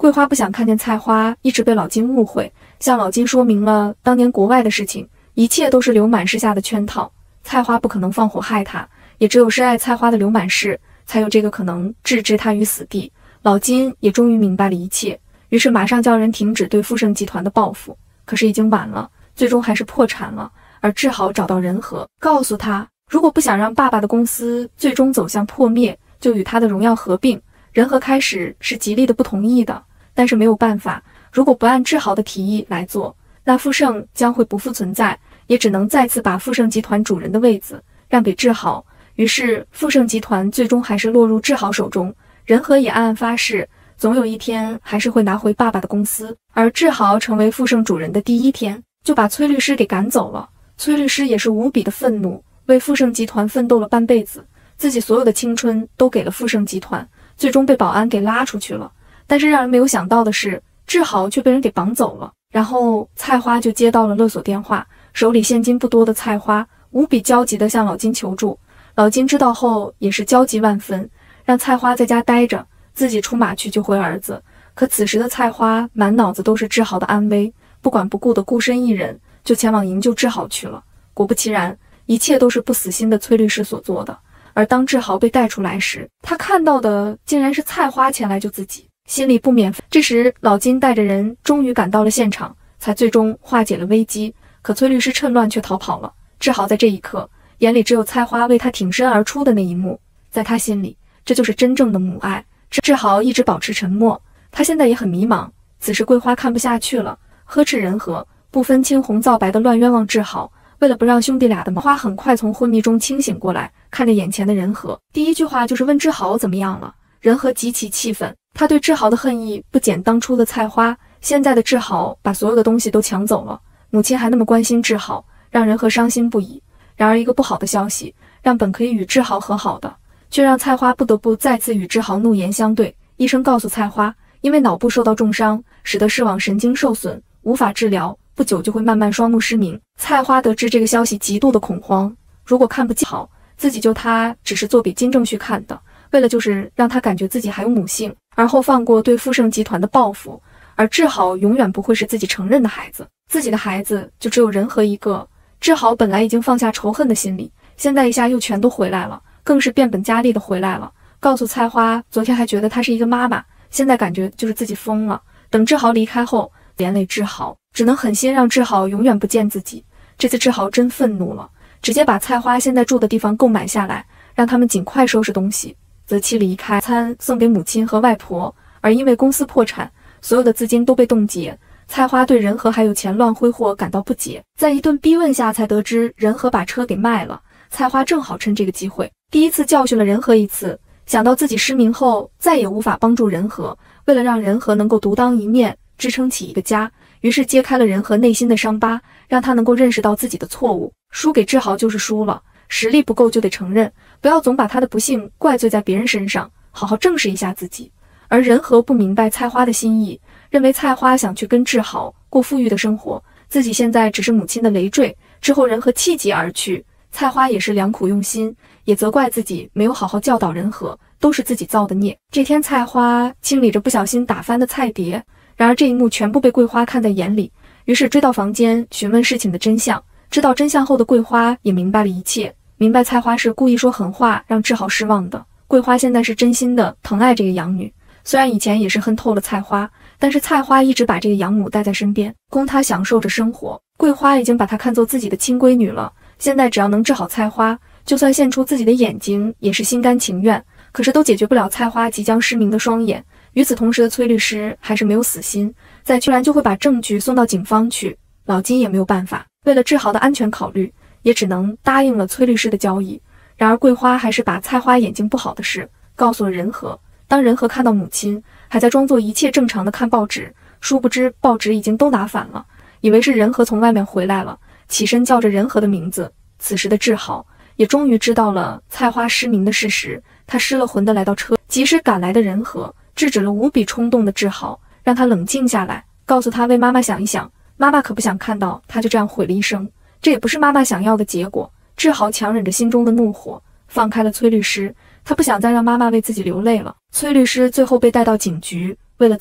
桂花不想看见菜花一直被老金误会，向老金说明了当年国外的事情，一切都是刘满氏下的圈套，菜花不可能放火害他，也只有深爱菜花的刘满氏才有这个可能置之他于死地。老金也终于明白了一切，于是马上叫人停止对富盛集团的报复。可是已经晚了，最终还是破产了。而志豪找到仁和，告诉他，如果不想让爸爸的公司最终走向破灭，就与他的荣耀合并。仁和开始是极力的不同意的，但是没有办法，如果不按志豪的提议来做，那富盛将会不复存在，也只能再次把富盛集团主人的位子让给志豪。于是富盛集团最终还是落入志豪手中。仁和也暗暗发誓，总有一天还是会拿回爸爸的公司。而志豪成为富盛主人的第一天，就把崔律师给赶走了。崔律师也是无比的愤怒，为富盛集团奋斗了半辈子，自己所有的青春都给了富盛集团，最终被保安给拉出去了。但是让人没有想到的是，志豪却被人给绑走了。然后菜花就接到了勒索电话，手里现金不多的菜花无比焦急地向老金求助。老金知道后也是焦急万分，让菜花在家待着，自己出马去救回儿子。可此时的菜花满脑子都是志豪的安危，不管不顾的孤身一人就前往营救志豪去了。果不其然，一切都是不死心的崔律师所做的。而当志豪被带出来时，他看到的竟然是菜花前来救自己，心里不免。这时老金带着人终于赶到了现场，才最终化解了危机。可崔律师趁乱却逃跑了。志豪在这一刻眼里只有菜花为他挺身而出的那一幕，在他心里这就是真正的母爱。志豪一直保持沉默，他现在也很迷茫。此时桂花看不下去了，呵斥仁和，不分青红皂白的乱冤枉志豪。为了不让兄弟俩的花很快从昏迷中清醒过来，看着眼前的仁和，第一句话就是问志豪怎么样了。仁和极其气愤，他对志豪的恨意不减当初的菜花。现在的志豪把所有的东西都抢走了，母亲还那么关心志豪，让仁和伤心不已。然而一个不好的消息，让本可以与志豪和好的，却让菜花不得不再次与志豪怒言相对。医生告诉菜花，因为脑部受到重伤，使得视网神经受损，无法治疗，不久就会慢慢双目失明。菜花得知这个消息极度的恐慌，如果看不起好，自己救他只是做给金正旭看的，为了就是让他感觉自己还有母性，而后放过对富盛集团的报复。而志豪永远不会是自己承认的孩子，自己的孩子就只有仁和一个。志豪本来已经放下仇恨的心理，现在一下又全都回来了，更是变本加厉的回来了。告诉菜花，昨天还觉得她是一个妈妈，现在感觉就是自己疯了。等志豪离开后，连累志豪，只能狠心让志豪永远不见自己。这次志豪真愤怒了，直接把菜花现在住的地方购买下来，让他们尽快收拾东西，择期离开，餐送给母亲和外婆。而因为公司破产，所有的资金都被冻结，菜花对仁和还有钱乱挥霍感到不解，在一顿逼问下才得知仁和把车给卖了。菜花正好趁这个机会，第一次教训了仁和一次。想到自己失明后再也无法帮助仁和，为了让仁和能够独当一面，支撑起一个家，于是揭开了仁和内心的伤疤，让他能够认识到自己的错误。输给志豪就是输了，实力不够就得承认，不要总把他的不幸怪罪在别人身上，好好正视一下自己。而仁和不明白菜花的心意，认为菜花想去跟志豪过富裕的生活，自己现在只是母亲的累赘。之后仁和气急而去，菜花也是良苦用心，也责怪自己没有好好教导仁和，都是自己造的孽。这天菜花清理着不小心打翻的菜碟，然而这一幕全部被桂花看在眼里，于是追到房间询问事情的真相。知道真相后的桂花也明白了一切，明白菜花是故意说狠话让志豪失望的。桂花现在是真心的疼爱这个养女，虽然以前也是恨透了菜花，但是菜花一直把这个养母带在身边，供她享受着生活。桂花已经把她看作自己的亲闺女了，现在只要能治好菜花，就算献出自己的眼睛也是心甘情愿。可是都解决不了菜花即将失明的双眼。与此同时的崔律师还是没有死心，再居然就会把证据送到警方去。老金也没有办法，为了志豪的安全考虑，也只能答应了崔律师的交易。然而桂花还是把菜花眼睛不好的事告诉了仁和。当仁和看到母亲还在装作一切正常的看报纸，殊不知报纸已经都拿反了，以为是仁和从外面回来了，起身叫着仁和的名字。此时的志豪也终于知道了菜花失明的事实，他失了魂的来到车，及时赶来的仁和制止了无比冲动的志豪，让他冷静下来，告诉他为妈妈想一想，妈妈可不想看到他就这样毁了一生，这也不是妈妈想要的结果。志豪强忍着心中的怒火，放开了崔律师，他不想再让妈妈为自己流泪了。崔律师最后被带到警局，为了自保，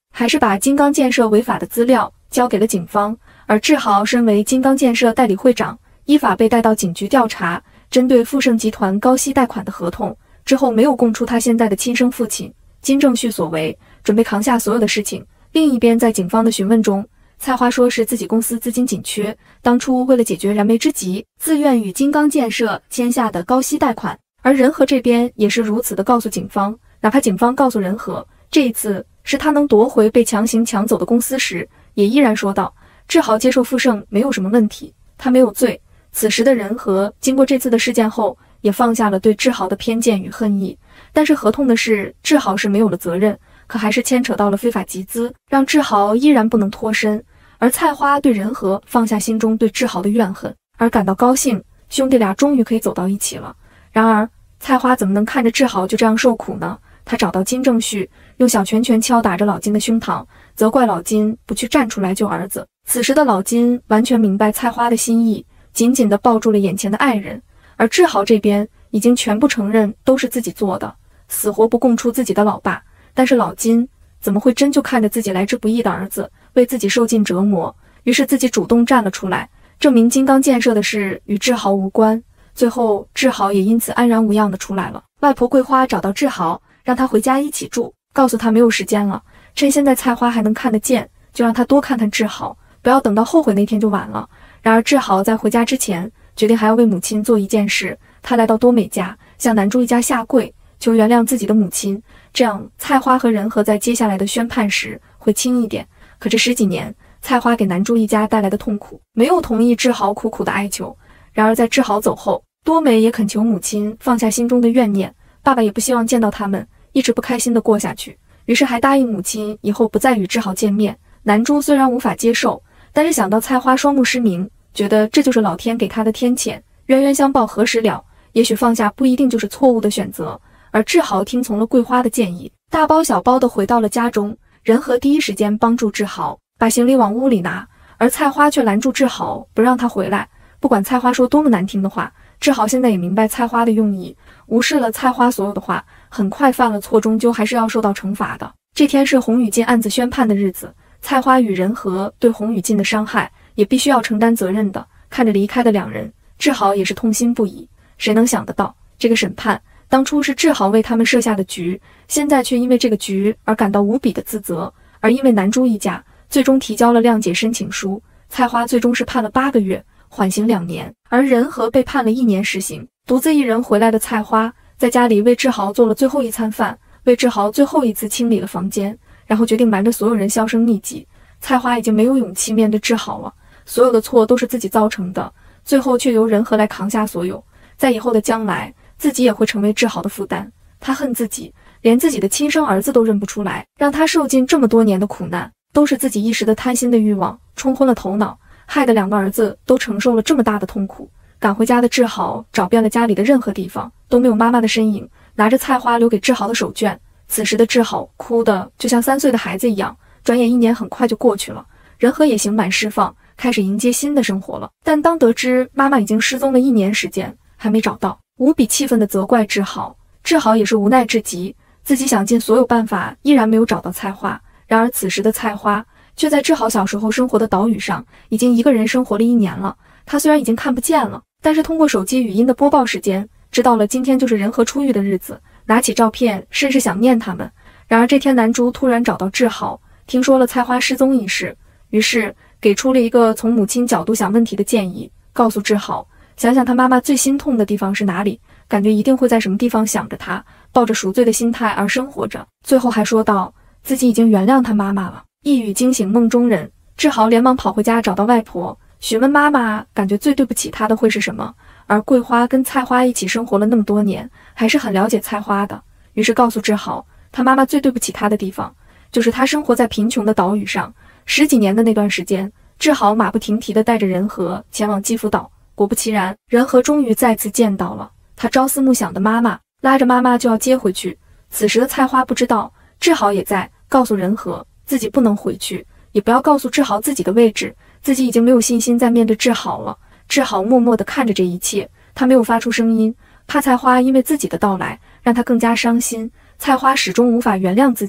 还是把金刚建设违法的资料交给了警方。而志豪身为金刚建设代理会长，依法被带到警局调查，针对富盛集团高息贷款的合同，之后没有供出他现在的亲生父亲金正旭所为，准备扛下所有的事情。另一边，在警方的询问中，菜花说是自己公司资金紧缺，当初为了解决燃眉之急，自愿与金刚建设签下的高息贷款。而仁和这边也是如此的告诉警方，哪怕警方告诉仁和，这一次是他能夺回被强行抢走的公司时，也依然说道，志豪接受富盛没有什么问题，他没有罪。此时的仁和经过这次的事件后，也放下了对志豪的偏见与恨意。但是合同的是，志豪是没有了责任，可还是牵扯到了非法集资，让志豪依然不能脱身。而菜花对仁和放下心中对志豪的怨恨，而感到高兴，兄弟俩终于可以走到一起了。然而菜花怎么能看着志豪就这样受苦呢？他找到金正旭，用小拳拳敲打着老金的胸膛，责怪老金不去站出来救儿子。此时的老金完全明白菜花的心意，紧紧地抱住了眼前的爱人。而志豪这边已经全部承认都是自己做的，死活不供出自己的老爸。但是老金怎么会真就看着自己来之不易的儿子为自己受尽折磨？于是自己主动站了出来，证明金刚建设的事与志豪无关。最后志豪也因此安然无恙地出来了。外婆桂花找到志豪，让他回家一起住，告诉他没有时间了，趁现在菜花还能看得见，就让他多看看志豪，不要等到后悔那天就晚了。然而志豪在回家之前决定还要为母亲做一件事，他来到多美家，向南珠一家下跪，求原谅自己的母亲，这样菜花和仁和在接下来的宣判时会轻一点。可这10几年，菜花给南珠一家带来的痛苦，没有同意志豪苦苦的哀求。然而在志豪走后，多美也恳求母亲放下心中的怨念，爸爸也不希望见到他们一直不开心的过下去，于是还答应母亲以后不再与志豪见面。南珠虽然无法接受，但是想到菜花双目失明，觉得这就是老天给他的天谴，冤冤相报何时了，也许放下不一定就是错误的选择。而志豪听从了桂花的建议，大包小包地回到了家中。仁和第一时间帮助志豪把行李往屋里拿，而菜花却拦住志豪，不让他回来。不管菜花说多么难听的话，志豪现在也明白菜花的用意，无视了菜花所有的话，很快犯了错，终究还是要受到惩罚的。这天是洪宇进案子宣判的日子，菜花与仁和对洪宇进的伤害也必须要承担责任的。看着离开的两人，志豪也是痛心不已。谁能想得到，这个审判当初是志豪为他们设下的局，现在却因为这个局而感到无比的自责。而因为南珠一家最终提交了谅解申请书，菜花最终是判了8个月，缓刑2年，而仁和被判了1年实刑。独自一人回来的菜花在家里为志豪做了最后一餐饭，为志豪最后一次清理了房间，然后决定瞒着所有人销声匿迹。菜花已经没有勇气面对志豪了，所有的错都是自己造成的，最后却由仁和来扛下所有。在以后的将来，自己也会成为志豪的负担。他恨自己，连自己的亲生儿子都认不出来，让他受尽这么多年的苦难，都是自己一时的贪心的欲望冲昏了头脑，害得2个儿子都承受了这么大的痛苦。赶回家的志豪找遍了家里的任何地方，都没有妈妈的身影，拿着菜花留给志豪的手绢。此时的志豪哭得就像3岁的孩子一样。转眼1年很快就过去了，仁和也刑满释放，开始迎接新的生活了。但当得知妈妈已经失踪了1年时间还没找到，无比气愤地责怪志豪。志豪也是无奈至极，自己想尽所有办法依然没有找到菜花。然而此时的菜花却在志豪小时候生活的岛屿上已经一个人生活了1年了。他虽然已经看不见了，但是通过手机语音的播报时间知道了今天就是仁和出狱的日子，拿起照片甚是想念他们。然而这天南珠突然找到志豪，听说了菜花失踪一事，于是给出了一个从母亲角度想问题的建议，告诉志豪想想他妈妈最心痛的地方是哪里，感觉一定会在什么地方想着他，抱着赎罪的心态而生活着。最后还说道自己已经原谅他妈妈了。一语惊醒梦中人，志豪连忙跑回家找到外婆，询问妈妈感觉最对不起他的会是什么。而桂花跟菜花一起生活了那么多年，还是很了解菜花的，于是告诉志豪他妈妈最对不起他的地方就是他生活在贫穷的岛屿上。10几年的那段时间，志豪马不停蹄地带着仁和前往基辅岛。果不其然，仁和终于再次见到了他朝思暮想的妈妈，拉着妈妈就要接回去。此时的菜花不知道志豪也在，告诉仁和自己不能回去，也不要告诉志豪自己的位置，自己已经没有信心再面对志豪了。志豪默默地看着这一切，他没有发出声音，怕菜花因为自己的到来让他更加伤心。菜花始终无法原谅自己，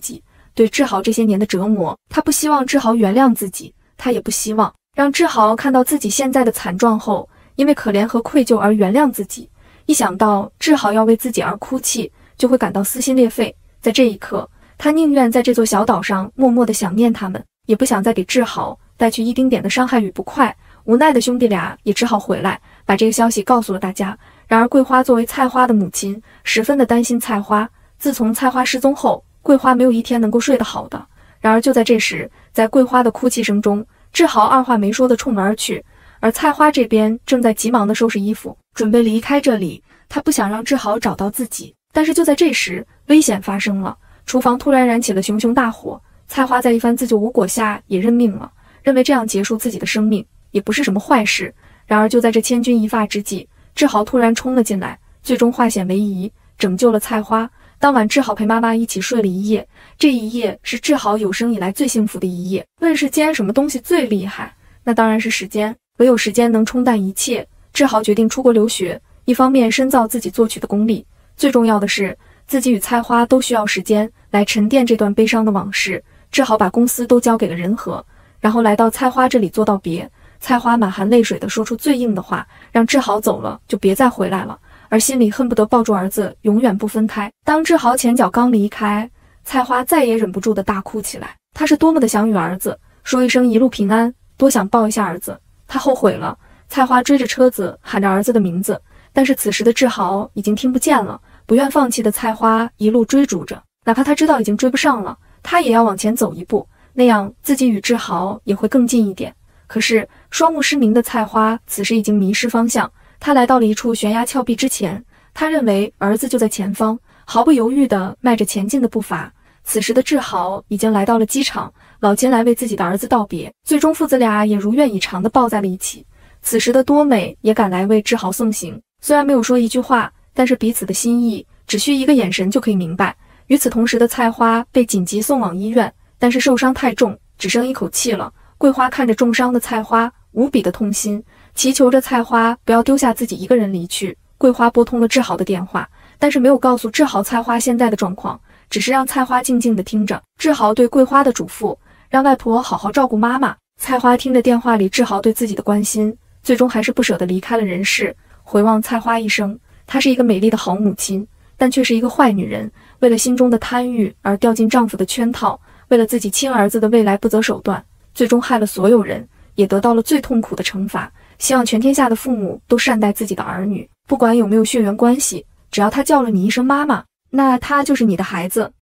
对志豪这些年的折磨。她不希望志豪原谅自己，她也不希望让志豪看到自己现在的惨状后，因为可怜和愧疚而原谅自己。一想到志豪要为自己而哭泣，就会感到撕心裂肺。在这一刻，她宁愿在这座小岛上默默地想念他们，也不想再给志豪带去一丁点的伤害与不快。无奈的兄弟俩也只好回来，把这个消息告诉了大家。然而桂花作为菜花的母亲，十分的担心菜花。自从菜花失踪后，桂花没有一天能够睡得好的。然而就在这时，在桂花的哭泣声中，志豪二话没说地冲门而去，而菜花这边正在急忙地收拾衣服，准备离开这里。他不想让志豪找到自己。但是就在这时，危险发生了，厨房突然燃起了熊熊大火。菜花在一番自救无果下也认命了，认为这样结束自己的生命也不是什么坏事。然而就在这千钧一发之际，志豪突然冲了进来，最终化险为夷，拯救了菜花。当晚志豪陪妈妈一起睡了一夜，这一夜是志豪有生以来最幸福的一夜。问世间什么东西最厉害？那当然是时间，唯有时间能冲淡一切。志豪决定出国留学，一方面深造自己作曲的功力，最重要的是自己与菜花都需要时间来沉淀这段悲伤的往事。志豪把公司都交给了仁和，然后来到菜花这里做道别。菜花满含泪水地说出最硬的话，让志豪走了就别再回来了，而心里恨不得抱住儿子永远不分开。当志豪前脚刚离开，菜花再也忍不住地大哭起来。他是多么的想与儿子说一声一路平安，多想抱一下儿子。他后悔了。菜花追着车子喊着儿子的名字，但是此时的志豪已经听不见了。不愿放弃的菜花一路追逐着，哪怕他知道已经追不上了，他也要往前走一步，那样自己与志豪也会更近一点。可是双目失明的菜花此时已经迷失方向，他来到了一处悬崖峭壁之前，他认为儿子就在前方，毫不犹豫地迈着前进的步伐。此时的志豪已经来到了机场，老金来为自己的儿子道别，最终父子俩也如愿以偿地抱在了一起。此时的多美也赶来为志豪送行，虽然没有说一句话，但是彼此的心意只需一个眼神就可以明白。与此同时的菜花被紧急送往医院，但是受伤太重，只剩一口气了。桂花看着重伤的菜花，无比的痛心，祈求着菜花不要丢下自己一个人离去。桂花拨通了志豪的电话，但是没有告诉志豪菜花现在的状况，只是让菜花静静地听着志豪对桂花的嘱咐，让外婆好好照顾妈妈。菜花听着电话里志豪对自己的关心，最终还是不舍得离开了人世。回望菜花一生，她是一个美丽的好母亲，但却是一个坏女人，为了心中的贪欲而掉进丈夫的圈套，为了自己亲儿子的未来不择手段，最终害了所有人，也得到了最痛苦的惩罚。希望全天下的父母都善待自己的儿女，不管有没有血缘关系，只要他叫了你一声妈妈，那他就是你的孩子。